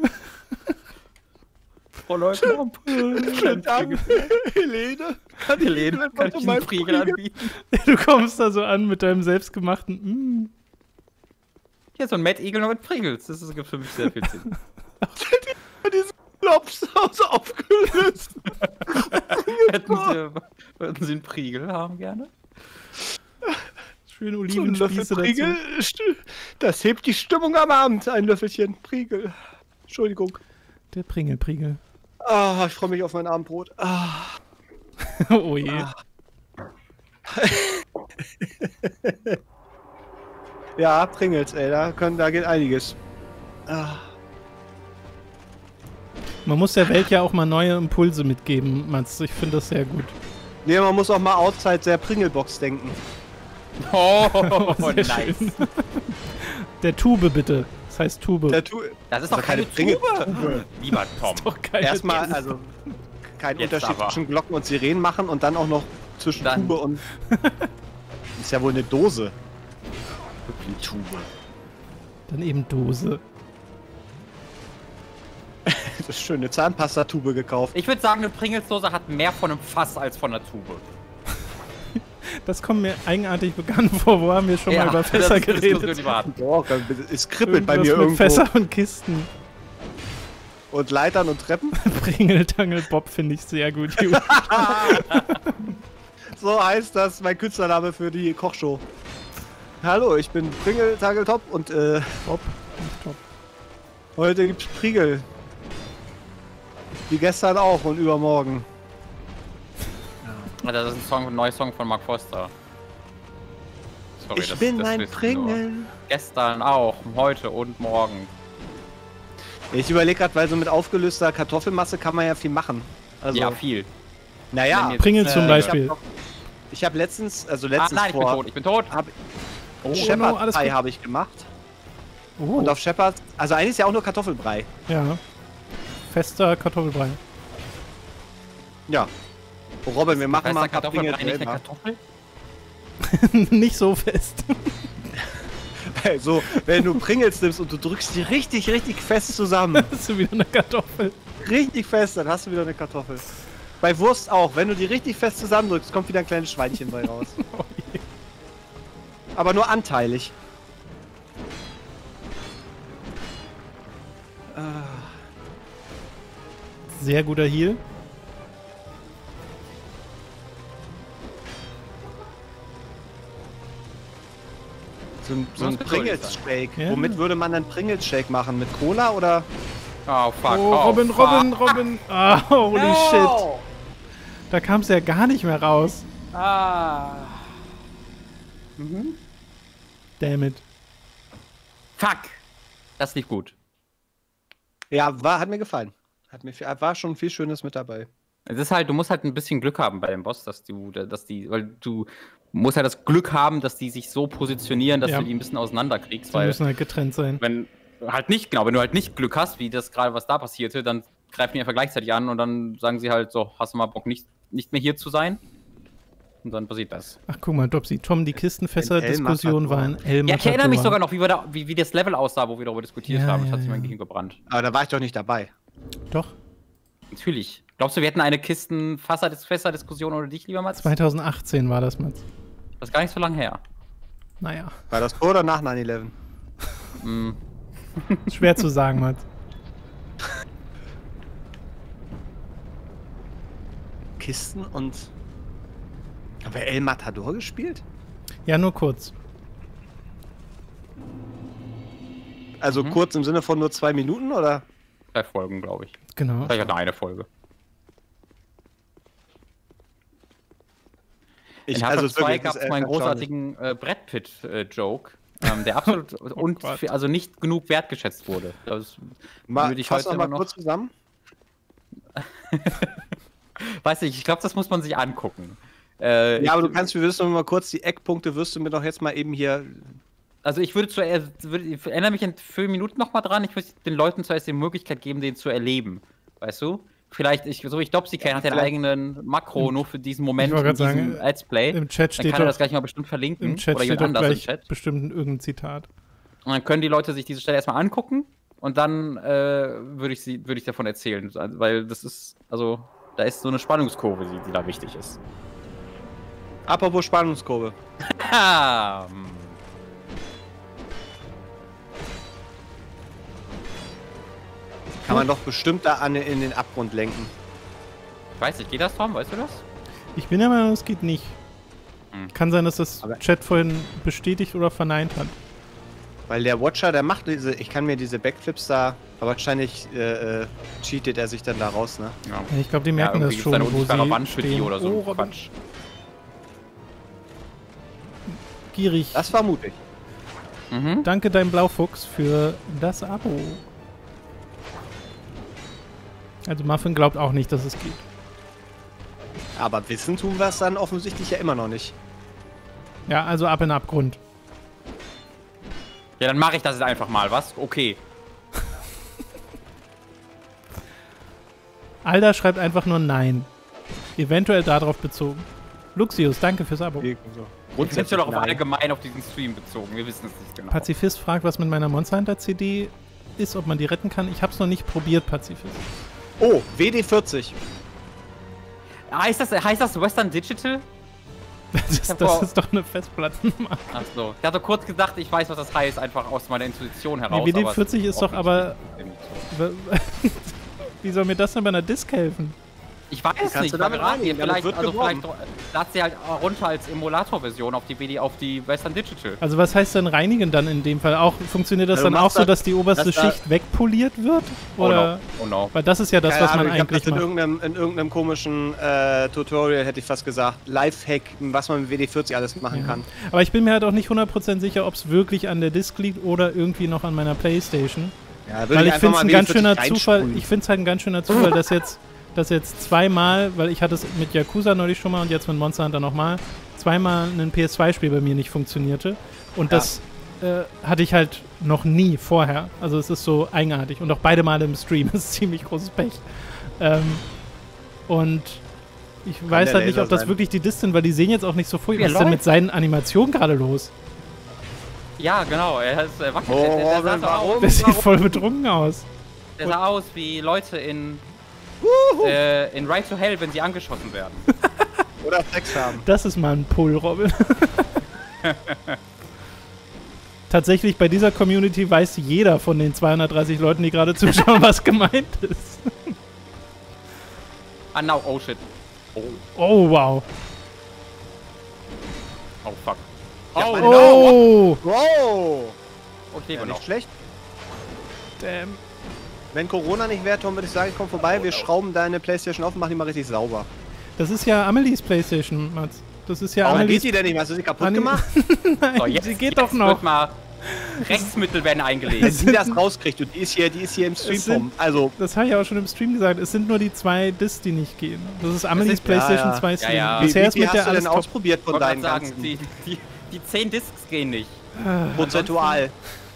Frau Leutnant. Schönen Dank. Helene. Kann ich Helene, Ihnen kann etwas ich von einen meinem Priegel anbieten? Du kommst da so an mit deinem selbstgemachten mm. Hier, so ein Mad Eagle noch mit Pringles. Das ist, gibt für mich sehr viel Sinn. Diesen Lobshaus aufgelöst. Hätten Sie, würden Sie einen Priegel haben gerne? Schöne So ein Olivenspieße Löffel dazu. Priegel. Das hebt die Stimmung am Abend. Ein Löffelchen Priegel. Entschuldigung. Der Pringelpriegel. Ah, ich freue mich auf mein Abendbrot. Ah. Oh je. Ah. Ja, Pringles, ey, da, können, da geht einiges. Ah. Man muss der Welt ja auch mal neue Impulse mitgeben, Mats. Ich finde das sehr gut. Nee, man muss auch mal outside der Pringlebox denken. Oh, Sehr nice. schön. Der Tube bitte. Das heißt Tube. Der tu Das ist Also doch keine keine Tube. Lieber Tom. Doch geil. Erstmal, also keinen Jetzt Unterschied aber. zwischen Glocken und Sirenen machen und dann auch noch zwischen Dann. Tube und. Ist ja wohl eine Dose. Eine Tube. Dann eben Dose. Das ist schön, eine Zahnpastatube gekauft. Ich würde sagen, eine Pringles-Dose hat mehr von einem Fass als von einer Tube. Das kommt mir eigenartig bekannt vor. Wo haben wir schon mal über Fässer das ist die Diskussion, geredet? die wir hatten. Doch, es kribbelt bei Irgendwas mir mit irgendwo. Fässer und Kisten. Und Leitern und Treppen. Pringeltangel Bob finde ich sehr gut. Jude. So heißt das mein Künstlername für die Kochshow. Hallo, ich bin Pringel Tageltop und äh, Bob. Top. heute gibt's Priegel. Wie gestern auch und übermorgen. Das ist ein, Song, ein neuer Song von Mark Foster. Sorry, Ich das- bin das ein wissen nur. Pringel. Gestern auch, heute und morgen. Ich überlege gerade, weil so mit aufgelöster Kartoffelmasse kann man ja viel machen. Also, Ja, viel. naja, Wenn jetzt, Pringel zum äh, Beispiel. ich habe letztens, also Ah, letztens nein, ich bin vor, tot, ich bin tot. hab, Oh, Shepherd no, alles Pie gut. habe ich gemacht. Oh, Und auf Shepherd, also eigentlich ist ja auch nur Kartoffelbrei. ja. Fester Kartoffelbrei. Ja. Oh, Robin, wir machen Weißt mal du, ein paar Kartoffelbrei Pringel nicht eine selber. Kartoffel? Nicht so fest. So, wenn du Pringles nimmst und du drückst die richtig, richtig fest zusammen, Hast du wieder eine Kartoffel? richtig fest, dann hast du wieder eine Kartoffel. Bei Wurst auch, wenn du die richtig fest zusammendrückst, kommt wieder ein kleines Schweinchen bei raus. Oh je. Aber nur anteilig. Ah, Sehr guter Heal. so ein, so ein Muss geduldig Pringles-Shake. Ja. Womit würde man einen Pringles-Shake machen? Mit Cola oder? Oh, fuck. Oh, Robin, fuck. Robin, Robin. Ah, holy No! shit. Da kam es ja gar nicht mehr raus. Ah. Damn it. Fuck. Das lief gut. Ja, war, hat mir gefallen. Hat mir, viel- war schon viel Schönes mit dabei. Es ist halt, du musst halt ein bisschen Glück haben bei dem Boss, dass du, dass die, weil du musst halt das Glück haben, dass die sich so positionieren, dass Ja. du die ein bisschen auseinanderkriegst, Die weil müssen halt getrennt sein. wenn halt nicht, genau, wenn du halt nicht Glück hast, wie das gerade was da passierte, dann greifen die einfach gleichzeitig an und dann sagen sie halt so, hast du mal Bock nicht, nicht mehr hier zu sein? Und dann passiert das. Ach, guck mal, Dopsy. Tom, die Kistenfässer-Diskussion El war ein El Ja, ich erinnere mich Matador. sogar noch, wie, wir da, wie, wie das Level aussah, wo wir darüber diskutiert Ja, haben. Das ja, hat sich mein ja. Gehirn gebrannt. Aber da war ich doch nicht dabei. Doch, Natürlich. Glaubst du, wir hätten eine Kistenfässer-Diskussion ohne dich, lieber Mats? zweitausendachtzehn war das, Mats. Das ist gar nicht so lange her. Naja, War das vor oder nach neun elf? Mm. schwer zu sagen, Mats. Kisten und. Haben wir El Matador gespielt? Ja, nur kurz. Also Mhm. kurz im Sinne von nur zwei Minuten oder? Drei Folgen, glaube ich. Genau. Vielleicht hatte eine Folge. Ich, In Half-Life also zwei wirklich, gab das es ist mal einen erstaunlich. großartigen äh, Brad Pitt-Joke, ähm, der absolut und Gott. für, also nicht genug wertgeschätzt wurde. Das Mal, würde ich fass heute noch mal immer noch. kurz zusammen. Weiß nicht, ich glaube, das muss man sich angucken. Äh, Ja, aber ich, du kannst, wir wirst noch mal kurz die Eckpunkte, wirst du mir doch jetzt mal eben hier. Also ich würde zuerst, würde, ich erinnere mich in fünf Minuten nochmal dran, ich würde den Leuten zuerst die Möglichkeit geben, den zu erleben. Weißt du? Vielleicht, ich, so wie ich Dopsy kenne, hat er einen Vielleicht- eigenen Makro nur für diesen Moment Ich wollte in gerade diesem sagen, Let's Play. Im Chat Dann steht kann er doch, das gleich mal bestimmt verlinken. im Chat oder steht jemand doch anders im gleich Chat. bestimmt irgendein Zitat. Und dann können die Leute sich diese Stelle erstmal angucken und dann äh, würde ich, sie- würde ich davon erzählen. Also, weil das ist, also, da ist so eine Spannungskurve, die, die da wichtig ist. Apropos Spannungskurve. Ah, hm. Kann man doch bestimmt da an, in den Abgrund lenken. Ich weiß nicht, geht das, Tom? Weißt du das? Ich bin der Meinung, es geht nicht. Hm. Kann sein, dass das Aber- Chat vorhin bestätigt oder verneint hat. Weil der Watcher, der macht diese, ich kann mir diese Backflips da, aber wahrscheinlich äh, äh, cheatet er sich dann da raus, ne? Ja. Ja, ich glaube, die merken ja, das gibt's schon, da eine wo unsichtbare sie Wand für die stehen. oder so. Oh, Robin. Quatsch. Gierig. Das vermute ich. Mhm. Danke dein Blaufuchs für das Abo. Also Muffin glaubt auch nicht, dass es geht. Aber wissen tun wir es dann offensichtlich ja immer noch nicht. Ja, also ab in den Abgrund. Ja, dann mache ich das jetzt einfach mal, was? Okay. Alda schreibt einfach nur Nein. Eventuell darauf bezogen. Luxius, danke fürs Abo. Grundsätzlich doch auf nein. allgemein auf diesen Stream bezogen. Wir wissen es nicht genau. Pazifist fragt, was mit meiner Monster Hunter C D ist, ob man die retten kann. Ich habe es noch nicht probiert, Pazifist. Oh, W D vierzig. Heißt das, heißt das Western Digital? Das, hab das auch- ist doch eine Festplattenmarke. Ach so. Ich hatte kurz gedacht, ich weiß, was das heißt, einfach aus meiner Intuition heraus. Nee, W D aber es vierzig ist doch aber- offensichtlich- Wie soll mir das denn bei einer Disk helfen? Ich weiß Kannst nicht, du damit verraten ihr reinigen, damit vielleicht, wird also geworben. vielleicht lad sie halt runter als Emulator-Version auf die W D, auf die Western Digital. Also was heißt denn reinigen dann in dem Fall? Auch funktioniert das Also dann auch machst so, da- dass die oberste dass da- Schicht wegpoliert wird? Oder? Oh no. Oh no. Weil das ist ja das, Keine was man Ahnung, ich hab eigentlich das in macht. irgendeinem, in irgendeinem komischen äh, Tutorial, hätte ich fast gesagt, Lifehack, was man mit W D vierzig alles machen Ja. kann. Aber ich bin mir halt auch nicht hundert Prozent sicher, ob es wirklich an der Disk liegt oder irgendwie noch an meiner Playstation. Ja, Weil ich finde es ein ganz schöner Zufall, ich finde es halt ein ganz schöner Zufall, dass jetzt, dass jetzt zweimal, weil ich hatte es mit Yakuza neulich schon mal und jetzt mit Monster Hunter nochmal, zweimal ein P S zwei Spiel bei mir nicht funktionierte. Und Ja. das äh, hatte ich halt noch nie vorher. Also es ist so eigenartig. Und auch beide Male im Stream. Das ist ziemlich großes Pech. Ähm, und ich weiß der halt nicht, Laser ob das sein. wirklich die Discs sind, weil die sehen jetzt auch nicht so furchtbar. Wie Was ist denn läuft? mit seinen Animationen gerade los? Ja, genau, er ist er wackelt. Oh, der, der, Robin, sah warum? aus, Der sieht voll betrunken aus. der sah aus wie Leute in, äh, in Ride to Hell, wenn sie angeschossen werden. Oder Sex haben. Das ist mal ein Pull, Robin. Tatsächlich, bei dieser Community weiß jeder von den zweihundertdreißig Leuten, die gerade zuschauen, was gemeint ist. Ah, no, oh shit. Oh, Oh, wow. oh fuck. Ja, Oh, meine- Oh! Wow! oh ich lebe Ja, noch. nicht schlecht. Damn. Wenn Corona nicht wäre, Tom, würde ich sagen, komm vorbei, wir schrauben deine Playstation auf und machen die mal richtig sauber. Das ist ja Amelies Playstation, Mats. Das ist ja Warum Amelies... geht die denn nicht? Hast du sie kaputt Ani- gemacht? Nein, So, jetzt, sie geht jetzt doch noch. Wird mal Rechtsmittel werden Wenn eingelegt. sie das rauskriegt und die ist hier, die ist hier im Stream sind- rum. Also, Das habe ich auch schon im Stream gesagt. Es sind nur die zwei Discs, die nicht gehen. Das ist Amelies sind- Playstation ja, ja. zwei Stream. ja. wie, Bisher wie ist viel mit der hast du alles denn top. ausprobiert Ich von wollte deinen gerade sagen, ganzen die, die, die zehn Discs gehen nicht. prozentual?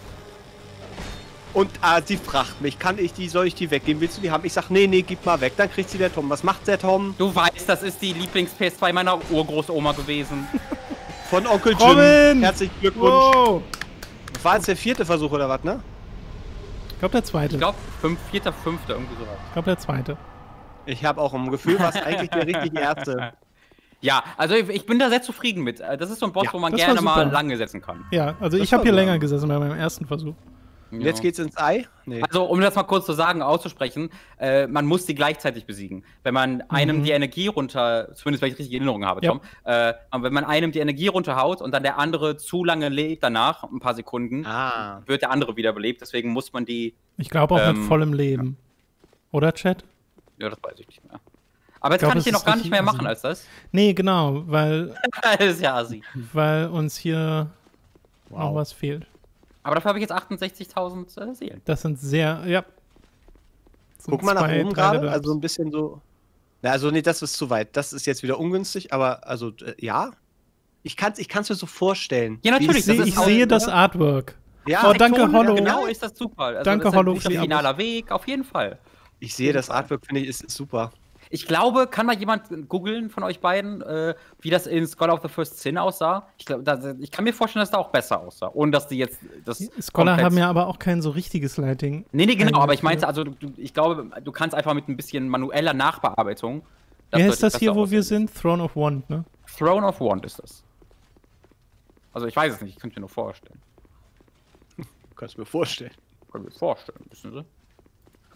Und ah, sie fragt mich, kann ich die, soll ich die weggeben? Willst du die haben? Ich sag, nee, nee, gib mal weg. Dann kriegt sie der Tom. Was macht der Tom? Du weißt, das ist die Lieblings-P S zwei meiner Urgroßoma gewesen. Von Onkel Jim. Robin! Herzlichen Glückwunsch. Wow. Das war jetzt der vierte Versuch oder was, ne? Ich glaube, der zweite. Ich glaube, fünf, vierter, fünfter, irgendwie sowas. Ich glaube, der zweite. Ich habe auch im Gefühl, was eigentlich der richtige erste. Ja, also ich, ich bin da sehr zufrieden mit. Äh, Das ist so ein Boss, Ja, wo man das gerne war mal super. lange setzen kann. Ja, also Das ich habe war hier so. länger gesessen bei meinem ersten Versuch. Und jetzt geht's ins Ei? Nee. Also, um das mal kurz zu sagen, auszusprechen, äh, man muss die gleichzeitig besiegen. Wenn man einem Mhm. die Energie runter, zumindest wenn ich richtig Erinnerungen habe, Ja. Tom, äh, aber wenn man einem die Energie runterhaut und dann der andere zu lange lebt danach, ein paar Sekunden, Ah. wird der andere wiederbelebt. Deswegen muss man die, Ich glaube auch Ähm, mit vollem Leben. Oder, Chat? ja, das weiß ich nicht mehr. Aber jetzt glaub, kann ich es hier noch ist gar nicht richtig mehr assi. machen als das. Nee, genau, weil, Das ist ja assi. weil uns hier noch Wow. was fehlt. Aber dafür habe ich jetzt achtundsechzigtausend äh, Seelen. Das sind sehr, ja. Das sind Guck mal nach zwei, oben drei gerade. Level-Ups. Also ein bisschen so. Na, also nee, das ist zu weit. Das ist jetzt wieder ungünstig, aber also äh, ja. Ich kann es ich kann's mir so vorstellen. Ja, natürlich, ich sehe, das ich ist auch- sehe das Artwork. Ja, Oh, danke, Tektonik, Hollow. Genau ist das Zufall. Also Danke, das ist Hollow, nicht für ein die Abos. finaler Weg, auf jeden Fall. ich sehe das Artwork, finde ich, ist, ist super. Ich glaube, kann mal jemand googeln von euch beiden, äh, wie das in Scholar of the First Sin aussah? Ich, glaub, da, ich kann mir vorstellen, dass da auch besser aussah. Ohne dass die jetzt das. Scholar komplett- haben ja aber auch kein so richtiges Lighting. Nee, nee, genau, aber ich eigentlich, meinte, ne? also du, du- ich glaube, du kannst einfach mit ein bisschen manueller Nachbearbeitung. Wie heißt deutlich das hier, besser wo wir aussehen. sind? Throne of Wand, ne? Throne of Wand ist das. Also ich weiß es nicht, ich könnte mir nur vorstellen. Du kannst mir vorstellen. Ich kann mir vorstellen, wissen Sie?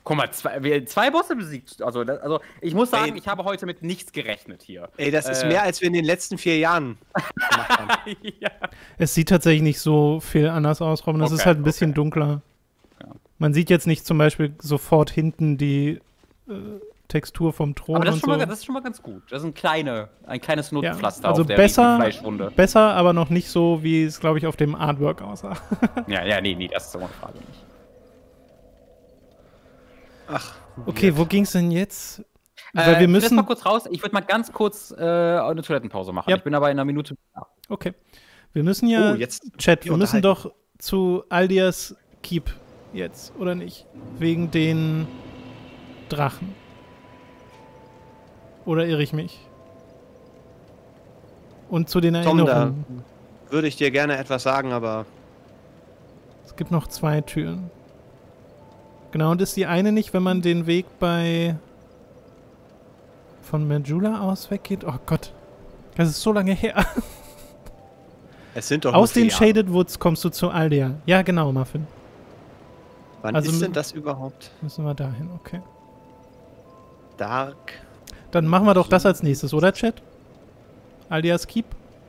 Guck mal, zwei, wir- zwei Bosse besiegt. Also, das, also ich muss sagen, Ey. ich habe heute mit nichts gerechnet hier. Ey, das ist Äh. mehr, als wir in den letzten vier Jahren gemacht haben. ja. Es sieht tatsächlich nicht so viel anders aus, Robin. Es ist Okay, halt ein bisschen okay. dunkler. Ja. Man sieht jetzt nicht zum Beispiel sofort hinten die äh, Textur vom Thron Aber das und ist, schon so. mal, das ist schon mal ganz gut. Das ist ein, kleine, ein kleines Ja, Notpflaster also auf der besser, riesigen Fleischwunde. besser, aber noch nicht so, wie es, glaube ich, auf dem Artwork aussah. Ja, ja, nee, nee, das ist ohne Frage nicht. Ach, Okay, wo ging's denn jetzt? Äh, Weil wir ich will müssen. mal kurz raus. Ich würde mal ganz kurz äh, eine Toilettenpause machen. Ja. Ich bin aber in einer Minute. Ja. Okay. Wir müssen ja. Oh, jetzt Chat, wir wir müssen unterhalten. doch zu Aldias Keep jetzt, oder nicht? Wegen den Drachen. Oder irre ich mich? Und zu den Tom, da Erinnerungen. würde ich dir gerne etwas sagen, aber Es gibt noch zwei Türen. Genau, und ist die eine nicht, wenn man den Weg bei von Majula aus weggeht? Oh Gott. Das ist so lange her. es sind doch Aus nur den vier Jahre. Shaded Woods kommst du zu Aldia. Ja, genau, Muffin. Wann also ist mit- denn das überhaupt? Müssen wir dahin, okay. Dark. Dann machen wir doch das als nächstes, oder Chat? Aldias Keep.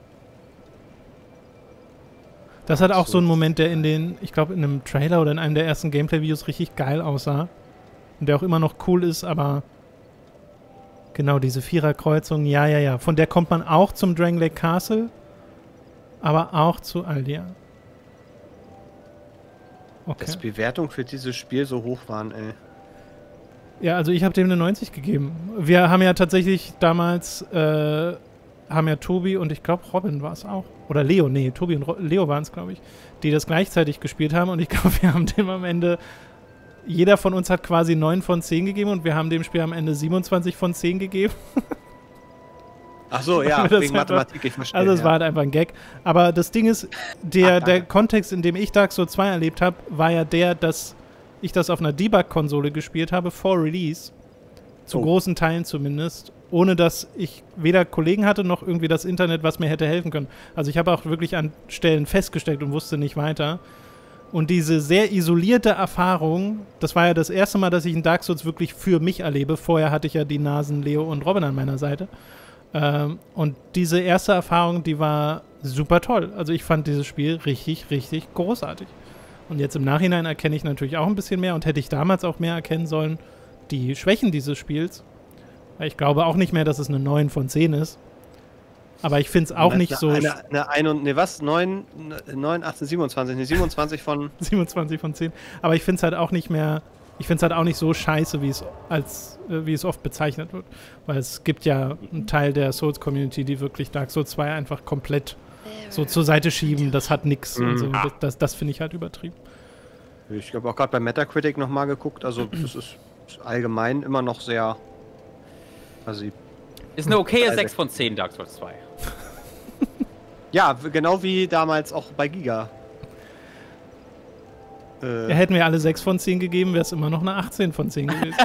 Das hat auch so einen Moment, der in den, ich glaube, in einem Trailer oder in einem der ersten Gameplay-Videos richtig geil aussah. Und der auch immer noch cool ist, aber genau, diese Viererkreuzung, ja, ja, ja. Von der kommt man auch zum Drangleic Castle, aber auch zu Aldia. Okay. Dass Bewertungen für dieses Spiel so hoch waren, ey. Ja, also ich habe dem eine neunzig gegeben. Wir haben ja tatsächlich damals, äh, haben ja Tobi und ich glaube Robin war es auch. Oder Leo, nee, Tobi und Ro Leo waren es, glaube ich, die das gleichzeitig gespielt haben. Und ich glaube, wir haben dem am Ende, jeder von uns hat quasi neun von zehn gegeben und wir haben dem Spiel am Ende siebenundzwanzig von zehn gegeben. Ach so, ja, Weil das wegen einfach- Mathematik, ich verstehe. Also es ja. war halt einfach ein Gag. Aber das Ding ist, der, der Kontext, in dem ich Dark Souls zwei erlebt habe, war ja der, dass ich das auf einer Debug-Konsole gespielt habe, vor Release. Zu Oh. großen Teilen zumindest. Ohne dass ich weder Kollegen hatte, noch irgendwie das Internet, was mir hätte helfen können. Also ich habe auch wirklich an Stellen festgesteckt und wusste nicht weiter. Und diese sehr isolierte Erfahrung, das war ja das erste Mal, dass ich in Dark Souls wirklich für mich erlebe. Vorher hatte ich ja die Nasen Leo und Robin an meiner Seite. Ähm, und diese erste Erfahrung, die war super toll. Also ich fand dieses Spiel richtig, richtig großartig. Und jetzt im Nachhinein erkenne ich natürlich auch ein bisschen mehr und hätte ich damals auch mehr erkennen sollen, die Schwächen dieses Spiels. Weil ich glaube auch nicht mehr, dass es eine neun von zehn ist. Aber ich finde es auch Eine- nicht so Eine, eine, eine und, ne, was? neun, neun, achtzehn, siebenundzwanzig. Ne, siebenundzwanzig von. siebenundzwanzig von zehn. Aber ich finde es halt auch nicht mehr, ich finde es halt auch nicht so scheiße, wie es als, äh, wie es oft bezeichnet wird. Weil es gibt ja einen Teil der Souls-Community, die wirklich Dark Souls zwei einfach komplett so zur Seite schieben. Das hat nix und so. Das, das, das finde ich halt übertrieben. Ich habe auch gerade bei Metacritic nochmal geguckt. Also, das ist allgemein immer noch sehr. Also, Ist eine okaye Also- sechs von zehn Dark Souls zwei. ja, w- genau wie damals auch bei Giga. Äh, Ja, hätten wir alle sechs von zehn gegeben, wäre es immer noch eine achtzehn von zehn gewesen.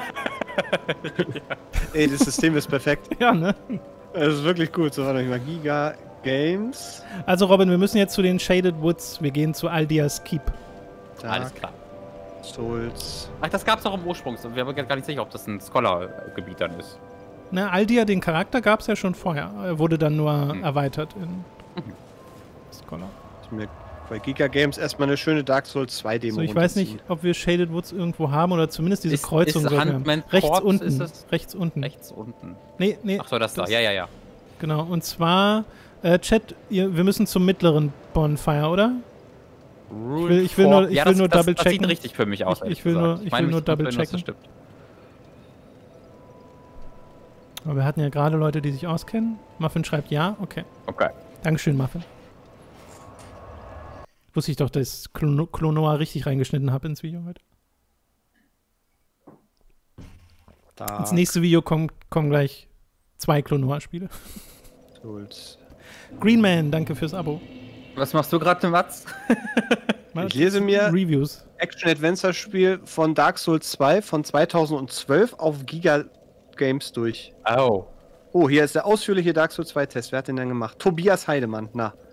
ey, das System ist perfekt. Ja, ne? Das ist wirklich gut. So, warte mal. Giga Games. Also Robin, wir müssen jetzt zu den Shaded Woods. Wir gehen zu Aldias Keep. Alles Dark klar. Souls. Ach, das gab's auch im Ursprung. Wir haben gar nicht sicher, ob das ein Scholar-Gebiet dann ist. Na, Aldia, den Charakter gab es ja schon vorher. Er wurde dann nur Hm. erweitert in Scholar. Ich mir bei Giga Games erstmal eine schöne Dark Souls zwei Demo So, ich weiß runterziehen. nicht, ob wir Shaded Woods irgendwo haben oder zumindest diese Ist- Kreuzung ist sollten wir Huntman haben. Rechts Court, unten. ist es? Rechts unten. Rechts unten. Nee, nee. Ach so, das, da. das- Ja, ja, ja. Genau. Und zwar, äh, Chat, ihr, wir müssen zum mittleren Bonfire, oder? Rule will- ich will four. nur- ich ja, will das, nur das, double Das sieht checken. richtig für mich aus. Ich- ehrlich ich will gesagt. nur- ich meine, will nur mich zu double erinnern, dass das checken. stimmt. Aber wir hatten ja gerade Leute, die sich auskennen. Muffin schreibt ja. Okay. Okay. Dankeschön, Muffin. Wusste ich doch, dass ich Klono Klonoa richtig reingeschnitten habe ins Video heute. Dark Ins nächste Video kommen, kommen gleich zwei Klonoa-Spiele. Souls. Greenman, danke fürs Abo. Was machst du gerade, Mats? Ich lese mir- Reviews. Action-Adventure-Spiel von Dark Souls zwei von zweitausendzwölf auf Giga Games durch. Oh. Oh, hier ist der ausführliche Dark Souls zwei Test. Wer hat den denn gemacht? Tobias Heidemann. Na,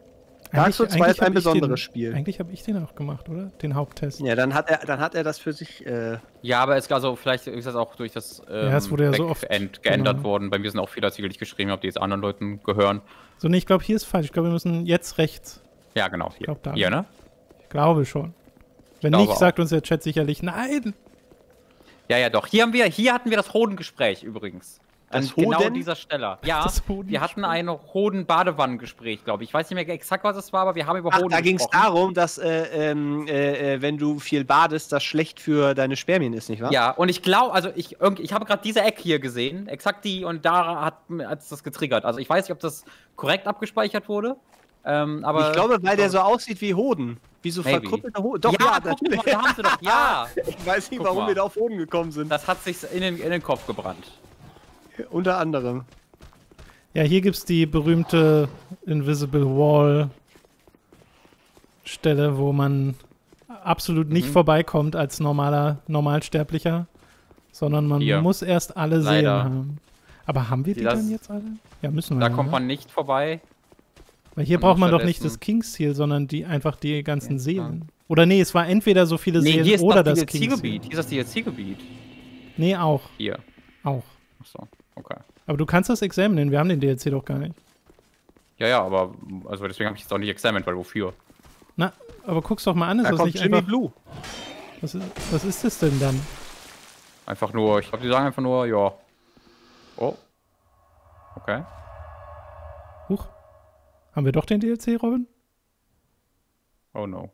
Dark Souls zwei ist ein hab ich besonderes den, Spiel. Eigentlich habe ich den auch gemacht, oder? Den Haupttest. Ja, dann hat er, dann hat er das für sich. Äh, Ja, aber es, also vielleicht ist das auch durch das ähm, Ja, es wurde ja so oft- Backend geändert genau. worden. Bei mir sind auch viele Artikel, die ich geschrieben habe, die jetzt anderen Leuten gehören. So, nee, ich glaube, hier ist falsch. Ich glaube, wir müssen jetzt rechts. Ja, genau. Hier, glaub, da. hier ne? Ich glaube schon. Wenn Glaube nicht, auch. sagt uns der Chat sicherlich nein. Ja, ja, doch. Hier haben wir, hier hatten wir das Hodengespräch übrigens. Das An genau Hoden? dieser Stelle. Ja, Das wir Hodengespräch? hatten ein Hoden-Badewannengespräch, glaube ich. Ich weiß nicht mehr exakt, was es war, aber wir haben über Ach, Hoden da ging es gesprochen. darum, dass, äh, ähm, äh, äh, wenn du viel badest, das schlecht für deine Spermien ist, nicht wahr? Ja, und ich glaube, also ich, irgendwie- ich habe gerade diese Ecke hier gesehen, exakt die, und da hat es das getriggert. Also ich weiß nicht, ob das korrekt abgespeichert wurde, ähm, aber... Ich glaube, weil der so aussieht wie Hoden. Wie so Maybe. verkrüppelte Hoden. Doch, ja, ja, guck natürlich. mal, da haben sie doch, ja! Ich weiß nicht, Guck warum mal. wir da auf Hoden gekommen sind. Das hat sich in den, in den Kopf gebrannt. Unter anderem. Ja, hier gibt es die berühmte Invisible Wall Stelle, wo man absolut nicht Mhm. vorbeikommt als normaler Normalsterblicher, sondern man Hier. muss erst alle Leider. Seelen haben. Aber haben wir die Das- dann jetzt alle? Ja, müssen wir. Da ja, kommt ne? man nicht vorbei. Weil hier man braucht man muss doch nicht das stattdessen- Kings-Ziel, sondern die einfach die ganzen Ja, Seelen. Oder nee, es war entweder so viele Nee, Seelen hier ist oder das das D L C-Gebiet. Kings-Ziel. Hier ist das D L C-Gebiet. Nee, auch. Hier. Auch. Achso, okay. Aber du kannst das examinen, wir haben den D L C doch gar nicht. Ja, ja, aber also deswegen habe ich es auch nicht examined, weil wofür? Na, aber guck's doch mal an, ist Da das kommt nicht Jimmy einfach... Blue. Was ist, was ist das denn dann? Einfach nur, ich glaube, die sagen einfach nur, ja. Oh. Okay. Huch. Haben wir doch den D L C, Robin? Oh no.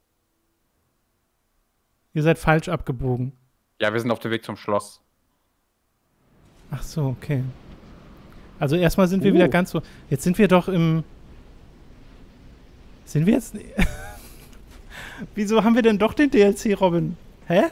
Ihr seid falsch abgebogen. Ja, wir sind auf dem Weg zum Schloss. Ach so, okay. Also erstmal sind wir Uh. wieder ganz so... Jetzt sind wir doch im... Sind wir jetzt... Wieso haben wir denn doch den D L C, Robin? Hä?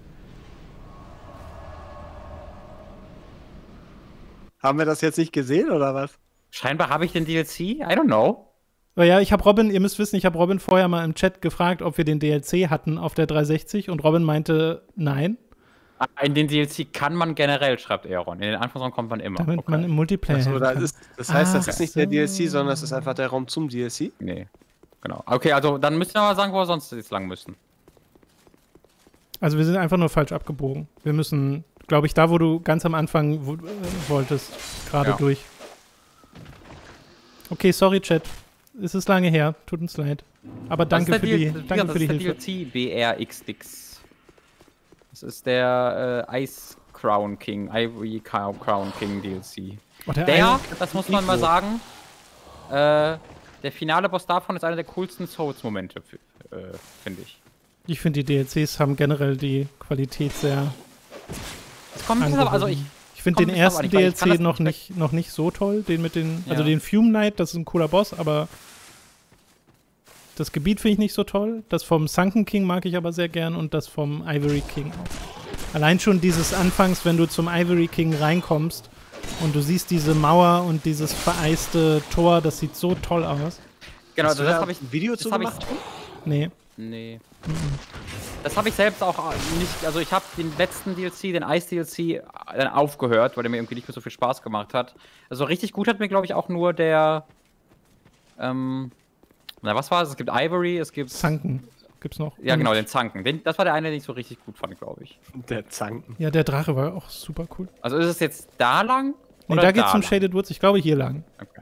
Haben wir das jetzt nicht gesehen, oder was? Scheinbar habe ich den D L C? I don't know. Oh ja, ich habe Robin, ihr müsst wissen, ich habe Robin vorher mal im Chat gefragt, ob wir den D L C hatten auf der dreihundertsechzig und Robin meinte, nein, In den D L C kann man generell, schreibt Aaron. In den Anfangsraum kommt man immer. damit Okay. man im Multiplayer Also, helfen das, kann. ist, das heißt, das Ach ist nicht der so. D L C, sondern das ist einfach der Raum zum D L C. Nee. Genau. Okay, also dann müsst ihr mal sagen, wo wir sonst jetzt lang müssen. Also wir sind einfach nur falsch abgebogen. Wir müssen, glaube ich, da, wo du ganz am Anfang wo, äh, wolltest, gerade Ja. durch. Okay, sorry, Chat. Es ist lange her. Tut uns leid. Aber danke Das ist für der die, D L C, danke das für die ist der Hilfe. D L C B R X X. Das ist der äh, Ice Crown King, Ivory Crown King D L C. Oh, der Der, eine- das muss man mal sagen, äh, der finale Boss davon ist einer der coolsten Souls-Momente, äh, finde ich. ich finde, die D L Cs haben generell die Qualität sehr Es kommt ein bisschen, also ich, angehoben. Ich finde kommt den ein bisschen, aber ersten ich- weil ich kann D L C das noch nicht nicht, noch nicht so toll. Den mit den, also Ja. den Fume Knight, das ist ein cooler Boss, aber das Gebiet finde ich nicht so toll. Das vom Sunken King mag ich aber sehr gern und das vom Ivory King auch. Allein schon dieses Anfangs, wenn du zum Ivory King reinkommst und du siehst diese Mauer und dieses vereiste Tor, das sieht so toll aus. genau, Hast du das da habe ich, ein Video das zu habe ich, gemacht? Nee. nee. Das habe ich selbst auch nicht, also ich habe den letzten D L C, den Ice D L C, dann aufgehört, weil der mir irgendwie nicht mehr so viel Spaß gemacht hat. Also richtig gut hat mir, glaube ich, auch nur der, ähm, na, was war es? Es gibt Ivory, es gibt, Sunken gibt's noch. ja Und- genau, den Zanken. Den, das war der eine, den ich so richtig gut fand, glaube ich. Der Zanken. Ja, der Drache war auch super cool. Also ist es jetzt da lang? Nee, oder da geht's zum lang? Shaded Woods. Ich glaube hier lang. Okay.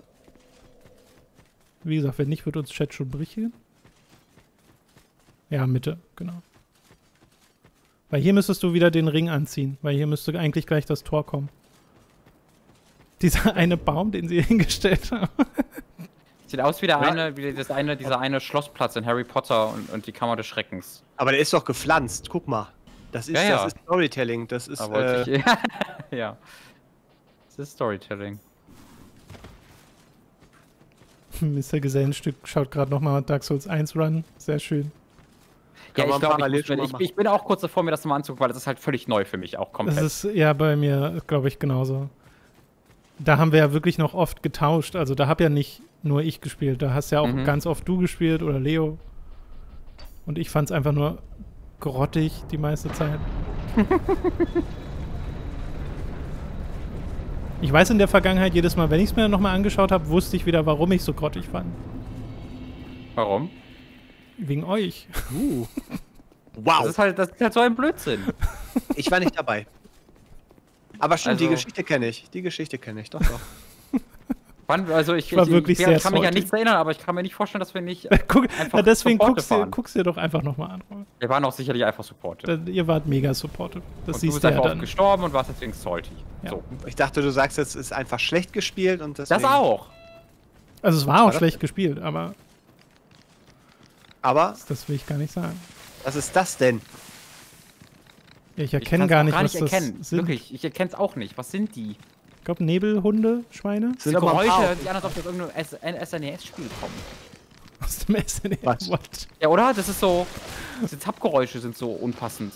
Wie gesagt, wenn nicht, wird uns Chat schon berichtigen. Ja, Mitte, genau. Weil hier müsstest du wieder den Ring anziehen, weil hier müsste eigentlich gleich das Tor kommen. Dieser eine Baum, den sie hingestellt haben. Sieht aus wie der Ja. eine, wie das eine, dieser eine Schlossplatz in Harry Potter und, und die Kammer des Schreckens. Aber der ist doch gepflanzt. Guck mal. Das ist, Ja, ja. das ist Storytelling. Das ist. Da wollte Äh, ich. Ja. Das ist Storytelling. Mister Gesellenstück schaut gerade nochmal Dark Souls eins Run. Sehr schön. Kann Ja, man ich glaube, parallel ich, schon muss mal mir- machen. ich, ich bin auch kurz davor, mir das mal anzugucken, weil das ist halt völlig neu für mich, auch komplett. Das ist ja bei mir, glaube ich, genauso. Da haben wir ja wirklich noch oft getauscht. Also da hab ja nicht nur ich gespielt. Da hast ja auch Mhm. ganz oft du gespielt oder Leo. Und ich fand's einfach nur grottig die meiste Zeit. Ich weiß in der Vergangenheit, jedes Mal, wenn ich es mir nochmal angeschaut habe, wusste ich wieder, warum ich so grottig fand. Warum? Wegen euch. Uh. Das Wow. ist halt, das ist halt so ein Blödsinn. Ich war nicht dabei. Aber stimmt, die Also- Geschichte kenne ich. Die Geschichte kenne ich, doch, doch. Wann, also ich, War ich, wirklich ich, sehr ich kann mich an salty. nichts erinnern, aber ich kann mir nicht vorstellen, dass wir nicht Guck, einfach ja, deswegen Supporte guckst du, fahren. guckst dir doch einfach nochmal an. Robin. Wir waren auch sicherlich einfach supported. Da- Ihr wart mega supportive. Das Und du siehst bist du ja einfach oft dann. gestorben und warst deswegen salty. Ja. So. Ich dachte, du sagst, es ist einfach schlecht gespielt und deswegen... Das auch. Also es war war auch das schlecht gespielt, aber Aber, das will ich gar nicht sagen. was ist das denn? Ja, ich Ich erkenne kann's gar auch nicht, gar was nicht das erkennen. sind. Wirklich, ich erkenne es auch nicht. Was sind die? Ich glaube Nebelhunde, Schweine Sind Die doch mal ein Geräusche, paar. hören sich an, als ob das irgendein S N E S-Spiel kommt. aus dem S N E. Was? What? Ja, oder? Das ist so. Diese Zapgeräusche sind so unpassend.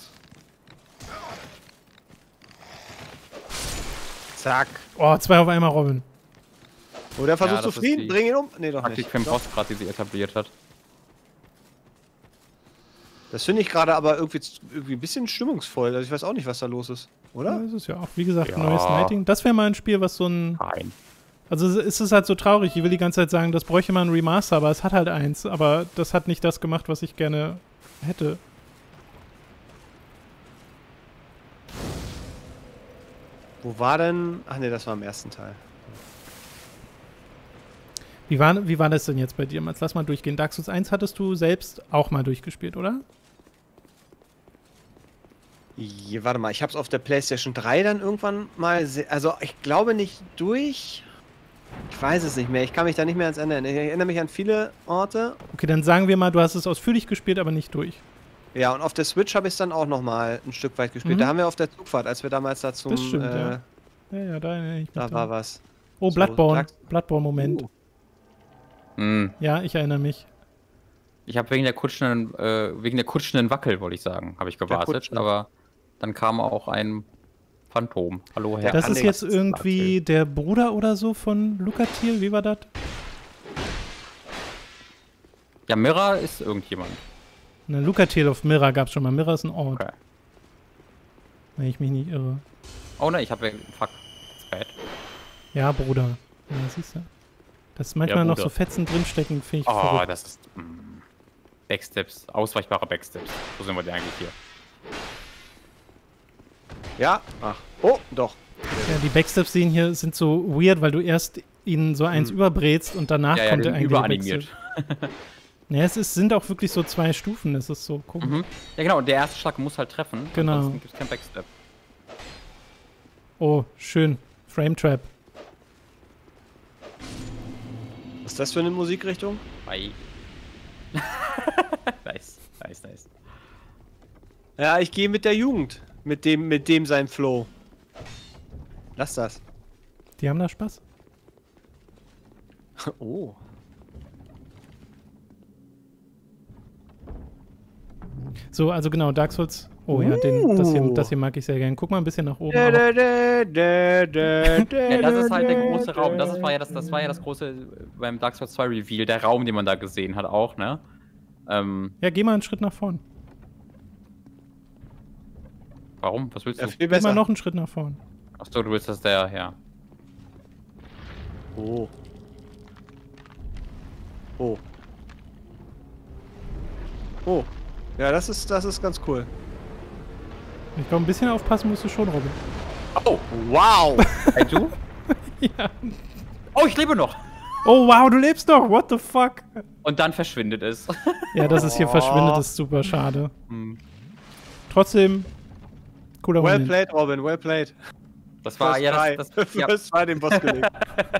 Zack. Oh, zwei auf einmal, Robin. Oder versuchst Ja, du das ist Frieden? die Bring ihn um? Nee, doch Taktik nicht. für den Doch. Boss gerade, die sie etabliert hat. Das finde ich gerade aber irgendwie, irgendwie ein bisschen stimmungsvoll. Also ich weiß auch nicht, was da los ist. Ja, Oder? das ist ja auch, wie gesagt, Ja. neues Nighting. Das wäre mal ein Spiel, was so ein. Nein. Also es ist halt so traurig. Ich will die ganze Zeit sagen, das bräuchte mal ein Remaster, aber es hat halt eins. Aber das hat nicht das gemacht, was ich gerne hätte. Wo war denn... Ach nee, das war im ersten Teil. Wie war, wie war das denn jetzt bei dir, Mats? Lass mal durchgehen. Dark Souls eins hattest du selbst auch mal durchgespielt, oder? Je, warte mal, ich habe es auf der PlayStation drei dann irgendwann mal... se- Also ich glaube nicht durch... Ich weiß es nicht mehr. Ich kann mich da nicht mehr ans Ende erinnern. Ich erinnere mich an viele Orte. Okay, dann sagen wir mal, du hast es ausführlich gespielt, aber nicht durch. Ja, und auf der Switch habe ich es dann auch noch mal ein Stück weit gespielt. Mhm. Da haben wir auf der Zugfahrt, als wir damals da zum... Das stimmt, äh, ja. Ja, ja, da erinnere ich mich. Da dran. war was. Oh, so, Bloodborne. Dark- Bloodborne-Moment. Uh. Hm. Ja, ich erinnere mich. Ich habe wegen der kutschenden, äh, wegen der kutschenden Wackel, wollte ich sagen, habe ich gewartet. Kutsche. Aber dann kam auch ein Phantom. Hallo, Herr. Das ist Alex jetzt ist irgendwie der Bruder oder so von Lucatiel. Wie war das? Ja, Mira ist irgendjemand. Ne, Lucatiel auf Mira gab es schon mal. Mira ist ein Ort, Okay. wenn ich mich nicht irre. Oh ne, ich habe fuck. It's bad. Ja, Bruder. Ja, siehst du. Dass manchmal noch Bruder. so Fetzen drinstecken, finde ich Oh, verrückt. das ist. Mm, Backsteps, ausweichbare Backsteps. Wo sind wir denn eigentlich hier? Ja. Ach. Oh, doch. Ja, die Backsteps sehen hier sind so weird, weil du erst ihnen so eins Hm. überbrätst und danach Ja, ja, kommt die der sind eigentliche überanimiert. Backstep. Ja, es ist, sind auch wirklich so zwei Stufen. Es ist so komisch. Mhm. Ja, genau, und der erste Schlag muss halt treffen. Genau. Ansonsten gibt es kein Backstep. Oh, schön. Frame Trap. Was ist das für eine Musikrichtung? Bye. nice, nice, nice. Ja, ich gehe mit der Jugend. Mit dem, mit dem sein Flow. Lass das. Die haben da Spaß. Oh. So, also genau, Dark Souls. Oh ja, den, das, hier, das hier mag ich sehr gern. Guck mal ein bisschen nach oben. Da, Auch. da, da, da, da, da, Ja, das ist halt der da, große da, Raum. Das ist- war ja das, das war ja das große äh, beim Dark Souls zwei Reveal, der Raum, den man da gesehen hat, auch, ne? Ähm, Ja, geh mal einen Schritt nach vorn. warum? Was willst Ja, du? viel Geh mal besser. noch einen Schritt nach vorn. Achso, du willst, dass der, ja. Oh. Oh. Oh. Ja, das ist, das ist ganz cool. Ich glaube, ein bisschen aufpassen musst du schon, Robin. Oh, Wow! hey, du? Ja. Oh, ich lebe noch! Oh, wow, du lebst noch. What the fuck? Und dann verschwindet es. Ja, dass es hier Oh. verschwindet, ist super schade. Hm. Trotzdem, cooler Well Moment. played, Robin, well played. Das war, First ja, try. das, das, ja, First try den Boss gelegt.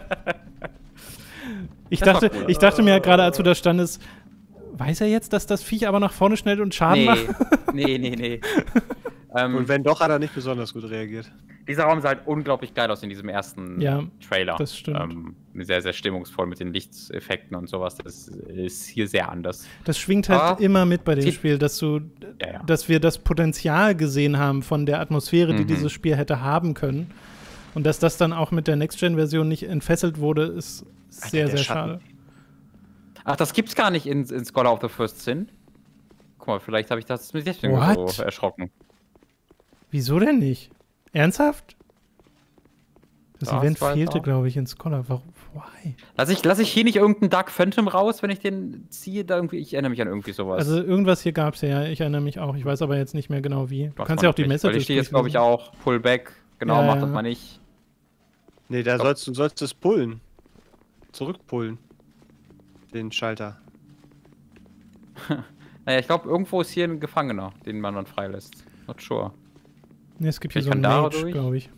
Ich Das war dachte, cool. ich dachte mir ja gerade, als du da standest, weiß er jetzt, dass das Viech aber nach vorne schnellt und Schaden nee, macht? nee, nee, nee. ähm, Und wenn doch, hat er nicht besonders gut reagiert. Dieser Raum sah halt unglaublich geil aus in diesem ersten Ja, Trailer. das stimmt. Ähm, sehr, sehr stimmungsvoll mit den Lichteffekten und sowas. Das ist hier sehr anders. Das schwingt halt Aber immer mit bei dem sie- Spiel, dass du, Ja, ja. dass wir das Potenzial gesehen haben von der Atmosphäre, die Mhm. dieses Spiel hätte haben können. Und dass das dann auch mit der Next-Gen-Version nicht entfesselt wurde, ist sehr, der sehr Schatten. schade. Ach, das gibt's gar nicht in, in Scholar of the First Sin. Guck mal, vielleicht habe ich das mit deswegen What? so erschrocken. Wieso denn nicht? Ernsthaft? Das, Das Event weiß fehlte, auch. glaube ich, in Scholar. Warum? Why? Lass ich, lass ich hier nicht irgendeinen Dark Phantom raus, wenn ich den ziehe? Da irgendwie, ich erinnere mich an irgendwie sowas. Also irgendwas hier gab es ja, ich erinnere mich auch. Ich weiß aber jetzt nicht mehr genau wie. Du Was kannst man ja auch die nicht, Messages Weil ich stehe jetzt, glaube ich, durchlesen. auch Pullback. Genau, Ja, mach ja. das mal nicht. Nee, da Doch. sollst du sollst es pullen. Zurückpullen. Den Schalter. Naja, ich glaube, irgendwo ist hier ein Gefangener, den man dann freilässt. Not sure. Nee, es gibt hier Ich so einen kann da Mage, durch. glaube ich.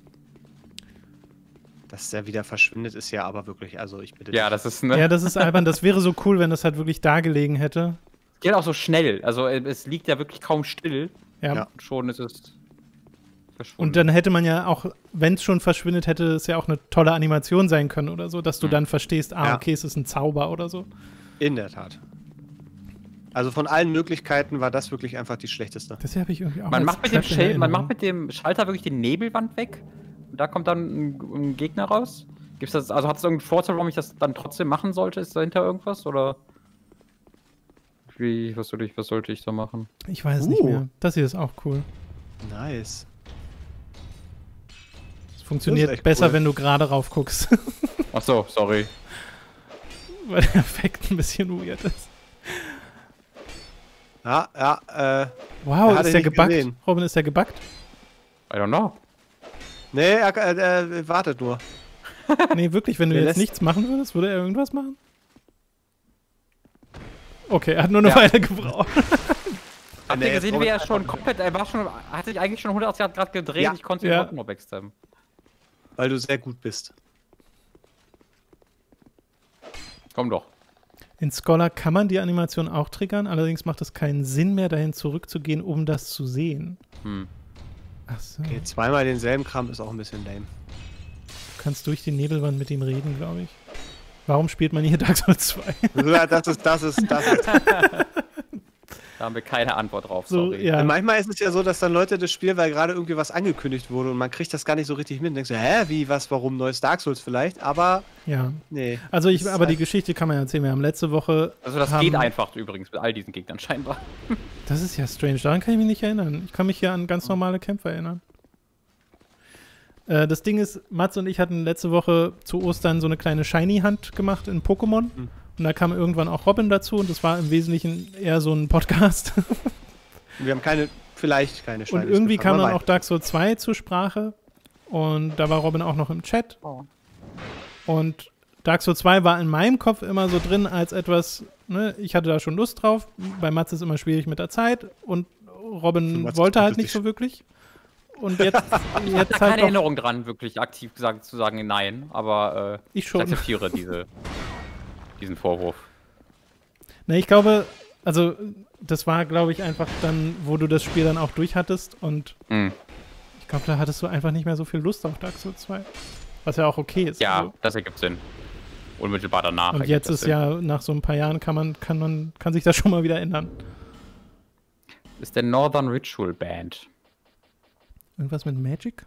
Dass der wieder verschwindet, ist ja aber wirklich, also ich bitte Ja, dich. das ist ne. Ja, das ist albern. Das wäre so cool, wenn das halt wirklich da gelegen hätte. Geht auch so schnell. Also äh, es liegt ja wirklich kaum still. Ja. Ja. Und schon ist es verschwunden. Und dann hätte man ja auch, wenn es schon verschwindet, hätte es ja auch eine tolle Animation sein können oder so, dass du Mhm. dann verstehst, ah, Ja. okay, es ist ein Zauber oder so. In der Tat. Also von allen Möglichkeiten war das wirklich einfach die schlechteste. Das habe ich irgendwie auch man als macht, mit dem Trap in Shell, man Erinnerung. macht mit dem Schalter wirklich die Nebelwand weg. Und da kommt dann ein, ein Gegner raus. Gibt's das, also hat es irgendeinen Vorteil, warum ich das dann trotzdem machen sollte? Ist dahinter irgendwas? Oder wie, was, soll ich, was sollte ich da machen? Ich weiß es nicht Uh. mehr. Das hier ist auch cool. Nice. Es funktioniert echt besser, cool. wenn du gerade rauf guckst. Ach so, sorry. Weil der Effekt ein bisschen weird ist. Ja, ja, äh. Wow, Hat ist er der nicht gebuggt? gesehen. Robin, ist der gebuggt? I don't know. Nee, er, er, er wartet nur. Nee, wirklich, wenn du Der jetzt lässt- nichts machen würdest, würde er irgendwas machen? Okay, er hat nur eine Ja. Weile gebraucht. Habt Nee, ihr gesehen, jetzt wie er Robert- schon komplett, er war schon, hat sich eigentlich schon hundertachtzig Grad gedreht, Ja. ich konnte ihn Ja. überhaupt noch backstabben. Weil du sehr gut bist. Komm doch. In Scholar kann man die Animation auch triggern, allerdings macht es keinen Sinn mehr, dahin zurückzugehen, um das zu sehen. Hm. Ach so. Okay, zweimal denselben Kram ist auch ein bisschen lame. Du kannst durch die Nebelwand mit ihm reden, glaube ich. Warum spielt man hier Dark Souls zwei? Ja, das ist, das ist, das ist. Da haben wir keine Antwort drauf, So, sorry. ja. Manchmal ist es ja so, dass dann Leute das Spiel, weil gerade irgendwie was angekündigt wurde und man kriegt das gar nicht so richtig mit und denkt so, hä, wie, was, warum, neues Dark Souls vielleicht, aber Ja. nee. Also ich, Das ist aber die halt- Geschichte kann man ja erzählen. Wir haben letzte Woche. Also das haben, geht einfach übrigens mit all diesen Gegnern scheinbar. Das ist ja strange. Daran kann ich mich nicht erinnern. Ich kann mich hier an ganz normale Kämpfe erinnern. Äh, das Ding ist, Mats und ich hatten letzte Woche zu Ostern so eine kleine Shiny-Hand gemacht in Pokémon. Hm. Und da kam irgendwann auch Robin dazu und das war im Wesentlichen eher so ein Podcast. Wir haben keine, vielleicht keine Und Shinies irgendwie kam gefangen, dann man auch Dark Souls zwei zur Sprache. Und da war Robin auch noch im Chat. Oh. Und Dark Souls zwei war in meinem Kopf immer so drin als etwas, ne, ich hatte da schon Lust drauf. Bei Mats ist immer schwierig mit der Zeit. Und Für Robin Mats wollte kommt halt es nicht nicht. so wirklich. Und jetzt, Ich habe jetzt da halt keine doch, Erinnerung dran, wirklich aktiv gesagt zu sagen nein, aber äh, ich ich schon. akzeptiere diese, diesen Vorwurf. Ne, ich glaube, also das war, glaube ich, einfach dann, wo du das Spiel dann auch durch hattest und Hm. ich glaube, da hattest du einfach nicht mehr so viel Lust auf Dark Souls zwei. Was ja auch okay ist. Ja, Also. das ergibt Sinn. Unmittelbar danach. Und ergibt jetzt das ist Sinn. ja, nach so ein paar Jahren kann man, kann man, kann sich das schon mal wieder ändern. Ist der Northern Ritual Band. Irgendwas mit Magic?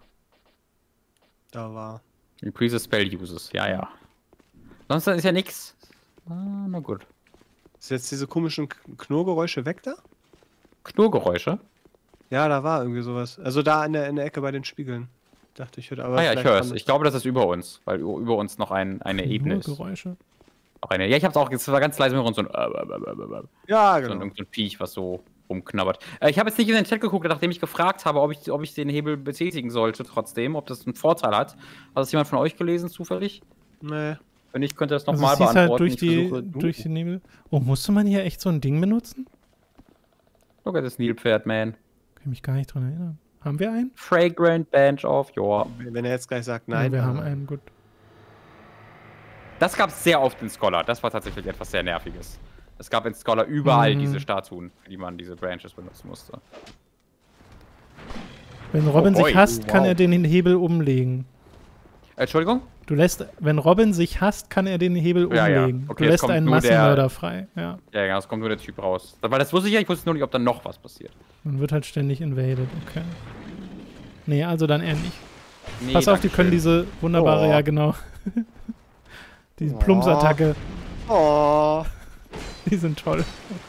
Da war. Increase Spell Uses, ja, ja. Sonst ist ja nix. Ah, na gut. Ist jetzt diese komischen K- Knurrgeräusche weg da? Knurrgeräusche? Ja, da war irgendwie sowas. Also da in der, in der Ecke bei den Spiegeln. Dachte ich, aber. Ah ja, ich vielleicht höre es. kann- Ich glaube, das ist über uns, weil ü- über uns noch ein, eine Ebene Nur ist. Geräusche. Auch eine. Ja, ich hab's auch, es war ganz leise mit uns so ein, äh, äh, äh, äh, Ja, so ein, genau. irgend so ein Viech, was so rumknabbert. Äh, ich habe jetzt nicht in den Chat geguckt, nachdem ich gefragt habe, ob ich, ob ich den Hebel betätigen sollte, trotzdem, ob das einen Vorteil hat. Hat das jemand von euch gelesen, zufällig? Nee. Wenn nicht, könnte das Also nochmal es hieß halt beantworten. durch Ich die, versuche- durch die Nebel. Oh, musste man hier echt so ein Ding benutzen? Look at this Nilpferd, man. Kann ich mich gar nicht dran erinnern. Haben wir einen? Fragrant Bench of Your. Wenn er jetzt gleich sagt, Ja, nein. wir äh, haben einen, gut. Das gab es sehr oft in Scholar. Das war tatsächlich etwas sehr Nerviges. Es gab in Scholar überall Mhm. diese Statuen, für die man diese Branches benutzen musste. Wenn Robin Oh, sich oi. hasst, kann Wow. er den Hebel umlegen. Äh, Entschuldigung? Du lässt, wenn Robin sich hasst, kann er den Hebel Ja, ja. umlegen. Okay, du jetzt lässt kommt einen nur der- Massenmörder frei. Ja. Ja, ja, es kommt nur der Typ raus. Weil das wusste ich ja, ich wusste nur nicht, ob dann noch was passiert. Man wird halt ständig invaded, okay. Nee, also dann eher nicht. Nee, Pass auf, die können Dankeschön. diese wunderbare, Oh. ja genau. Diese Oh. Plumpsattacke, Oh. die sind toll.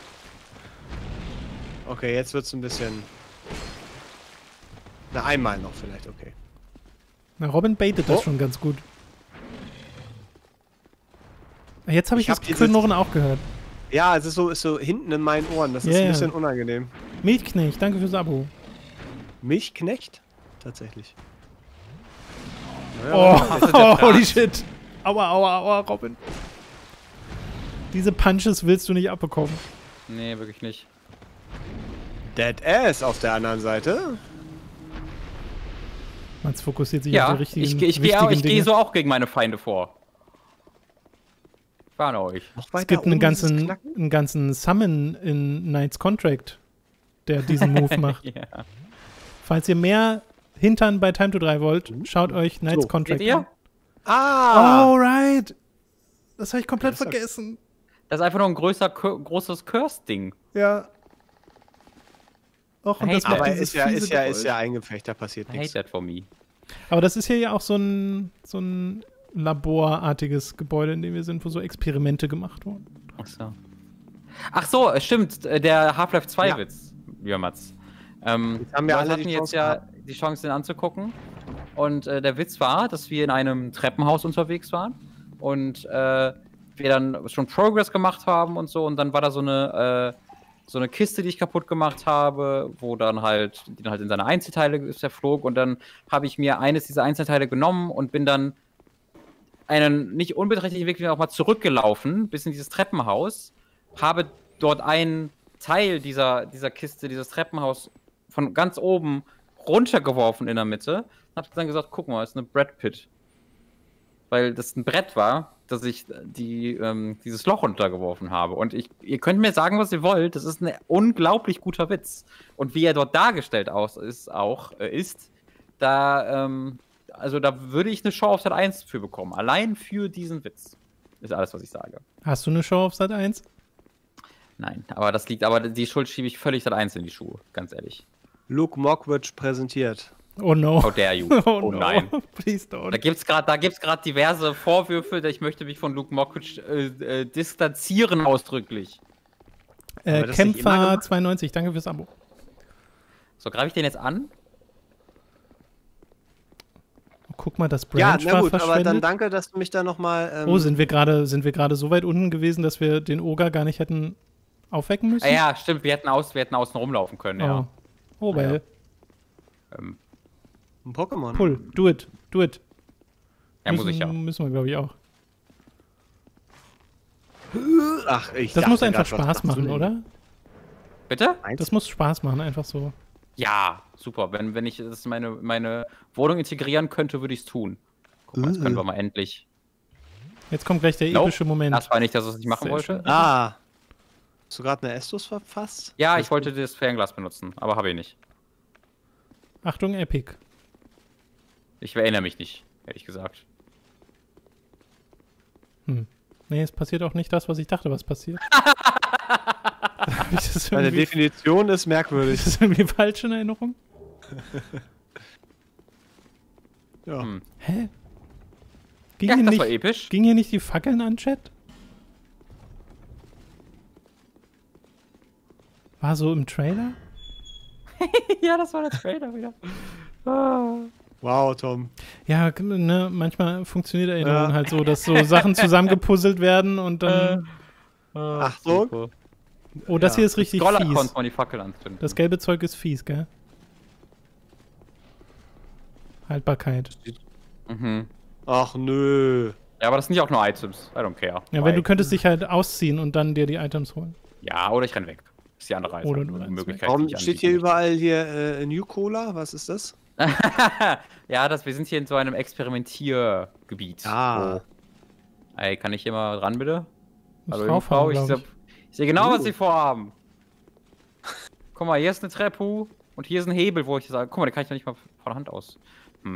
Okay, jetzt wird's ein bisschen. Na, einmal noch vielleicht, okay. Na, Robin baitet das Oh. schon ganz gut. Jetzt habe ich, Ich hab das dieses- Knurren auch gehört. Ja, es ist so, ist so hinten in meinen Ohren. Das ist Ja, ein ja. bisschen unangenehm. Milchknecht, danke fürs Abo. Milchknecht? Tatsächlich. Oh, das ist der holy Brat. shit. Aua, aua, aua, Robin. Diese Punches willst du nicht abbekommen. Nee, wirklich nicht. Dead Ass auf der anderen Seite. Man fokussiert sich Ja, auf die richtigen, ich, ich, gehe wichtigen auch- ich Dinge. gehe so auch gegen meine Feinde vor. Ich warne euch. Noch Es weiter gibt einen oben dieses ganzen, Knacken? einen ganzen Summon in Knight's Contract, der diesen Move macht. Ja. Falls ihr mehr Hintern bei Time to drei wollt, schaut euch Knight's So, Contract Seht ihr? an. Ah! Oh, right. Das habe ich komplett Das ist- vergessen. Das ist einfach nur ein größer, großes Curse-Ding. Ja. Och, und Hey, das macht Aber dieses ist ja, fiese ist ja, ist Geräusch. ja ein Gefecht, da passiert I hate nichts. that for me. Aber das ist hier ja auch so ein, so ein laborartiges Gebäude, in dem wir sind, wo so Experimente gemacht wurden. Ach so. Ach so, es stimmt. äh, Der Half-Life zwei Ja. Witz, lieber Mats. Ähm, Jetzt haben wir wir alle hatten die jetzt Chance ja gehabt. die Chance, den anzugucken. Und äh, der Witz war, dass wir in einem Treppenhaus unterwegs waren und äh, wir dann schon Progress gemacht haben und so. Und dann war da so eine, äh, so eine Kiste, die ich kaputt gemacht habe, wo dann halt, die dann halt in seine Einzelteile zerflog. Und dann habe ich mir eines dieser Einzelteile genommen und bin dann einen nicht unbeträchtlichen Weg wieder auch mal zurückgelaufen, bis in dieses Treppenhaus, habe dort einen Teil dieser, dieser Kiste, dieses Treppenhaus von ganz oben runtergeworfen in der Mitte und habe dann gesagt, guck mal, das ist eine Brad Pit. Weil das ein Brett war, dass ich die, ähm, dieses Loch runtergeworfen habe. Und ich, ihr könnt mir sagen, was ihr wollt, das ist ein unglaublich guter Witz. Und wie er dort dargestellt aus ist, auch äh, ist, da, ähm, also da würde ich eine Show auf Sat eins für bekommen. Allein für diesen Witz. Ist alles, was ich sage. Hast du eine Show auf Sat eins? Nein, aber das liegt, aber die Schuld schiebe ich völlig Sat eins in die Schuhe, ganz ehrlich. Luke Mockridge präsentiert. Oh no. How dare you? Oh, Oh no. nein. Please Da don't. gibt's gerade, da gibt's gerade diverse Vorwürfe, ich möchte mich von Luke Mockridge äh, äh, distanzieren ausdrücklich. Äh, Aber das nicht immer Kämpfer gemacht? zweiundneunzig, danke fürs Abo. So, greife ich den jetzt an? Guck mal, das Branch Ja, na war gut, aber dann verschwendet. danke, dass du mich da nochmal. Ähm, Oh, sind wir gerade sind wir gerade so weit unten gewesen, dass wir den Oger gar nicht hätten aufwecken müssen? Ah, ja, stimmt, wir hätten, aus, wir hätten außen rumlaufen können, ja. Oh, oh well. Ähm, ein Pokémon. Pull, do it, do it. ja, müssen, muss ich ja. Müssen wir, glaube ich, auch. Ach, ich Das dachte muss einfach grad, was Spaß machst du machen, denn? oder? Bitte? Eins? Das muss Spaß machen, einfach so. Ja, super. Wenn, wenn ich das in meine, meine Wohnung integrieren könnte, würde ich es tun. Guck mal, jetzt Uh. können wir mal endlich. Jetzt kommt gleich der Nope, epische Moment. Das war nicht, dass ich es nicht machen Sehr wollte. schön. Ah. Hast du gerade eine Estus verfasst? Ja, ich wollte das Fernglas benutzen, aber habe ich nicht. Achtung, Epic. Ich erinnere mich nicht, ehrlich gesagt. Hm. Nee, es passiert auch nicht das, was ich dachte, was passiert. Hab ich das Meine irgendwie, Definition ist ist merkwürdig. das irgendwie falsch in Erinnerung? Ja. Hm. Hä? Ging, Ja, hier das nicht, war episch. ging hier nicht die Fackeln an, Chat? War so im Trailer? Ja, das war der Trailer wieder. Ah. Wow, Tom. Ja, ne, manchmal funktioniert Erinnerung Ja. halt so, dass so Sachen zusammengepuzzelt werden und dann. Achtung. Super. Oh, das ja. hier ist richtig Scroller fies. konnte man die Fackel anzünden. Das gelbe Zeug ist fies, gell? Haltbarkeit. Mhm. Ach nö. Ja, aber das sind ja auch nur Items. I don't care. Ja, Why? wenn du könntest dich halt ausziehen und dann dir die Items holen. Ja, oder ich renn weg. Das ist die andere Oder du rennst Möglichkeit. Warum die ich steht hier anbieten überall hier äh, New Cola? Was ist das? möchte. Ja, das, wir sind hier in so einem Experimentiergebiet. Ah. Oh. Ey, kann ich hier mal ran, bitte? Muss Hallo, draufhauen, Jungfrau. Ich, glaub seh- ich sehe genau, was Uh. sie vorhaben. Guck mal, hier ist eine Treppe und hier ist ein Hebel, wo ich sage, guck mal, den kann ich doch nicht mal von der Hand aus. Hm.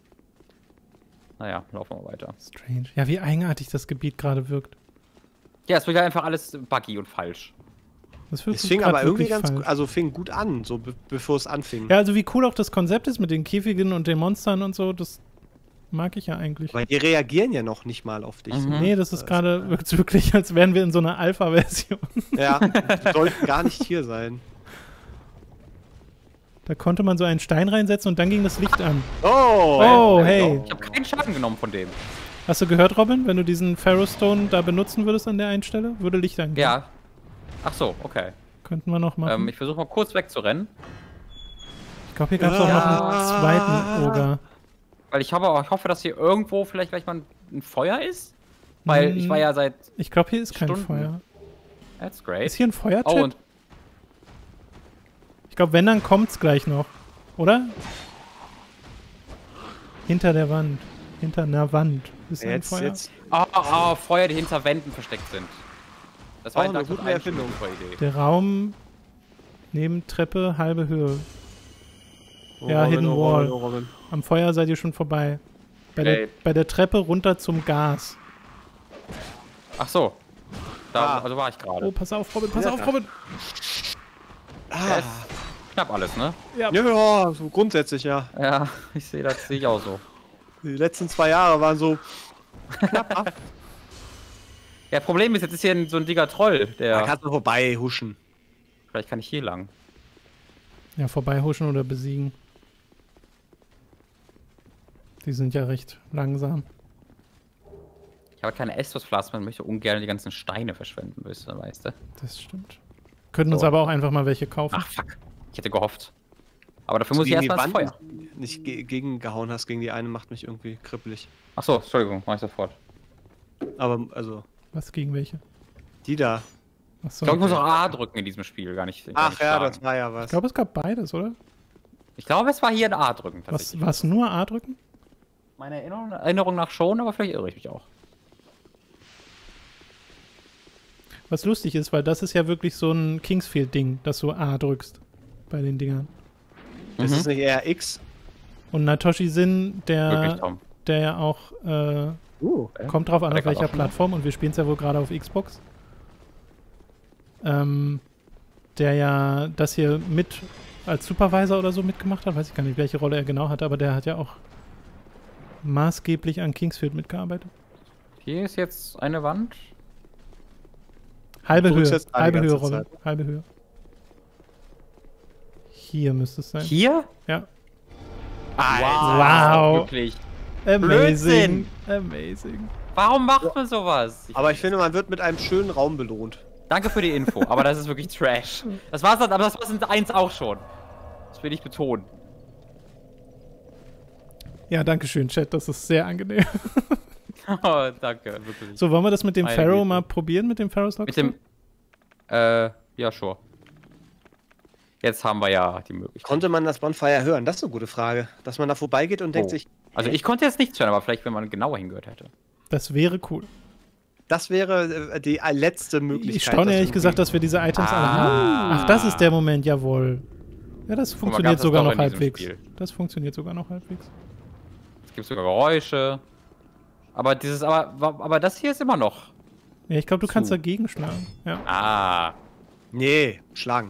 Naja, laufen wir mal weiter. Strange. Ja, wie eigenartig das Gebiet gerade wirkt. Ja, es wird ja einfach alles buggy und falsch. Das wirkt Es fing grad aber irgendwie wirklich ganz falsch. gut, also fing gut an, so be bevor es anfing. Ja, also wie cool auch das Konzept ist mit den Käfigen und den Monstern und so, das mag ich ja eigentlich. Weil die reagieren ja noch nicht mal auf dich. Mhm. So. Nee, das ist gerade wirkt wirklich, als wären wir in so einer Alpha-Version. Ja, die sollten gar nicht hier sein. Da konnte man so einen Stein reinsetzen und dann ging das Licht an. Oh, Oh, Ja, hey. Ich habe keinen Schaden genommen von dem. Hast du gehört, Robin? Wenn du diesen Pharaoh Stone da benutzen würdest an der einen Stelle, würde Licht angehen. Ja. Ach so, okay. Könnten wir noch machen. Ähm, ich versuche mal kurz wegzurennen. ich glaube, hier gab es auch noch einen zweiten Ogre. Weil ich, habe, ich hoffe, dass hier irgendwo vielleicht gleich mal ein, ein Feuer ist. Weil Hm. ich war ja seit... Ich glaube, hier ist kein Stunden. Feuer. That's great. Ist hier ein Feuer, Oh, Chat? und Ich glaube, wenn, dann kommt's gleich noch. Oder? Hinter der Wand. Hinter einer Wand. Ist ein Jetzt, Feuer. jetzt. Oh, oh, Feuer, die hinter Wänden versteckt sind. Das war Auch ein eine Dark gute Souls eins Erfindung. super Idee. Der Raum neben Treppe, halbe Höhe. Oh, Ja, Hidden oh, Wall. Robin, oh, Robin. Am Feuer seid ihr schon vorbei. Bei der, Okay. bei der Treppe runter zum Gas. Ach so. Da Ah. also war ich gerade. Oh, pass auf, Robin, pass Ja. auf, Robin. Ja, ist knapp alles, ne? Ja, ja, so grundsätzlich, ja. Ja, ich sehe das sehe ich auch so. Die letzten zwei Jahre waren so knapp ab. Ja, Problem ist, jetzt ist hier ein, so ein dicker Troll, Da der... kannst du vorbei huschen. Vielleicht kann ich hier lang. Ja, vorbeihuschen oder besiegen. Die sind ja recht langsam. Ich habe keine Estus-Flaschen, man möchte ungern die ganzen Steine verschwenden, weißt du, weißt du? Das stimmt. Könnten uns So. aber auch einfach mal welche kaufen. Ach, fuck. Ich hätte gehofft. Aber dafür muss ich Gegen die erstmal ins Wand Feuer. nicht ge gegengehauen hast gegen die eine, macht mich irgendwie kribbelig. Ach so, Entschuldigung, mach ich sofort. Aber, also, Was gegen welche? die da. Achso. Ich glaube, ich muss auch A drücken in diesem Spiel, gar nicht. gar Ach nicht ja, schlagen. das war ja was. Ich glaube, es gab beides, oder? Ich glaube, es war hier ein A drücken, Was, tatsächlich. was nur A drücken? Meine Erinnerung, Erinnerung nach schon, aber vielleicht irre ich mich auch. Was lustig ist, weil das ist ja wirklich so ein Kingsfield-Ding, dass du A drückst bei den Dingern. Ist Mhm. es nicht eher X? Und Natoshi Sin, Wirklich, der, Tom. der ja auch, äh, Uh. kommt drauf an, Hat er auf welcher grad offen? Plattform, und wir spielen es ja wohl gerade auf Xbox. Ähm, der ja das hier mit als Supervisor oder so mitgemacht hat, weiß ich gar nicht, welche Rolle er genau hatte, aber der hat ja auch maßgeblich an Kingsfield mitgearbeitet. Hier ist jetzt eine Wand. Halbe Du drückst Höhe, jetzt A die halbe ganze Höhe, Robin, Zeit. halbe Höhe. Hier müsste es sein. Hier? Ja. Alter, Wow. Wirklich. Amazing. Blödsinn. Amazing. Warum macht man sowas? Aber ich finde, man wird mit einem schönen Raum belohnt. Danke für die Info, aber das ist wirklich Trash. Das war's, aber das war's in eins auch schon. Das will ich betonen. Ja, danke schön, Chat, das ist sehr angenehm. Oh, danke, wirklich. So, wollen wir das mit dem Meine Pharaoh Güte. mal probieren, mit dem Pharaoh's Mit dem. Äh, ja, sure. Jetzt haben wir ja die Möglichkeit. Konnte man das Bonfire hören? Das ist eine gute Frage. Dass man da vorbeigeht und denkt Oh. sich, Also ich konnte jetzt nichts hören, aber vielleicht, wenn man genauer hingehört hätte. Das wäre cool. das wäre äh, die äh, letzte Möglichkeit. Ich staune das ehrlich zu gesagt, kriegen. dass wir diese Items Ah. alle haben. Ach, das ist der Moment, jawohl. Ja, das mal, funktioniert gab's das sogar doch noch in diesem halbwegs. Spiel? Das funktioniert sogar noch halbwegs. Es gibt sogar Geräusche. Aber dieses, aber, aber das hier ist immer noch. Ja, ich glaube, du kannst Zu. dagegen schlagen. Ja. Ah. Nee, schlagen.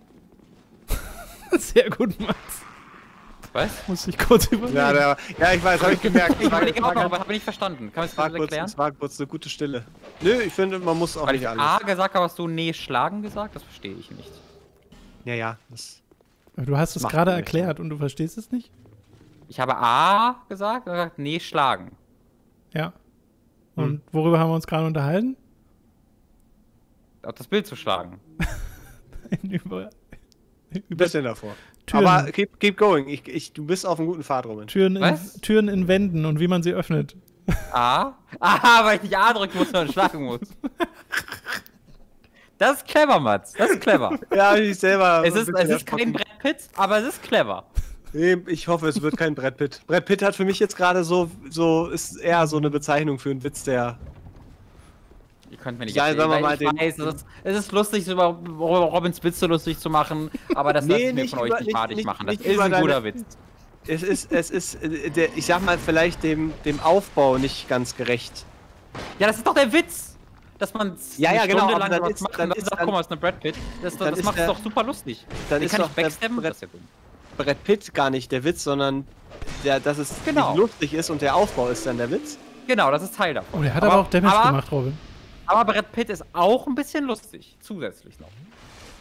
Sehr gut, Max. Was? Muss ich kurz überlegen. Ja, der, ja ich weiß, habe ich gemerkt. Ich Es war, überlege es auch war, noch, ganz- aber habe ich nicht verstanden. Kann man es das war, kurz kurz, erklären? es war kurz eine gute Stille. Nö, ich finde, man muss auch Weil ich nicht alles. A gesagt habe, hast du nee, schlagen gesagt? Das verstehe ich nicht. Ja, ja. Das, Du hast es Macht gerade man nicht, erklärt und du verstehst es nicht? Ich habe A gesagt und gesagt, nee, schlagen. Ja. Und Hm. worüber haben wir uns gerade unterhalten? Auf das Bild zu schlagen. über, ein über bisschen davor. Türen, Aber keep, keep going. Ich, ich, du bist auf einem guten Pfad, Robin. Türen, in, Was? Türen in Wänden und wie man sie öffnet. A? Ah, weil ich nicht A drücken muss, sondern schlagen muss. Das ist clever, Mats. Das ist clever. Ja, ich selber. Es ein ist, bisschen es ist kein erschrocken. Brett Pitt, aber es ist clever. Nee, ich hoffe, es wird kein Brett Pitt. Brett Pitt hat für mich jetzt gerade so, so, ist eher so eine Bezeichnung für einen Witz, der. Ihr könnt mir nicht Ja, erzählen, sagen wir weil mal ich den- weiß, es ist, es ist lustig, über Robins Witze lustig zu machen, aber das Nee, lasse ich mir nicht von euch über- nicht nicht- madig nicht- machen. Das nicht ist über ein deine- guter Witz. Es ist, es ist, äh, der, ich sag mal, vielleicht dem, dem Aufbau nicht ganz gerecht. Ja, das ist doch der Witz! Dass man Ja, ja, eine genau, Stunde aber lang dann was ist- macht dann und dann ist- sagt, dann- guck mal, ist eine Brad Pitt. Das, dann das ist macht es der- doch super lustig. Dann Den ist kann doch ich der backstabben, Brett- das ist ja dumm. Brett Pitt gar nicht der Witz, sondern der, dass es Genau. nicht lustig ist und der Aufbau ist dann der Witz. Genau, das ist Teil davon. Oh, der hat aber, auch Damage aber, gemacht, Robin. Aber Brad Pitt ist auch ein bisschen lustig, zusätzlich noch.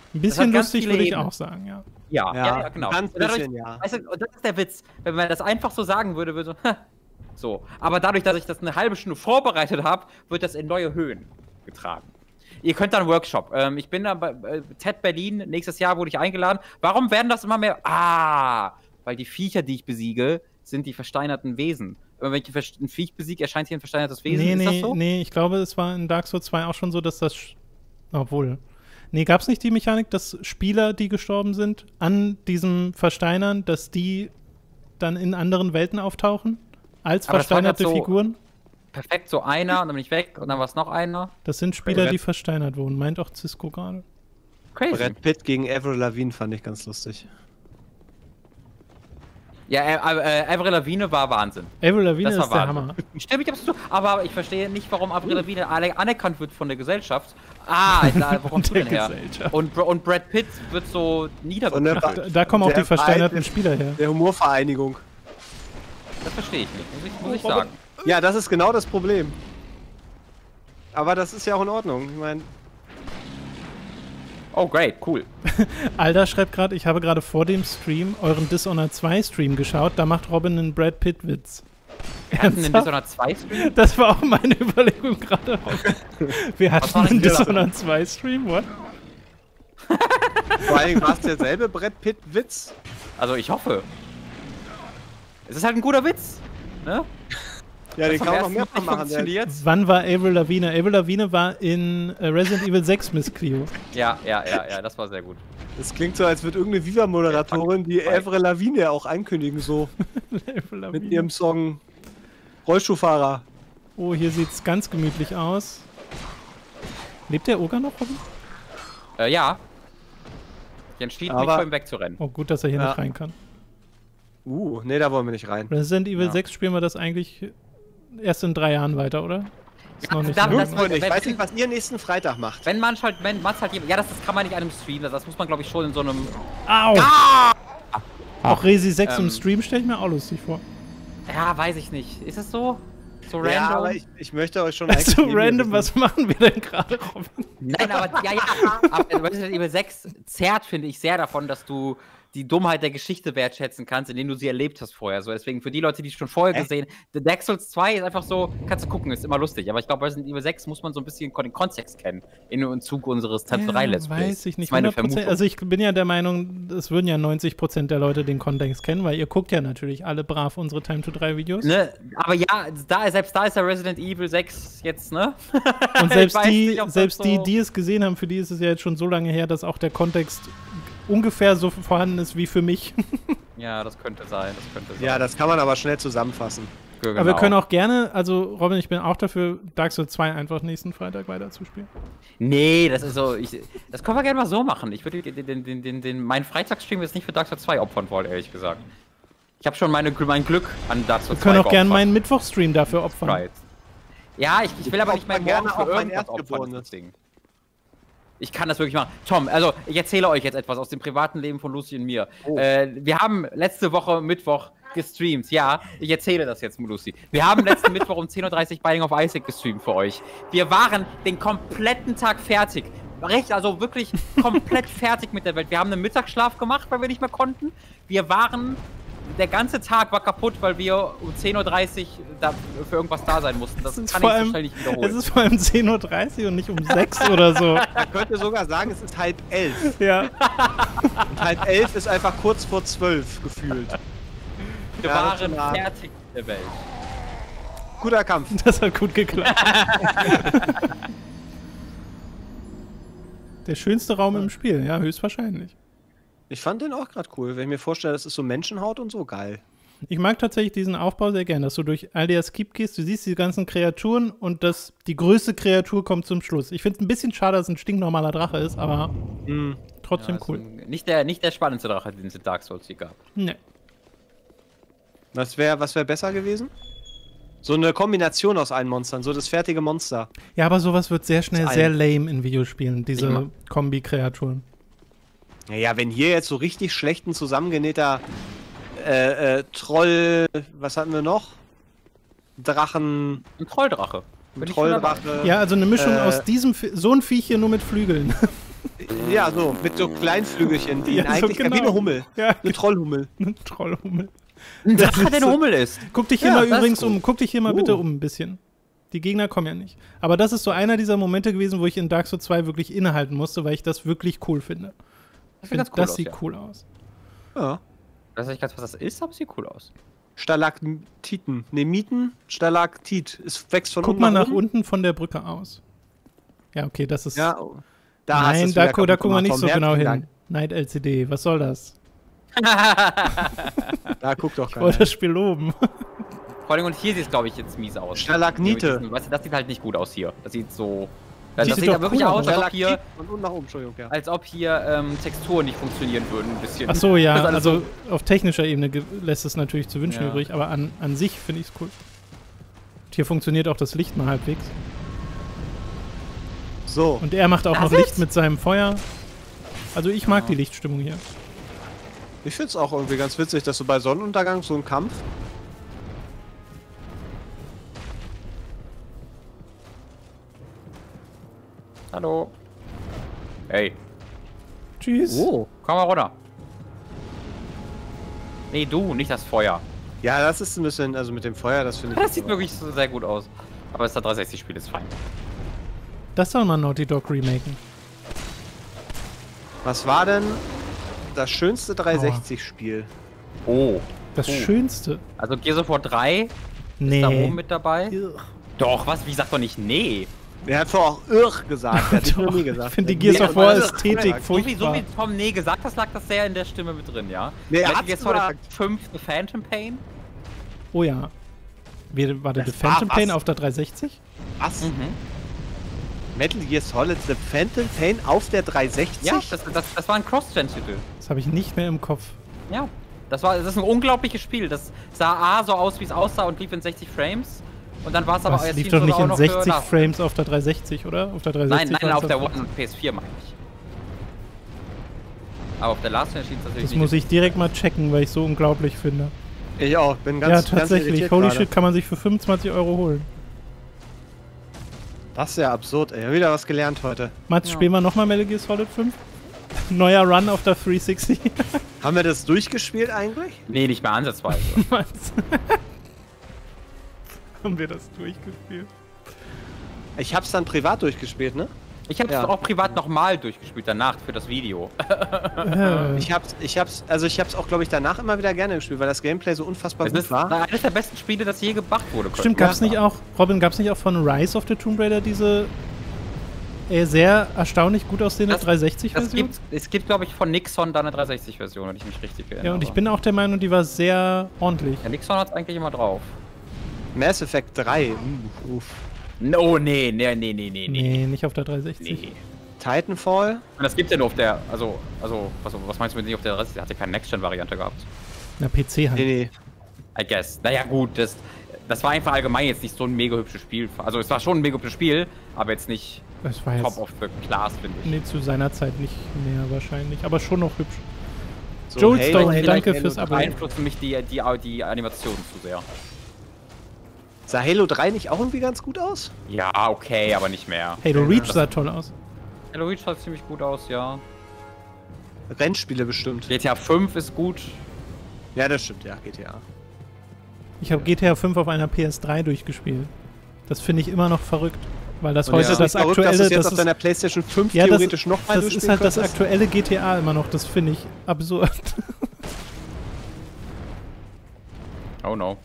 Ein bisschen ganz lustig viele würde ich Ebenen. auch sagen, ja. Ja, ja, Ja, ja, genau. ganz Und dadurch, bisschen, ja. Weißt du, und das ist der Witz. Wenn man das einfach so sagen würde, würde so, so. Aber dadurch, dass ich das eine halbe Stunde vorbereitet habe, wird das in neue Höhen getragen. Ihr könnt da einen Workshop. Ähm, ich bin da bei äh, T E D Berlin, nächstes Jahr wurde ich eingeladen. Warum werden das immer mehr? Ah, weil die Viecher, die ich besiege, sind die versteinerten Wesen. Wenn ich ein Viech besiege, erscheint hier ein versteinertes Wesen. Nee, ist nee, das so? nee, ich glaube, es war in Dark Souls zwei auch schon so, dass das. sch- Obwohl. Nee, gab es nicht die Mechanik, dass Spieler, die gestorben sind, an diesem Versteinern, dass die dann in anderen Welten auftauchen? Als Aber das war grad versteinerte so- Figuren? Perfekt, so einer und dann bin ich weg und dann war es noch einer. Das sind Spieler, Brett- die versteinert wurden. Meint auch Cisco gerade. Crazy. Brad Pitt gegen Avril Lavigne fand ich ganz lustig. Ja, äh, äh, Avril Lavigne war Wahnsinn. Avril Lavigne Das war ist der Wahnsinn. Hammer. Stimmt, ich hab's zu. Aber ich verstehe nicht, warum Avril Lavigne alle- anerkannt wird von der Gesellschaft. Ah, da, wo kommst du Der denn her? Gesellschaft. Und, Br- und Brad Pitt wird so Von niedergebracht. der- Da, da kommen auch Der die versteinerten Verein- Spieler her. Der Humorvereinigung. Das verstehe ich nicht, muss ich, muss ich sagen. Ja, das ist genau das Problem. Aber das ist ja auch in Ordnung. Ich meine, Oh, great, cool. Alda schreibt gerade, ich habe gerade vor dem Stream euren Dishonored zwei Stream geschaut. Da macht Robin einen Brad Pitt-Witz. Wir hatten in Ernsthaft? Dishonored zwei Stream? Das war auch meine Überlegung gerade. Wir Was hatten war denn einen das? Dishonored zwei Stream, what? vor allen Dingen war es derselbe Brad Pitt-Witz. Also ich hoffe. Es ist halt ein guter Witz. Ne? Ja, den Das kann man vom noch ersten mehrfach Mal machen. Der, funktioniert. Wann war Avril Lavigne? Avril Lavigne war in äh, Resident Evil sechs, Miss Clio. Ja, ja, ja, ja, das war sehr gut. das klingt so, als würde irgendeine Viva-Moderatorin die Ja, Avril Lavigne auch ankündigen, so Avril mit Lavigne. ihrem Song Rollstuhlfahrer. Oh, hier sieht's ganz gemütlich aus. Lebt der Oger noch, Robin? Äh, ja. Ich entschied mich, Aber- vor ihm wegzurennen. Oh, gut, dass er hier Ja. nicht rein kann. Uh, nee, da wollen wir nicht rein. Resident Evil Ja. sechs spielen wir das eigentlich erst in drei Jahren weiter, oder? Ist noch nicht da- lange. das- Irgendwo nicht. Ich wenn- weiß nicht, was ihr nächsten Freitag macht. Wenn man halt, wenn man halt, ja, das, das kann man nicht an einem Stream, das, das muss man, glaube ich, schon in so einem. Au! Auch Resi sechs im Ähm. Stream stelle ich mir auch lustig vor. Ja, weiß ich nicht. Ist es so? So random? Ja, aber ich, ich möchte euch schon Also neben mir random, wissen. was machen wir denn gerade, Robin? Nein, aber ja, ja. Aber Resident Evil sechs zerrt, finde ich, sehr davon, dass du die Dummheit der Geschichte wertschätzen kannst, indem du sie erlebt hast vorher. So, deswegen für die Leute, die es schon vorher Äh? gesehen, The Dark Souls zwei ist einfach so, kannst du gucken, ist immer lustig. Aber ich glaube, Resident Evil sechs muss man so ein bisschen den Kontext kennen in im Zug unseres Tanzerei-Let's Plays. weiß ich nicht. Das ist meine hundert Prozent. Vermutung. Also ich bin ja der Meinung, es würden ja neunzig Prozent der Leute den Kontext kennen, weil ihr guckt ja natürlich alle brav unsere Time to drei Videos. Ne, aber ja, da, selbst da ist ja Resident Evil sechs jetzt, ne? Und Ich selbst weiß die, nicht, ob das selbst die, so- die es gesehen haben, für die ist es ja jetzt schon so lange her, dass auch der Kontext ungefähr so vorhanden ist wie für mich. Ja, das könnte sein, das könnte sein. Ja, das kann man aber schnell zusammenfassen. genau. Aber wir können auch gerne, also Robin, ich bin auch dafür, Dark Souls zwei einfach nächsten Freitag weiterzuspielen. Nee, das ist so. Ich, das können wir gerne mal so machen. Ich würde den, den, den, den, den, meinen Freitagsstream jetzt nicht für Dark Souls zwei opfern wollen, ehrlich gesagt. Ich habe schon meine, mein Glück an Dark Souls Wir können zwei auch gerne geopfert. meinen Mittwochstream dafür opfern. Right. Ja, ich, ich will aber Ich nicht mein opfer Morgen gerne für auch mein irgendwas opfern. Erstgeborenes. Das Ding. Ich kann das wirklich machen. Tom, also ich erzähle euch jetzt etwas aus dem privaten Leben von Lucy und mir. Oh. Äh, wir haben letzte Woche Mittwoch gestreamt. Ja, ich erzähle das jetzt, Lucy. Wir haben letzten Mittwoch um zehn Uhr dreißig Binding of Isaac gestreamt für euch. Wir waren den kompletten Tag fertig. Recht, also wirklich komplett fertig mit der Welt. Wir haben einen Mittagsschlaf gemacht, weil wir nicht mehr konnten. Wir waren... Der ganze Tag war kaputt, weil wir um zehn Uhr dreißig da für irgendwas da sein mussten. Das Es ist kann vor ich so allem- schnell nicht Es wiederholen. ist vor allem zehn Uhr dreißig und nicht um sechs oder so. Man könnte sogar sagen, es ist halb elf. Ja, Und halb elf ist einfach kurz vor zwölf gefühlt. Wir Ja, das waren ist wahr. fertig mit der Welt. Guter Kampf. das hat gut geklappt. Der schönste Raum im Spiel, ja, höchstwahrscheinlich. Ich fand den auch gerade cool. Wenn ich mir vorstelle, das ist so Menschenhaut und so, geil. Ich mag tatsächlich diesen Aufbau sehr gern, dass du durch Aldeas Keep gehst, du siehst die ganzen Kreaturen und das, die größte Kreatur kommt zum Schluss. Ich finde es ein bisschen schade, dass es ein stinknormaler Drache ist, aber Hm. trotzdem Ja, ist cool. ein- Nicht der, nicht der spannendste Drache, den es in Dark Souls hier gab. Nee. Was wäre was wär besser gewesen? So eine Kombination aus allen Monstern, so das fertige Monster. Ja, aber sowas wird sehr schnell Ist sehr alt. lame in Videospielen, Ich diese mag- Kombi-Kreaturen. Naja, wenn hier jetzt so richtig schlechten zusammengenähter äh, äh, Troll, was hatten wir noch? Drachen, Ein Trolldrache. ein Bin ich schon dabei. Trolldrache. Ja, also eine Mischung Äh. aus diesem, Vi- so ein Viech hier nur mit Flügeln. Ja, so, mit so Kleinflügelchen, die Ja, so eigentlich genau. wie eine Hummel. Ja, Eine Trollhummel. eine Trollhummel. Ein Das Drache, ist der so- eine Hummel ist. Guck dich hier Ja, mal das ist übrigens gut. um. Guck dich hier mal bitte Uh. um ein bisschen. Die Gegner kommen ja nicht. Aber das ist so einer dieser Momente gewesen, wo ich in Dark Souls zwei wirklich innehalten musste, weil ich das wirklich cool finde. Ich sieht finde, ganz cool das aus, sieht ja. cool aus. Ja. Ich weiß nicht ganz, was das ist, aber es sieht cool aus. Stalaktiten. Ne, Mieten, Stalaktit. Es wächst von Guck unten mal nach oben. unten von der Brücke aus. Ja, okay, das ist. Ja, da hast Nein, du's da, wieder gu da kaputt gucken wir gemacht, nicht Tom. so genau Herzlichen hin. Night L C D, was soll das? Dank. Da guckt doch Ich wollte keiner. das Spiel loben. Vor allem, und hier sieht es, glaube ich, jetzt mies aus. Stalagnite. Weißt du, das sieht halt nicht gut aus hier. Das sieht so. Das Das, sieht sieht doch ja wirklich cool aus, aus. als ob hier, Stalaktit und unten nach oben, Entschuldigung, ja. als ob hier ähm, Texturen nicht funktionieren würden, ein bisschen. Ach so, ja, Das ist alles also auf technischer Ebene ge- lässt es natürlich zu wünschen Ja. übrig, aber an, an sich finde ich es cool. Und hier funktioniert auch das Licht mal halbwegs. So. Und er macht auch Das noch ist- Licht mit seinem Feuer. Also ich mag die Lichtstimmung hier. Ich finde es auch irgendwie ganz witzig, dass so bei Sonnenuntergang so ein Kampf. Hallo. Hey. Tschüss. Oh. Komm mal runter. Nee, du, nicht das Feuer. Ja, das ist ein bisschen, also mit dem Feuer, das finde ich. Das sieht wirklich so sehr gut aus. Aber das dreihundertsechzig-Spiel ist fein. Das soll man Naughty Dog remaken. Was war denn das schönste dreihundertsechzig-Spiel? Oh. Das Oh. Schönste. Also Gears of War drei Nee. ist da oben mit dabei. Ugh. Doch, was? Wie sagt doch nicht nee? Er hat vorher auch irr gesagt. Er hat nicht nur Doch, nie gesagt. ich finde die Nee, Gears of aber War das ist Ästhetik korrekt. So wie, so furchtbar. wie Tom nee gesagt hat, lag das sehr in der Stimme mit drin, ja? Nee, er Metal hat's Gear Solid gesagt. fünf The Phantom Pain. Oh ja. Wie, war der The Das war Phantom was? Pain auf der dreihundertsechzig? Was? Mhm. Metal Gear Solid The Phantom Pain auf der dreihundertsechzig? Ja, das, das, das war ein Cross-Gen-Titel. Das habe ich nicht mehr im Kopf. Ja. Das, war, das ist ein unglaubliches Spiel. Das sah A so aus, wie es aussah und lief in sechzig Frames. Und dann war es aber Das jetzt lief Team doch nicht sogar in auch noch für sechzig nach- Frames auf der dreihundertsechzig, oder? Auf der Nein, dreihundertsechzig nein, war's auf der das- One und P S vier meine ich. Aber auf der Last Gen erschien es natürlich Das nicht. muss ich direkt mal checken, weil ich so unglaublich finde. Ich auch, bin ganz Ja, ganz tatsächlich. irritiert Holy gerade. shit, kann man sich für fünfundzwanzig Euro holen. Das ist ja absurd, ey. Wieder was gelernt heute. Mats, Ja. spielen wir nochmal Metal Gear Solid fünf? Neuer Run auf der dreihundertsechzig. Haben wir das durchgespielt eigentlich? Nee, nicht mehr ansatzweise. Mats. Haben wir das durchgespielt? Ich hab's dann privat durchgespielt, ne? Ich habe es Ja. auch privat nochmal durchgespielt danach für das Video. Äh, Ich hab's, ich hab's, also ich hab's auch, glaube ich, danach immer wieder gerne gespielt, weil das Gameplay so unfassbar Es gut ist war. eines der besten Spiele, das je gemacht wurde. könnte Stimmt, man gab's nicht sagen. auch, Robin, gab's nicht auch von Rise of the Tomb Raider diese äh, sehr erstaunlich gut aussehende Das- Das dreihundertsechzig-Version? gibt, es gibt, glaube ich, von Nixon da eine dreihundertsechzig-Version, wenn ich mich richtig erinnere. Ja, und ich bin auch der Meinung, die war sehr ordentlich. Ja, Nixon hat es eigentlich immer drauf. Mass Effect drei. Uh, uff. No, nee, nee, nee, nee, nee, nee. Nee, nicht auf der dreihundertsechzig. nee. Titanfall. Und das gibt's ja nur auf der, also, also, was, was meinst du mit nicht auf der dreihundertsechzig? Der hat ja keine Next-Gen-Variante gehabt. Na, P C halt. Nee, nee. I guess. Naja, gut, das, das war einfach allgemein jetzt nicht so ein mega hübsches Spiel. Also, es war schon ein mega hübsches Spiel, aber jetzt nicht Das war top jetzt, of the class, finde ich. nee, zu seiner Zeit nicht mehr wahrscheinlich, aber schon noch hübsch. So, Joel Halo- Stone, Vielleicht danke Halo fürs Abo. beeinflussen mich die, die, die Animationen zu sehr. Sah Halo drei nicht auch irgendwie ganz gut aus? Ja, okay, aber nicht mehr. Halo Ja, Reach das- sah toll aus. Halo Reach sah ziemlich gut aus, ja. Rennspiele bestimmt. G T A fünf ist gut. Ja, das stimmt, ja, G T A. Ich habe G T A fünf auf einer P S drei durchgespielt. Das finde ich immer noch verrückt, weil das Und heute ist das nicht verrückt, aktuelle, dass du jetzt das auf deiner ist, PlayStation fünf ja, das, theoretisch nochmal das durchspielen ist halt das könntest? aktuelle G T A immer noch. Das finde ich absurd. Oh no.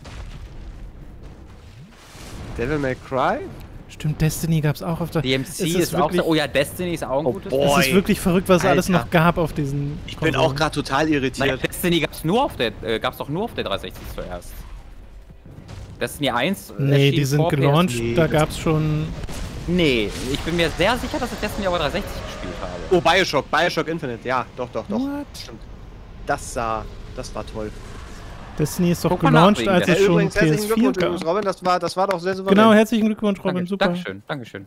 Devil May Cry? Stimmt, Destiny gab es auch auf der. D M Es C ist, auch wirklich, so. Oh ja, Destiny ist auch ein Oh, gutes. boah. Es ist wirklich verrückt, was es alles Alter. noch gab auf diesen. Ich bin auch gerade total Nein, irritiert. Destiny gab's nur auf der, äh, gab's doch nur auf der dreihundertsechzig zuerst. Destiny eins. Nee, erschien die sind vor P S gelauncht, Nee, da das- gab es schon. Nee, ich bin mir sehr sicher, dass ich Destiny auf der dreihundertsechzig gespielt habe. Oh, Bioshock, Bioshock Infinite, ja, doch, doch, doch. What? Stimmt. Das sah, das war toll. Destiny ist doch Guck mal nach gelauncht, wegen als der- es Ja, schon übrigens, P herzlichen S vier Glückwunsch, gab. übrigens, Robin, das war, das war doch sehr souverän. Genau, herzlichen Glückwunsch, Robin, Danke, super. Dankeschön, Dankeschön.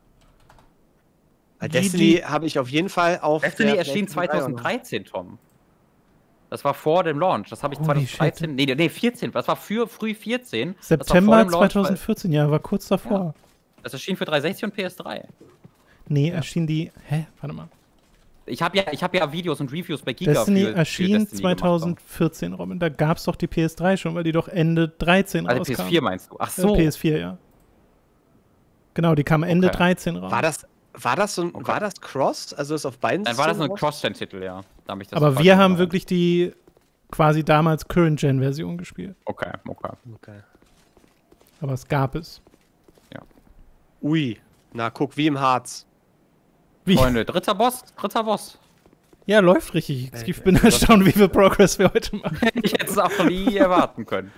Weil G G. Destiny habe ich auf jeden Fall auf Destiny der erschien PlayStation drei noch. zweitausenddreizehn, Tom. Das war vor dem Launch. Das habe ich Holy zweitausenddreizehn. Nee, nee, vierzehn. Das war für früh vierzehn. Das war vor September dem Launch, weil- zweitausendvierzehn, ja, war kurz davor. Das erschien für dreihundertsechzig und P S drei. Nee, erschien die. Hä? Warte mal. Ich habe ja, ich hab ja Videos und Reviews bei Giga Destiny für, für erschien Destiny gemacht, zweitausendvierzehn, Robin. Da gab es doch die P S drei schon, weil die doch Ende dreizehn also rauskam. P S vier meinst du? Ach Äh, so. P S vier, ja. Genau, die kam Ende Okay. dreizehn raus. War das, war das so ein, Okay. war das Cross? Also ist auf beiden Dann war das ein Systemen raus? Cross-Gen-Titel, ja. Da hab ich das Aber falsch wir haben gemacht. wirklich die quasi damals Current-Gen-Version gespielt. Okay, okay. Okay. Aber es gab es. Ui. Na, guck, wie im Harz. Wie? Freunde, dritter Boss, dritter Boss. Ja, läuft richtig. Ich Ey, bin ey, erstaunt, wie viel Progress wir heute machen. Ich hätte es auch von nie erwarten können.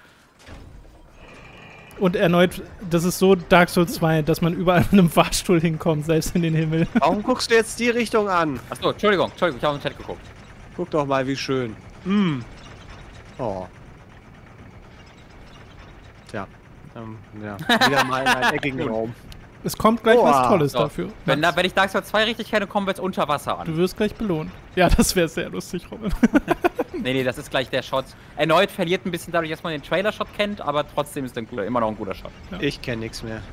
Und erneut, das ist so Dark Souls zwei, dass man überall mit einem Fahrstuhl hinkommt, selbst in den Himmel. Warum guckst du jetzt die Richtung an? Achso, Entschuldigung, Entschuldigung, ich habe im Chat geguckt. Guck doch mal, wie schön. Mm. Oh. Tja. Ähm, ja. Wieder mal in einen eckigen Raum. Es kommt gleich Boah. was Tolles So, dafür. Wenn, da, wenn ich Dark Souls zwei richtig kenne, kommen wir jetzt unter Wasser an. Du wirst gleich belohnt. Ja, das wäre sehr lustig, Robin. Nee, nee, das ist gleich der Shot. Erneut verliert ein bisschen dadurch, dass man den Trailer-Shot kennt, aber trotzdem ist ein guter, immer noch ein guter Shot. Ich kenne nichts mehr.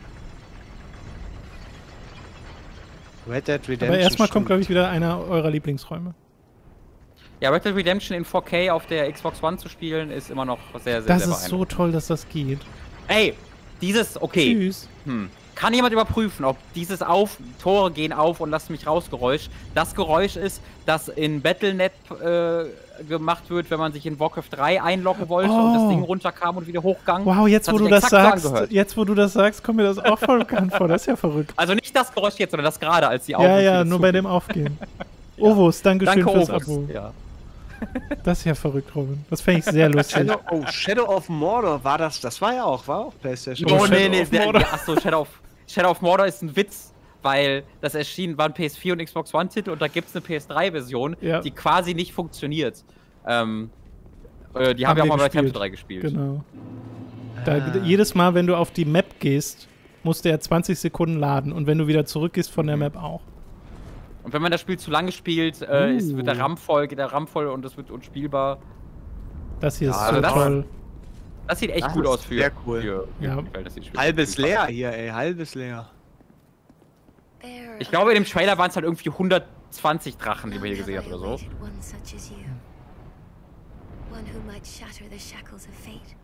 Red Dead Redemption. Aber erstmal kommt, stimmt. glaube ich, wieder einer eurer Lieblingsräume. Ja, Red Dead Redemption in vier K auf der Xbox One zu spielen, ist immer noch sehr, sehr, Das sehr ist so toll, dass das geht. Ey, dieses, okay. Tschüss. Hm. Kann jemand überprüfen, ob dieses auf Tore gehen auf und lass mich raus Geräusch das Geräusch ist, das in Battle Punkt net äh, gemacht wird, wenn man sich in Warcraft drei einloggen wollte und das Oh. Ding runterkam und wieder hochgang? Wow, jetzt hat wo sich du das exakt so sagst, angehört. jetzt wo du das sagst, kommt mir das auch voll bekannt vor. Das ist ja verrückt. Also nicht das Geräusch jetzt, sondern das gerade, als die Augen Ja, ja, wieder nur zu- bei dem Aufgehen. Ovus, Dankeschön Danke, fürs Ovus. Abo. Ja. Das ist ja verrückt, Robin. Das fände ich sehr lustig. Shadow, oh, Shadow of Mordor war das. Das war ja auch, war auch PlayStation. Oh, Oh, nee, Shadow nee, of der, Mordor. ja, achso, Shadow of, Shadow of Mordor ist ein Witz, weil das erschien, war ein P S vier und Xbox One-Titel und da gibt es eine P S drei Version, Ja. die quasi nicht funktioniert. Ähm, äh, die Haben haben wir auch wir mal bei gespielt. Tempel drei gespielt. Genau. Da, Ah. jedes Mal, wenn du auf die Map gehst, musst du ja zwanzig Sekunden laden. Und wenn du wieder zurückgehst von der Map auch. Und wenn man das Spiel zu lange spielt, äh, Uh. ist, wird der RAM voll, geht der RAM voll und das wird unspielbar. Das hier ist Ja, so also das- toll. Das sieht echt Das gut ist aus für. sehr cool. Für, Ja. für Fantasy-Spiele. Halbes leer hier, ey. Halbes leer. Bearer Ich of glaube, in dem the Trailer curse, waren es halt irgendwie hundertzwanzig Drachen, die man hier long gesehen have hat I oder so. awaited one such as you. One who might shatter the shackles of fate.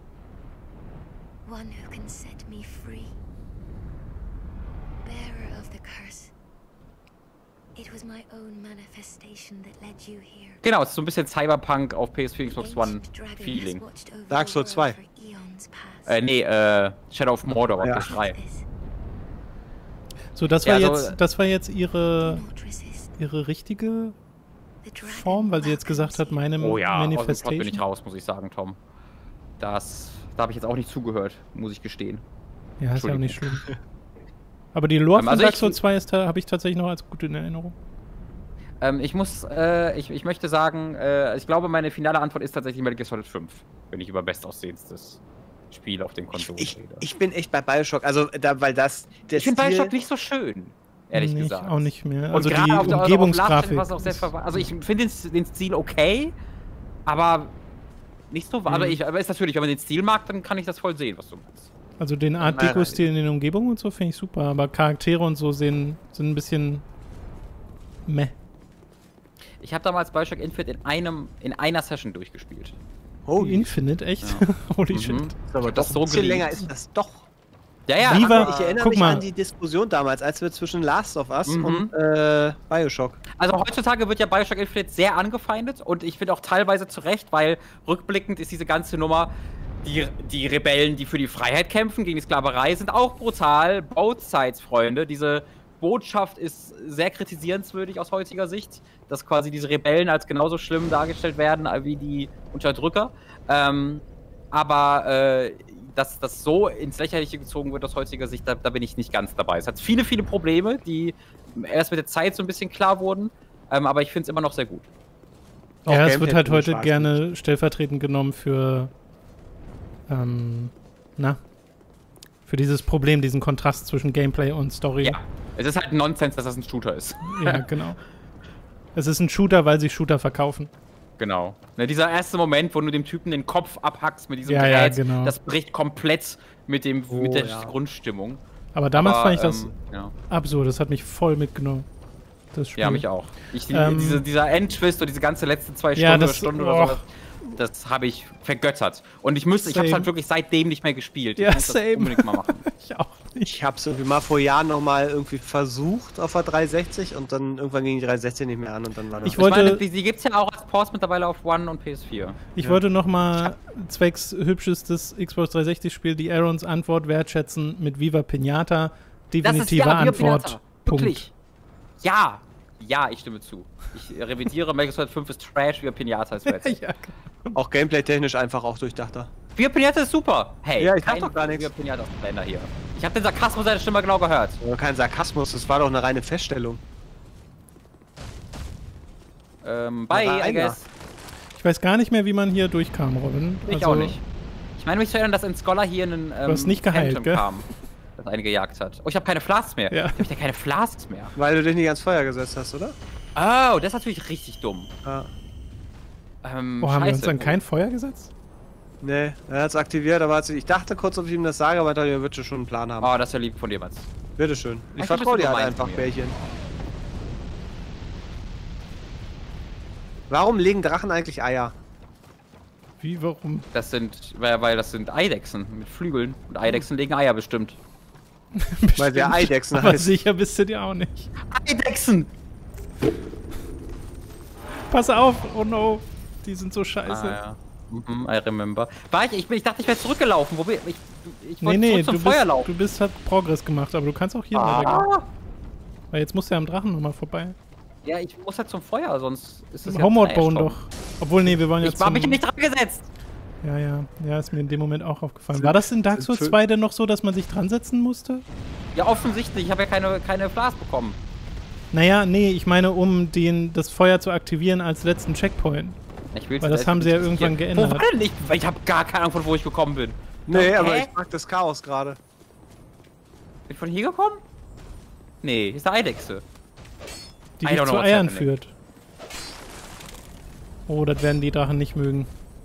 One who can set me free. Bearer of the curse. It was my own manifestation that led you here. Genau, es ist so ein bisschen Cyberpunk auf P S vier, Xbox One Ancient dragon has Feeling. watched over Dark the Souls world zwei. for eons past. Äh, nee, äh, Shadow of Mordor auf Ja. P S drei. This, So, das Ja, war also- jetzt, das war jetzt do ihre, not resist. ihre richtige The dragon Form, weil sie jetzt gesagt hat, welcomes you. meine Oh ja, aus dem Plot bin ich Manifestation. raus, muss ich sagen, Tom. Das, da habe ich jetzt auch nicht zugehört, muss ich gestehen. Ja, ist ja auch nicht Entschuldigung. schlimm. Aber die Lore Ähm, von also Dark ich- Souls zwei ist da- habe ich tatsächlich noch als gut in Erinnerung. Ähm, ich muss, äh, ich, ich möchte sagen, äh, ich glaube, meine finale Antwort ist tatsächlich Metal Gear Solid fünf, wenn ich über bestaussehendes Spiel auf den Konsolen Ich, rede. ich bin echt bei Bioshock. Also, da, weil das. Der Ich finde Stil- Bioshock nicht so schön, ehrlich Nicht, gesagt. auch nicht mehr. Und Also die gerade auf der- auf Umgebungsgrafik. Last Gen war's auch sehr ist- verwa- also ich finde den, den Stil okay, aber nicht so. Mhm. Aber ich, aber ist natürlich, wenn man den Stil mag, dann kann ich das voll sehen, was du meinst. Also den Art Nein, Deco-Stil in den Umgebungen und so finde ich super, aber Charaktere und so sehen, sind ein bisschen meh. Ich habe damals Bioshock Infinite in einem, in einer Session durchgespielt. Holy Infinite, echt? Ja. Holy Mhm. shit. Ist aber Das doch so ein bisschen geliebt. länger ist das doch. Ja, ja. Wie war- aber- Ich erinnere guck mich mal. an die Diskussion damals, als wir zwischen Last of Us Mhm. und äh, Bioshock. Also heutzutage wird ja Bioshock Infinite sehr angefeindet und ich finde auch teilweise zu Recht, weil rückblickend ist diese ganze Nummer, die, die Rebellen, die für die Freiheit kämpfen, gegen die Sklaverei, sind auch brutal. Both sides, Freunde. Diese Botschaft ist sehr kritisierenswürdig aus heutiger Sicht, dass quasi diese Rebellen als genauso schlimm dargestellt werden wie die Unterdrücker. Ähm, aber äh, dass das so ins Lächerliche gezogen wird aus heutiger Sicht, da, da bin ich nicht ganz dabei. Es hat viele, viele Probleme, die erst mit der Zeit so ein bisschen klar wurden, ähm, aber ich finde es immer noch sehr gut. Auch Ja, es wird halt Gameplay-technisch heute war es gerne stellvertretend genommen für ähm, na, für dieses Problem, diesen Kontrast zwischen Gameplay und Story. Ja, es ist halt Nonsens, dass das ein Shooter ist. Ja, genau. Es ist ein Shooter, weil sie Shooter verkaufen. Genau. Ne, dieser erste Moment, wo du dem Typen den Kopf abhackst mit diesem Ja, ja, Gerät, genau. das bricht komplett mit, dem, Oh, mit der ja. Grundstimmung. Aber damals Aber, fand ich das ähm, ja. absurd, das hat mich voll mitgenommen. das Spiel. Ja, mich auch. Ich, die, Ähm, diese, dieser Endtwist und diese ganze letzten zwei Stunden Ja, oder das- Stunde oh. oder so, das habe ich vergöttert. Und ich müsste, ich habe es Same. halt wirklich seitdem nicht mehr gespielt. Ja, ich muss same. das unbedingt mal machen. Ich auch nicht. Ich hab's irgendwie mal vor Jahren nochmal irgendwie versucht auf der dreihundertsechzig und dann irgendwann ging die dreihundertsechzig nicht mehr an und dann war das. Ich Ich wollte- meine, die, die gibt es ja auch als Port mittlerweile auf One und P S vier. Ich Ja. wollte nochmal zwecks hübschestes Xbox dreihundertsechzig-Spiel die Aarons Antwort wertschätzen mit Viva Pinata. Definitive ja, Viva Antwort. Pinata. Punkt. Wirklich. Ja. Ja, ich stimme zu. Ich revidiere, Metal Slug fünf ist Trash, Viva Pinata ist besser. ja, Auch gameplay-technisch einfach auch durchdachter. Viva Pinata ist super. Hey, Ja, ich kein sag doch gar nichts. Viva Pinata Blender hier. Ich habe den Sarkasmus seiner Stimme genau gehört. Aber kein Sarkasmus, das war doch eine reine Feststellung. Ähm, bye, I Reiner. guess. Ich weiß gar nicht mehr, wie man hier durchkam, Robin. Ich Also, auch nicht. Ich meine mich zu erinnern, dass ein Scholar hier einen ähm, hast nicht geheilt, Phantom gell? kam, das einen gejagt hat. Oh, ich habe keine Flasks mehr. Ja. Ich habe ja keine Flasks mehr. Weil du dich nicht ans Feuer gesetzt hast, oder? Oh, das ist natürlich richtig dumm. Ja. Ähm, Oh, haben wir uns scheiße. dann kein Feuer gesetzt? Nee, er hat's aktiviert, aber hat's, ich dachte kurz, ob ich ihm das sage, aber er wird schon einen Plan haben. Oh, das ist ja lieb von dir, Mats. Bitteschön. Ich Eigentlich vertraue bist dir du halt gemein einfach, zu mir. Bärchen. Warum legen Drachen eigentlich Eier? Wie, warum? Das sind, weil, weil das sind Eidechsen mit Flügeln. Und Eidechsen legen Eier bestimmt. Weil wir Eidechsen Aber heißt. sicher bist du dir auch nicht. Eidechsen! Pass auf, oh no. Die sind so scheiße. Ah, ja. Mhm, I remember. War ich, ich, bin, ich dachte, ich wäre zurückgelaufen. Wo bin ich? Ich Nee, wollte nee, zurück zum du Feuer bist, laufen. du bist, hat Progress gemacht, aber du kannst auch hier weitergehen. Ah. Weil jetzt musst du ja am Drachen nochmal vorbei. Ja, ich muss halt zum Feuer, sonst ist es ja Homeward Trash, Bone Tom. doch. Obwohl, nee, wir wollen ja Ich war zum... mich nicht dran gesetzt. Ja, ja, ja, ist mir in dem Moment auch aufgefallen. War das in Dark sind Souls fün- zwei denn noch so, dass man sich dran setzen musste? Ja, offensichtlich. Ich habe ja keine, keine Flas bekommen. Naja, nee, ich meine, um den, das Feuer zu aktivieren als letzten Checkpoint. Ich will's Weil das jetzt haben sie ja nicht irgendwann riskieren. geändert. Wo war denn ich? Ich habe gar keine Ahnung, von wo ich gekommen bin. Nee, Hä? aber ich mag das Chaos gerade. Bin ich von hier gekommen? Nee, ist eine Eidechse. Die I dich don't zu know what's Eiern happening. führt. Oh, das werden die Drachen nicht mögen.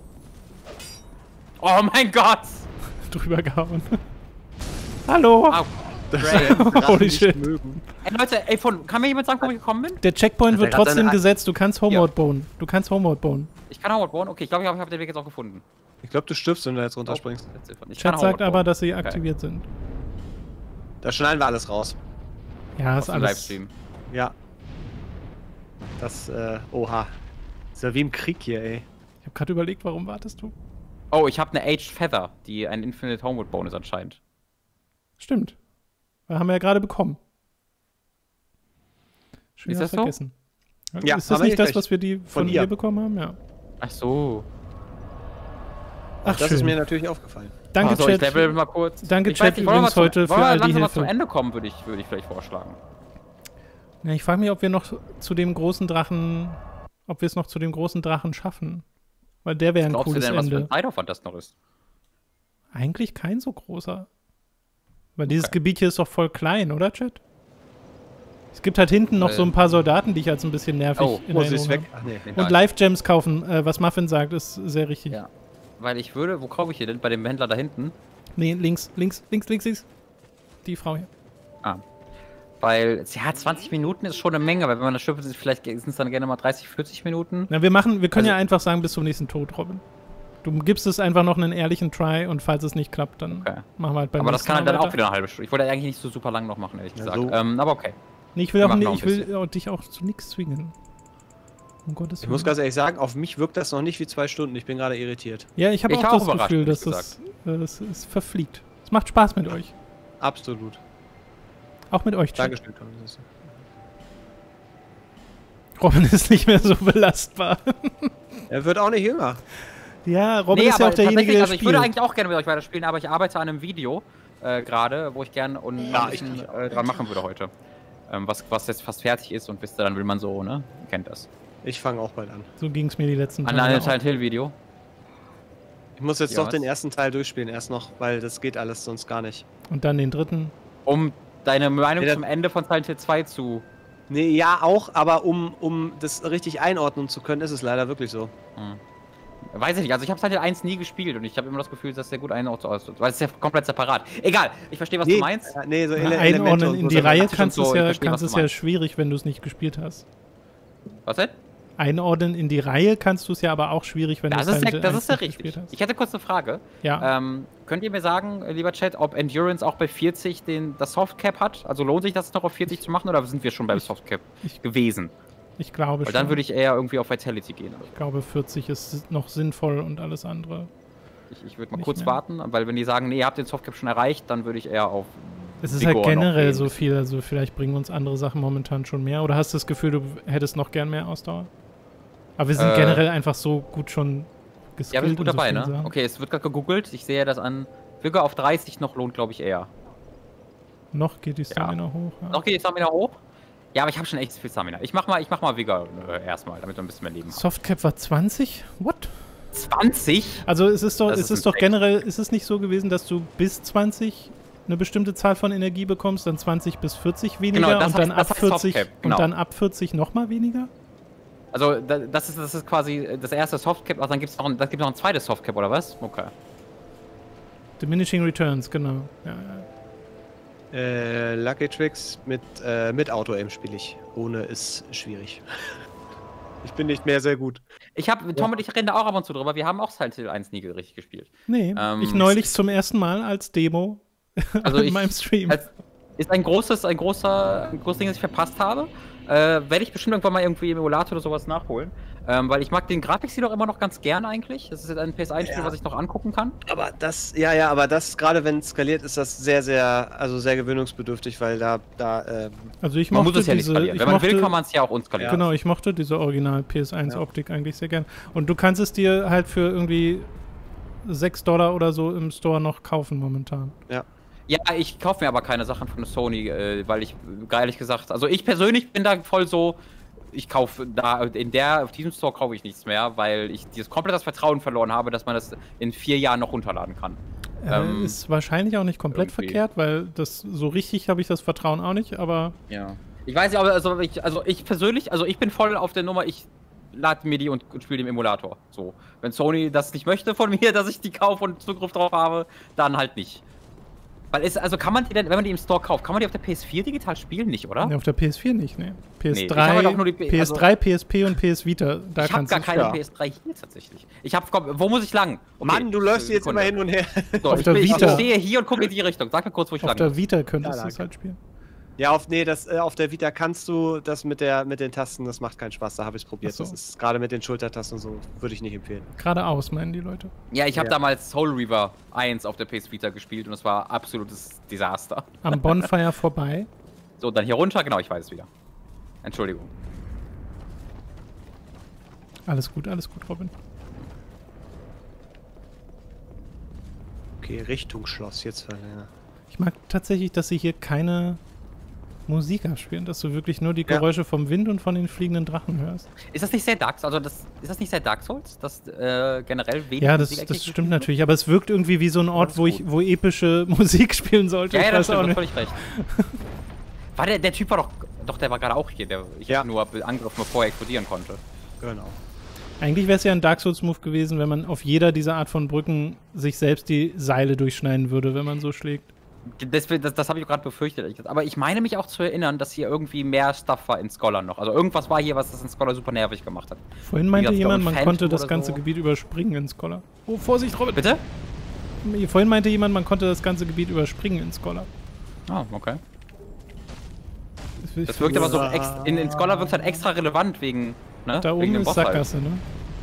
Oh mein Gott! Drüber gehauen. Hallo! Au. Das Great. werden Drachen Holy nicht shit. mögen. Ey Leute, ey, von, kann mir jemand sagen, wo ich gekommen bin? Der Checkpoint Hat wird er grad trotzdem seine- gesetzt, du kannst Homeward Bone. Du kannst Homeward Bone. Ich kann Homeward Bone? Okay, ich glaube, ich habe hab den Weg jetzt auch gefunden. Ich glaube, du stirbst, wenn du jetzt runterspringst. Oh, ich kann Chat sagt Homeward aber, Bone. dass sie Okay. aktiviert sind. Da schneiden wir alles raus. Ja, Auf ist dem alles. Livestream. Ja. Das, äh, oha. Ist ja wie im Krieg hier, ey. Ich habe gerade überlegt, warum wartest du? Oh, ich habe eine Aged Feather, die ein Infinite Homeward Bone ist anscheinend. Stimmt. Wir haben wir ja gerade bekommen. Schwer Ist das so? vergessen. Ja, ist das haben wir nicht das, gekriegt. was wir die von, Von ihr. ihr. bekommen haben? Ja. Ach so. Ach, Das schön. ist mir natürlich aufgefallen. Danke, oh, soll ich Chat. Level mal kurz? Danke, Ich weiß Chat, nicht, wollen wir übrigens mal heute zum, für wollen wir all die langsam mal Hilfe. zum Ende kommen, würde ich, würde ich vielleicht vorschlagen. Ja, ich frage mich, ob wir noch zu dem großen Drachen, ob wir es noch zu dem großen Drachen schaffen. Weil der wäre ein Glaubst du cooles denn, was für Ende. ein Zeitaufwand das noch ist? Eigentlich kein so großer. Weil dieses Okay. Gebiet hier ist doch voll klein, oder, Chat? Es gibt halt hinten noch Äh. so ein paar Soldaten, die ich als ein bisschen nervig Oh, in Oh, sie ist Erinnerung weg. habe. Ach nee. Nee, Und nein. Live-Gems kaufen, äh, was Muffin sagt, ist sehr richtig. Ja. Weil ich würde, wo kaufe ich hier denn? Bei dem Händler da hinten? Nee, links, links, links, links, links. Die Frau hier. Ah. Weil, ja, zwanzig Minuten ist schon eine Menge, weil wenn man das Schiff ist, vielleicht sind es dann gerne mal dreißig, vierzig Minuten. Na, wir machen, wir können Also- ja einfach sagen, bis zum nächsten Tod, Robin. Du gibst es einfach noch einen ehrlichen Try und falls es nicht klappt, dann Okay. machen wir halt beim Aber das nächsten kann halt Mal dann auch weiter. wieder eine halbe Stunde. Ich wollte eigentlich nicht so super lang noch machen, ehrlich Ja, gesagt. so. Ähm, aber okay. Nee, ich will, Wir auch machen nicht, noch ein ich will bisschen. auch dich auch zu nichts zwingen. Um Gottes Ich muss Willen. ganz ehrlich sagen, auf mich wirkt das noch nicht wie zwei Stunden. Ich bin gerade irritiert. Ja, ich habe Ich auch war das auch überrascht, Gefühl, ehrlich dass es, äh, es, es verfliegt. Es macht Spaß mit euch. Absolut. Auch mit euch, Chat. Dankeschön, Tom. Das ist- Robin ist nicht mehr so belastbar. Er wird auch nicht jünger. Ja, Robin Nee, ist ja aber auch derjenige, tatsächlich, der also ich würde spielt. eigentlich auch gerne mit euch weiterspielen, aber ich arbeite an einem Video äh, gerade, wo ich gerne und Ja, ein ich bisschen nicht. äh, dran machen würde heute. Ähm, was, was jetzt fast fertig ist und wisst ihr, dann will man so, ne? Ihr kennt das. Ich fange auch bald an. So ging es mir die letzten An Tage einem auch. Silent Hill Video. Ich muss jetzt Ja, noch den was? ersten Teil durchspielen, erst noch, weil das geht alles sonst gar nicht. Und dann den dritten. Um deine Meinung Ja, zum Ende von Silent Hill zwei zu. Nee, ja, auch, aber um, um das richtig einordnen zu können, ist es leider wirklich so. Hm. Weiß ich nicht, also ich habe Silent Hill eins nie gespielt und ich habe immer das Gefühl, dass der gut einen auch so ausdrückt. Weil es ist ja komplett separat. Egal, ich verstehe, was nee, du meinst. äh, Nee, so Ja, Ele einordnen Elemente und in so die Sachen. Reihe Ach, schon kannst du so, es ich ja, verstehe, kannst was es du ja meinst. schwierig, wenn du es nicht gespielt hast. Was denn? Einordnen in die Reihe kannst du es ja aber auch schwierig, wenn Das du es ist ja, Silent das eins ist ja nicht richtig. gespielt hast. Ich hätte kurz eine Frage. Ja. Ähm, könnt ihr mir sagen, äh, lieber Chat, ob Endurance auch bei vierzig den, das Softcap hat? Also lohnt sich das noch auf vierzig zu machen oder sind wir schon beim Softcap ich- gewesen? Ich glaube Weil schon. dann würde ich eher irgendwie auf Vitality gehen. ich glaube, vierzig ist noch sinnvoll und alles andere. Ich, ich würde mal Nicht kurz mehr. warten, weil wenn die sagen, nee, ihr habt den Softcap schon erreicht, dann würde ich eher auf... Es ist Vigor halt noch generell gehen. so viel, also vielleicht bringen uns andere Sachen momentan schon mehr. Oder hast du das Gefühl, du hättest noch gern mehr Ausdauer? Aber wir sind Äh, generell einfach so gut schon geskillt. Ja, wir sind gut in so dabei, vielen ne? Sachen. Okay, es wird gerade gegoogelt. Ich sehe das an. Vigor auf dreißig noch lohnt, glaube ich, eher. Noch geht die Stamina hoch. Ja. Noch geht die Stamina hoch? Ja, aber ich habe schon echt viel Stamina. Ich mach mal, ich mach mal Vigor äh, erstmal, damit wir ein bisschen mehr Leben haben. Softcap war zwanzig? What? zwanzig? Also es ist doch, Das es ist ist ein doch Fact. generell, ist es nicht so gewesen, dass du bis zwanzig eine bestimmte Zahl von Energie bekommst, dann zwanzig bis vierzig weniger Genau, das und dann heißt- das ab heißt vierzig Softcap, genau. und dann ab vierzig nochmal weniger? Also da, das, ist, das ist quasi das erste Softcap. Ach, dann gibt es noch, ein- dann gibt's noch ein zweites Softcap, oder was? Okay. Diminishing Returns, genau. Ja, ja. Äh, Lucky Tricks mit, äh, mit Auto-Aim spiele ich. Ohne ist schwierig. Ich bin nicht mehr sehr gut. Ich habe, Tom und ich reden da auch ab und zu drüber. Wir haben auch Silent Hill eins nie richtig gespielt. Nee, Ähm, ich neulich zum ersten Mal als Demo Also in ich- meinem Stream. Als, ist ein großes, ein großer, ein großes Ding, das ich verpasst habe. Äh, Werde ich bestimmt irgendwann mal irgendwie im Emulator oder sowas nachholen. Ähm, weil ich mag den Grafikstil auch immer noch ganz gern eigentlich. Das ist jetzt ein P S eins Spiel, Ja. was ich noch angucken kann. Aber das, ja, ja, aber das, gerade wenn es skaliert, ist das sehr, sehr, also sehr gewöhnungsbedürftig, weil da, da, ähm, Also ich Man mochte muss es ja nicht diese, skalieren. ich Wenn man mochte, will, kann man es ja auch unskalieren. Genau, ich mochte diese Original P S eins Ja. Optik eigentlich sehr gern. Und du kannst es dir halt für irgendwie sechs Dollar oder so im Store noch kaufen momentan. ja. Ja, ich kaufe mir aber keine Sachen von Sony, äh, weil ich, ehrlich gesagt, also ich persönlich bin da voll so, ich kaufe da, in der, auf diesem Store kaufe ich nichts mehr, weil ich dieses komplett das Vertrauen verloren habe, dass man das in vier Jahren noch runterladen kann. Äh, Ähm, ist wahrscheinlich auch nicht komplett irgendwie. verkehrt, weil das so richtig habe ich das Vertrauen auch nicht, aber Ja. Ich weiß nicht, aber also ich, also ich persönlich, also ich bin voll auf der Nummer, ich lade mir die und, und spiele die im Emulator. So. Wenn Sony das nicht möchte von mir, dass ich die kaufe und Zugriff drauf habe, dann halt nicht. Weil es, also kann man die denn, wenn man die im Store kauft, kann man die auf der P S vier digital spielen, nicht, oder? nee, auf der P S vier nicht, ne? P S drei, Nee, ich habe halt auch nur die P- P S drei, P S P und P S Vita, da ich habe kannst gar du keine ja. P S drei hier tatsächlich. Ich habe, wo muss ich lang? Okay, Mann, du läufst jetzt Sekunde. immer hin und her. So, Auf ich, der bin, ich Vita. stehe hier und gucke in die Richtung. Sag mir kurz, wo ich auf lang der muss. Vita könntest Ja, du es danke. halt spielen. Ja, auf, nee, das, äh, auf der Vita kannst du das mit, der, mit den Tasten, das macht keinen Spaß, da habe ich es probiert. Ach so. Das ist gerade mit den Schultertasten und so, würde ich nicht empfehlen. Geradeaus, meinen die Leute. Ja, ich habe Ja. damals Soul Reaver eins auf der P S Vita gespielt und es war absolutes Desaster. Am Bonfire vorbei. So, dann hier runter, genau, ich weiß es wieder. Entschuldigung. Alles gut, alles gut, Robin. Okay, Richtung Schloss, jetzt. Ja. Ich mag tatsächlich, dass sie hier keine Musik abspielen, dass du wirklich nur die Ja. Geräusche vom Wind und von den fliegenden Drachen hörst. Ist das nicht sehr Dark Also das, ist das nicht sehr Dark Souls? Dass äh, generell wenig Ja, das, Musik das eigentlich stimmt gespielt wird? natürlich, aber es wirkt irgendwie wie so ein Ort, ist wo ich, gut. wo epische Musik spielen sollte. Ja, ja, ich das weiß auch stimmt, du hast nicht. völlig recht. War der, der Typ war doch, doch, der war gerade auch hier, der ich Ja. hab nur angegriffen, bevor er explodieren konnte. Genau. Eigentlich wäre es ja ein Dark Souls-Move gewesen, wenn man auf jeder dieser Art von Brücken sich selbst die Seile durchschneiden würde, wenn man so schlägt. Das, das, das habe ich gerade befürchtet. ehrlich gesagt. Aber ich meine mich auch zu erinnern, dass hier irgendwie mehr Stuff war in Scholar noch. Also irgendwas war hier, was das in Scholar super nervig gemacht hat. Vorhin meinte gesagt, jemand, man Phantom konnte das oder ganze so. Gebiet überspringen in Scholar. Oh, Vorsicht, Robin! Bitte? Vorhin meinte jemand, man konnte das ganze Gebiet überspringen in Scholar. Ah, okay. Ich- Das wirkt aber so ex in, in Scholar wirkt halt extra relevant wegen, ne? Da wegen oben dem ist Boss halt. Sackgasse, ne?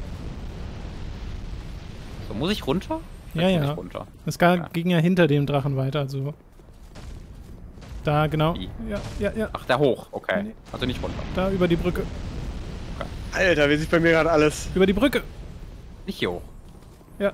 So, muss ich runter? Ja, Jetzt muss ja. ich runter. Es ga- Ja. ging ja hinter dem Drachen weiter, also. Da, genau. Wie? Ja, ja, ja. Ach, der hoch, okay. Nee. Also nicht runter. Da über die Brücke. Alter, wie sieht bei mir gerade alles? Über die Brücke! Nicht hier hoch. Ja.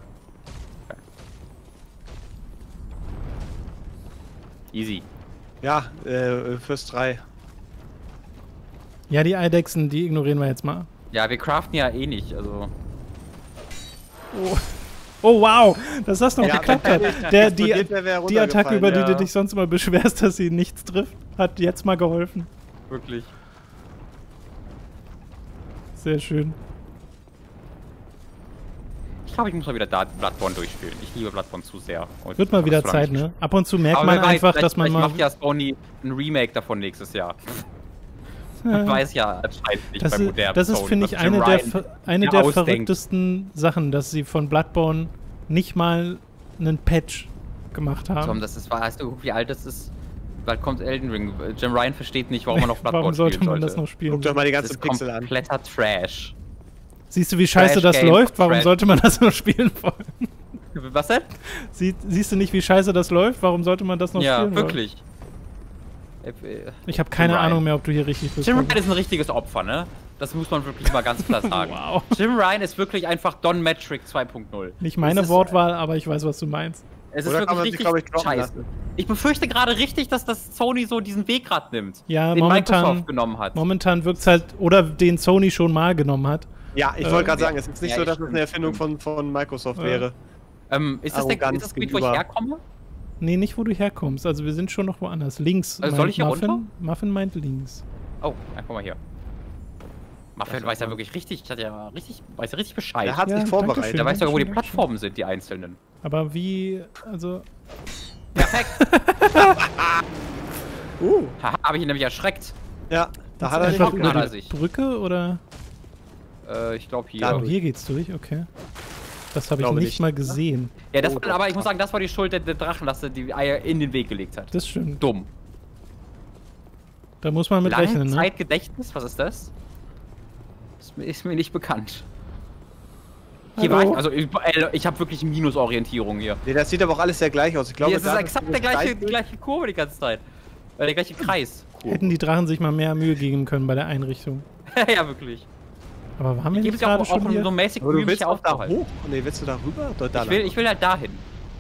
Easy. Ja, äh, fürs drei. Ja, die Eidechsen, die ignorieren wir jetzt mal. Ja, wir craften ja eh nicht, also. Oh, oh wow! Dass das noch Ja, geklappt wenn hat. der nicht Der, explodiert die, wäre, wäre er die Attacke, über die runtergefallen, du ja. dich sonst immer beschwerst, dass sie nichts trifft, hat jetzt mal geholfen. Wirklich. Sehr schön. Ich glaube, ich muss mal wieder da Bloodborne durchspielen. Ich liebe Bloodborne zu sehr. Und Wird mal ich wieder hab's so lange Zeit, nicht ne? Ab und zu merkt Aber man wer weiß, einfach, vielleicht- dass man vielleicht mal. macht ja Sony ein Remake davon nächstes Jahr. Man weiß ja anscheinend nicht Das bei ist, modernen das ist Sony, finde was ich, Jim eine der, Ryan ver- eine ja der ausdenkt. verrücktesten Sachen, dass sie von Bloodborne nicht mal einen Patch gemacht haben. Tom, das ist, weißt du, wie alt das ist? Bald kommt Elden Ring. Jim Ryan versteht nicht, warum man noch Bloodborne Warum sollte spielen man sollte. das noch spielen? Guck doch mal die Das ganzen ist Pixel an. kompletter Trash. Siehst du, wie scheiße das Trash-Game, läuft? Warum Trash. sollte man das noch spielen wollen? Was denn? Sie, siehst du nicht, wie scheiße das läuft? Warum sollte man das noch Ja, spielen wirklich. Äh, wollen? Ich habe keine Jim Ryan. Ahnung mehr, ob du hier richtig bist. Jim Ryan ist ein richtiges Opfer, ne? Das muss man wirklich mal ganz klar sagen. Wow. Jim Ryan ist wirklich einfach Don Metric zwei Punkt null. Nicht meine Es ist- Wortwahl, aber ich weiß, was du meinst. Es ist Oder kann man wirklich sich, glaub ich, richtig droppen scheiße. lassen? Ich befürchte gerade richtig, dass das Sony so diesen Weg gerade nimmt, Ja, den momentan, Microsoft genommen hat. momentan wirkt es halt, oder den Sony schon mal genommen hat. Ja, ich Äh, wollte gerade ja. sagen, es ist nicht Ja, so, dass es stimmt, eine Erfindung stimmt. von, von Microsoft Ja. wäre. Ähm, ist, das der, Arroganz ist das Gebiet, wo ich gegenüber. herkomme? Nee, nicht wo du herkommst. Also wir sind schon noch woanders. Links. Also soll meint ich hier Muffin. runter? Muffin meint links. Oh, ja, guck mal hier. Muffin weiß ja wirklich richtig, hat ja richtig, weiß ja richtig Bescheid. Er hat Ja, sich vorbereitet. danke Der weiß sogar, wo die Dankeschön, Dankeschön. Plattformen sind, die einzelnen. Aber wie, also, Perfekt. Uh, Haha, habe ich ihn nämlich erschreckt. ja, da hat er nicht einfach Hocken hat über er die sich. Brücke oder? Äh, ich glaube hier. Da Oh, durch. hier geht's durch, okay. Das habe ich Glaube nicht, nicht. mal gesehen. Ja, das Oh, war, aber ich muss sagen, das war die Schuld der, der Drachen, dass er die Eier in den Weg gelegt hat. Das stimmt. Dumm. Da muss man mit rechnen, ne? Langzeitgedächtnis, was ist das? Ist, mir- ist mir nicht bekannt. Hier Hallo? war ich, also ich, äh, ich habe wirklich Minusorientierung hier. Nee, das sieht aber auch alles sehr gleich aus. Ich glaube, Hier ist es da- exakt der gleiche, die gleiche Kurve die ganze Zeit. Äh, der gleiche Kreis. Hätten die Drachen sich mal mehr Mühe geben können bei der Einrichtung. Ja, wirklich. Aber waren wir Gibt nicht es ja gerade auch, auch schon hier? so mäßig Aber du Mühe, willst mich auch da aufzuhalten. hoch? Nee, willst du da rüber? Oder da Ich will, lang? ich will halt dahin.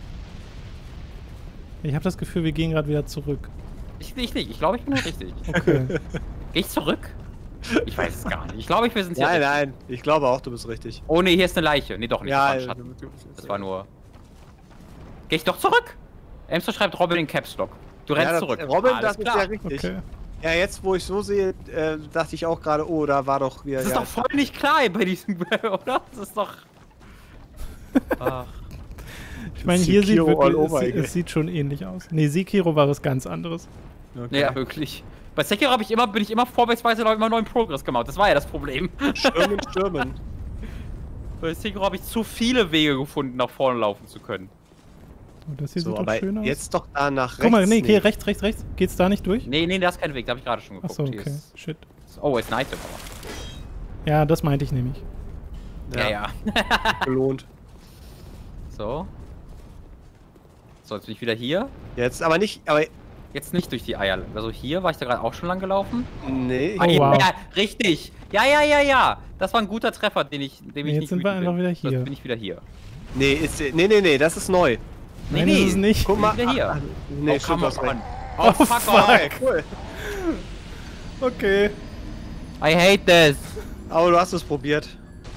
Ich habe das Gefühl, wir gehen gerade wieder zurück. Ich, ich nicht, ich glaube, ich bin nur richtig. Okay. Geh ich zurück? Ich weiß es gar nicht. Ich glaube, wir sind hier. Nein, richtig. nein, ich glaube auch, du bist richtig. Oh ne, hier ist eine Leiche. Nee, doch nicht. Ja, das war ein du- Schatten. du- Das war nur. Geh ich doch zurück? Emster schreibt Robin in Caps Lock. Du rennst ja, das, zurück. Robin, Alles das ist klar. ja richtig. Okay. Ja, jetzt, wo ich so sehe, äh, dachte ich auch gerade, oh, da war doch wieder. Das ist ja, doch voll nicht klar bei diesem, oder? Das ist doch. Ach. Ich meine, hier sieht Sekiro all wirklich, over es, sieht- again. es sieht schon ähnlich aus. Nee, Sekiro war was ganz anderes. okay. Ja, wirklich. Bei Sekiro hab ich immer, bin ich immer vorwärtsweise immer neuen Progress gemacht. Das war ja das Problem. Stürmen, stürmen. Bei Sekiro habe ich zu viele Wege gefunden, nach vorne laufen zu können. Oh, das hier So, sieht doch aber schön aus. jetzt doch da nach rechts. Guck mal, nee, nee. hier rechts, rechts, rechts. Geht's da nicht durch? Nee, nee, da ist kein Weg, da habe ich gerade schon geguckt. Achso, Hier okay. ist- Shit. Oh, ist ein Item aber. Ja, das meinte ich nämlich. Ja, ja. Gelohnt. So. So, jetzt bin ich wieder hier. Jetzt aber nicht, aber Jetzt nicht durch die Eier. Also hier war ich da gerade auch schon lang gelaufen. nee. Oh, Ah, ja, wow. ja, richtig. Ja, ja, ja, ja. Das war ein guter Treffer, den ich, dem ich Jetzt nicht sind wir wütend einfach bin. wieder hier. Jetzt bin ich wieder hier. Nee, ist, nee, nee, nee, das ist neu. Nee, Nein, nee. ist es nicht. Guck mal. wieder hier. ah, nee, oh, stimmt, come du hast on. recht. Oh, fuck off. Okay, cool. Okay. I hate this. Aber du hast es probiert.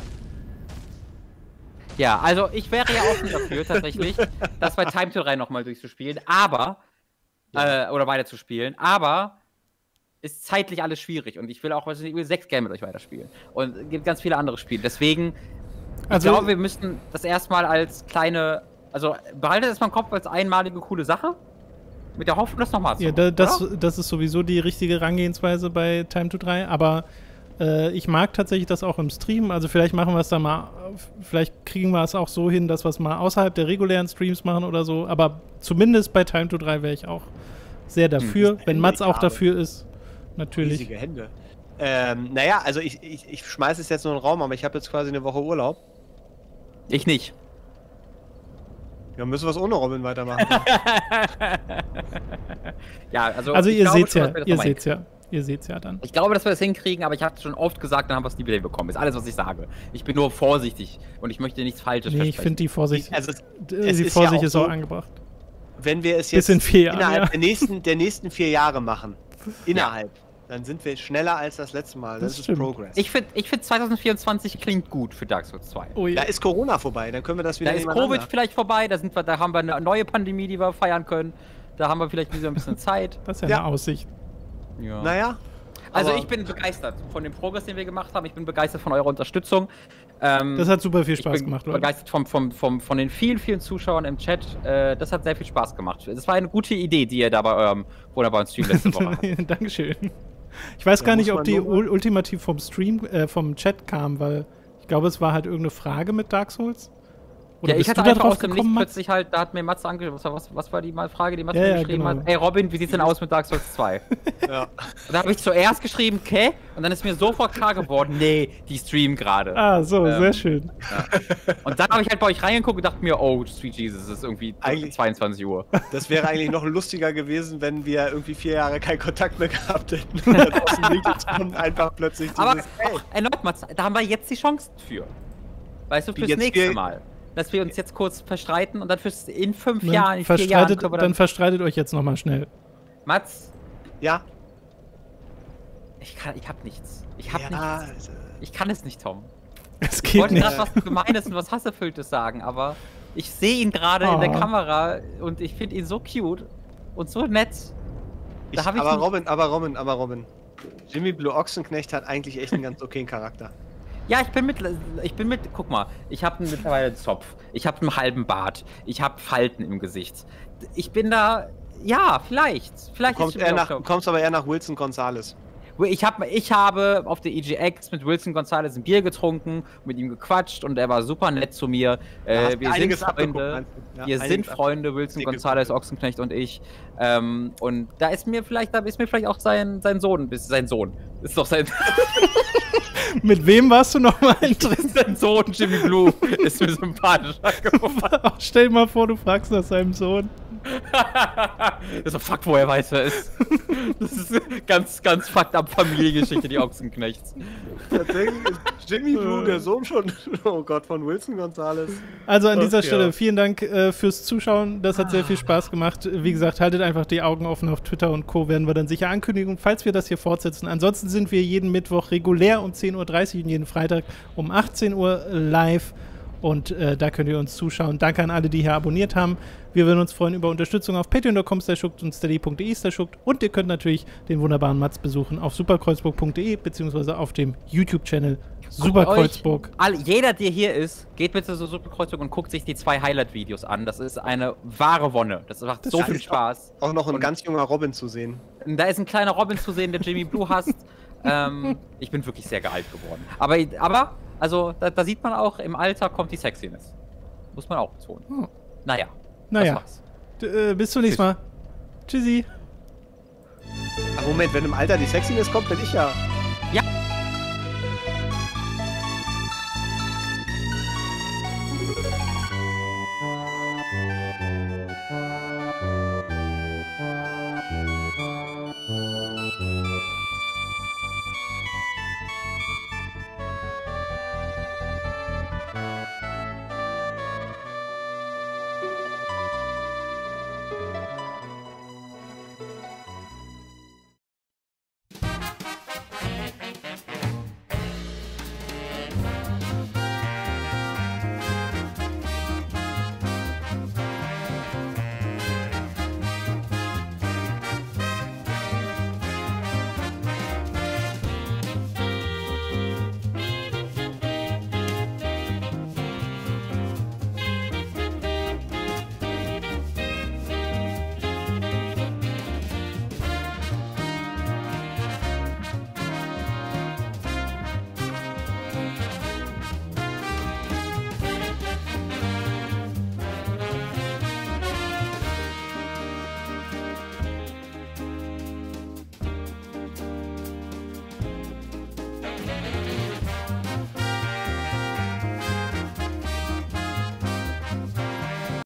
Ja, also ich wäre ja offen dafür, tatsächlich, das bei Time to drei nochmal durchzuspielen, aber, äh, oder weiterzuspielen, aber ist zeitlich alles schwierig und ich will auch, was ich will, sechs Game mit euch weiterspielen. Und es gibt ganz viele andere Spiele. Deswegen, Also- ich glaube, wir müssten das erstmal als kleine, also behaltet das mal im Kopf als einmalige coole Sache, mit der Hoffnung, das nochmal zu Ja, machen, da, das, oder? das ist sowieso die richtige Herangehensweise bei Time to drei, aber äh, ich mag tatsächlich das auch im Stream, also vielleicht machen wir es dann mal, vielleicht kriegen wir es auch so hin, dass wir es mal außerhalb der regulären Streams machen oder so, aber zumindest bei Time to drei wäre ich auch sehr dafür, wenn Mats auch habe. dafür ist, natürlich. Riesige Hände. Ähm, naja, also ich, ich, ich schmeiße es jetzt nur in den Raum, aber ich habe jetzt quasi eine Woche Urlaub. Ich nicht. Ja, müssen wir es ohne Robin weitermachen. Ja, also, Also ich ihr glaube seht's schon, ja, dass wir das ihr nochmal seht's ja, ihr seht's ja dann. Ich glaube, dass wir das hinkriegen, aber ich habe schon oft gesagt, dann haben wir es nie wieder bekommen. Ist alles, was ich sage. Ich bin nur vorsichtig und ich möchte nichts Falsches Nee, ich versprechen. finde die Vorsicht, Also, d- es die ist ja Vorsicht auch ist auch so- angebracht. wenn wir es Bis jetzt in vier Jahren, innerhalb ja. der, nächsten, der nächsten vier Jahre machen, innerhalb, dann sind wir schneller als das letzte Mal. Das, Das ist stimmt. Progress. Ich finde, ich find zwanzig vierundzwanzig klingt gut für Dark Souls zwei. Oh, da ja. ist Corona vorbei, dann können wir das Da wieder ist nebeneinander. Covid vielleicht vorbei, da, sind wir, da haben wir eine neue Pandemie, die wir feiern können. Da haben wir vielleicht wieder ein bisschen Zeit. Das ist ja, Ja. eine Aussicht. Ja. Naja. Also aber- ich bin begeistert von dem Progress, den wir gemacht haben. Ich bin begeistert von eurer Unterstützung. Ähm, Das hat super viel Spaß ich bin gemacht, Leute. begeistert vom, vom, vom, von den vielen, vielen Zuschauern im Chat. Äh, das hat sehr viel Spaß gemacht. Das war eine gute Idee, die ihr da bei eurem wunderbaren Stream letzte Woche hattet. Dankeschön. Ich weiß Da gar nicht, muss ob man die nur mal- ul ultimativ vom Stream, äh, vom Chat kam, weil ich glaube, es war halt irgendeine Frage mit Dark Souls. Oder Ja, ich bist hatte du da einfach drauf aus dem gekommen, Nichts Mats? plötzlich halt, da hat mir Matze angeschrieben, was, was, was war die mal Frage, die Matze Ja, mir ja, geschrieben genau. hat? Ey Robin, wie sieht's denn aus mit Dark Souls zwei? Ja. Und da habe ich zuerst geschrieben, Kä? Und dann ist mir sofort klar geworden, nee, die streamen gerade. Ah, so, Ähm, sehr schön. Und dann habe ich halt bei euch reingeguckt und dachte mir, oh, Sweet Jesus, es ist irgendwie Eigentlich- zweiundzwanzig Uhr. Das wäre eigentlich noch lustiger gewesen, wenn wir irgendwie vier Jahre keinen Kontakt mehr gehabt hätten. Und dann aus dem Nichts kommt einfach plötzlich dieses, Aber hey, auch erneut, Matze, da haben wir jetzt die Chance für. Weißt du, fürs Jetzt nächste wir- Mal. Dass wir uns jetzt kurz verstreiten und dann fürs in fünf Dann Jahren, in vier Jahren verstreitet, können wir dann dann... verstreitet euch jetzt nochmal schnell. Mats, ja, ich kann, ich hab nichts. Ich hab ja, nichts. also, Ich kann es nicht, Tom. Es Ich geht wollte nicht. gerade was Gemeines und was Hasserfülltes sagen, aber ich sehe ihn gerade in der Oh. Kamera und ich finde ihn so cute und so nett. ich, Da hab ich aber nicht- Robin, aber Robin, aber Robin. Jimmy Blue Ochsenknecht hat eigentlich echt einen ganz okayen Charakter. Ja, ich bin mit, ich bin mit, guck mal, ich habe mittlerweile einen Zopf, ich habe einen halben Bart, ich habe Falten im Gesicht. Ich bin da, ja, vielleicht, vielleicht Du kommst, ist eher Jimmy nach, auch du kommst aber eher nach Wilson Gonzalez. Ich, hab, ich habe auf der E G X mit Wilson Gonzalez ein Bier getrunken, mit ihm gequatscht und er war super nett zu mir. Da Äh, hast wir du sind einiges abgeguckt, Freunde. meinst du? Ja, wir einiges sind Freunde, Wilson Dicke Gonzalez, Gruppe. Ochsenknecht und ich. Ähm, und da ist mir vielleicht, da ist mir vielleicht auch sein, sein Sohn, ist sein Sohn. Ist doch sein, Mit wem warst du nochmal interessiert? sein Sohn, Jimmy Blue, ist mir sympathischer geworden. Stell dir mal vor, du fragst nach seinem Sohn. Das ist so, fuck, woher weiß er es? Das ist ganz, ganz fucked up Familiengeschichte, die Ochsenknechts. Tatsächlich ist Jimmy Blue der Sohn schon, oh Gott, von Wilson Gonzalez. Also an dieser Okay, Stelle ja. vielen Dank äh, fürs Zuschauen. Das hat sehr viel Spaß gemacht. Wie gesagt, haltet einfach die Augen offen auf Twitter und Co. Werden wir dann sicher ankündigen, falls wir das hier fortsetzen. Ansonsten sind wir jeden Mittwoch regulär um zehn Uhr dreißig und jeden Freitag um achtzehn Uhr live. Und äh, da könnt ihr uns zuschauen. Danke an alle, die hier abonniert haben. Wir würden uns freuen über Unterstützung auf patreon punkt com slash schuckt und steady punkt de slash schuckt. Und ihr könnt natürlich den wunderbaren Mats besuchen auf superkreuzburg punkt de beziehungsweise auf dem YouTube-Channel Superkreuzburg. All, jeder, der hier ist, geht bitte zu Superkreuzburg und guckt sich die zwei Highlight-Videos an. Das ist eine wahre Wonne. Das macht so Da viel ist Spaß. Auch noch ein Und- ganz junger Robin zu sehen. Da ist ein kleiner Robin zu sehen, der Jimmy Blue hasst. ähm, ich bin wirklich sehr gealt geworden. Aber, aber also, da, da sieht man auch, im Alter kommt die Sexiness. Muss man auch betonen. Oh. Naja. Naja. Das war's. D äh, bis zum nächsten Mal. Tschüssi. Ach, Moment, wenn im Alter die Sexiness kommt, bin ich ja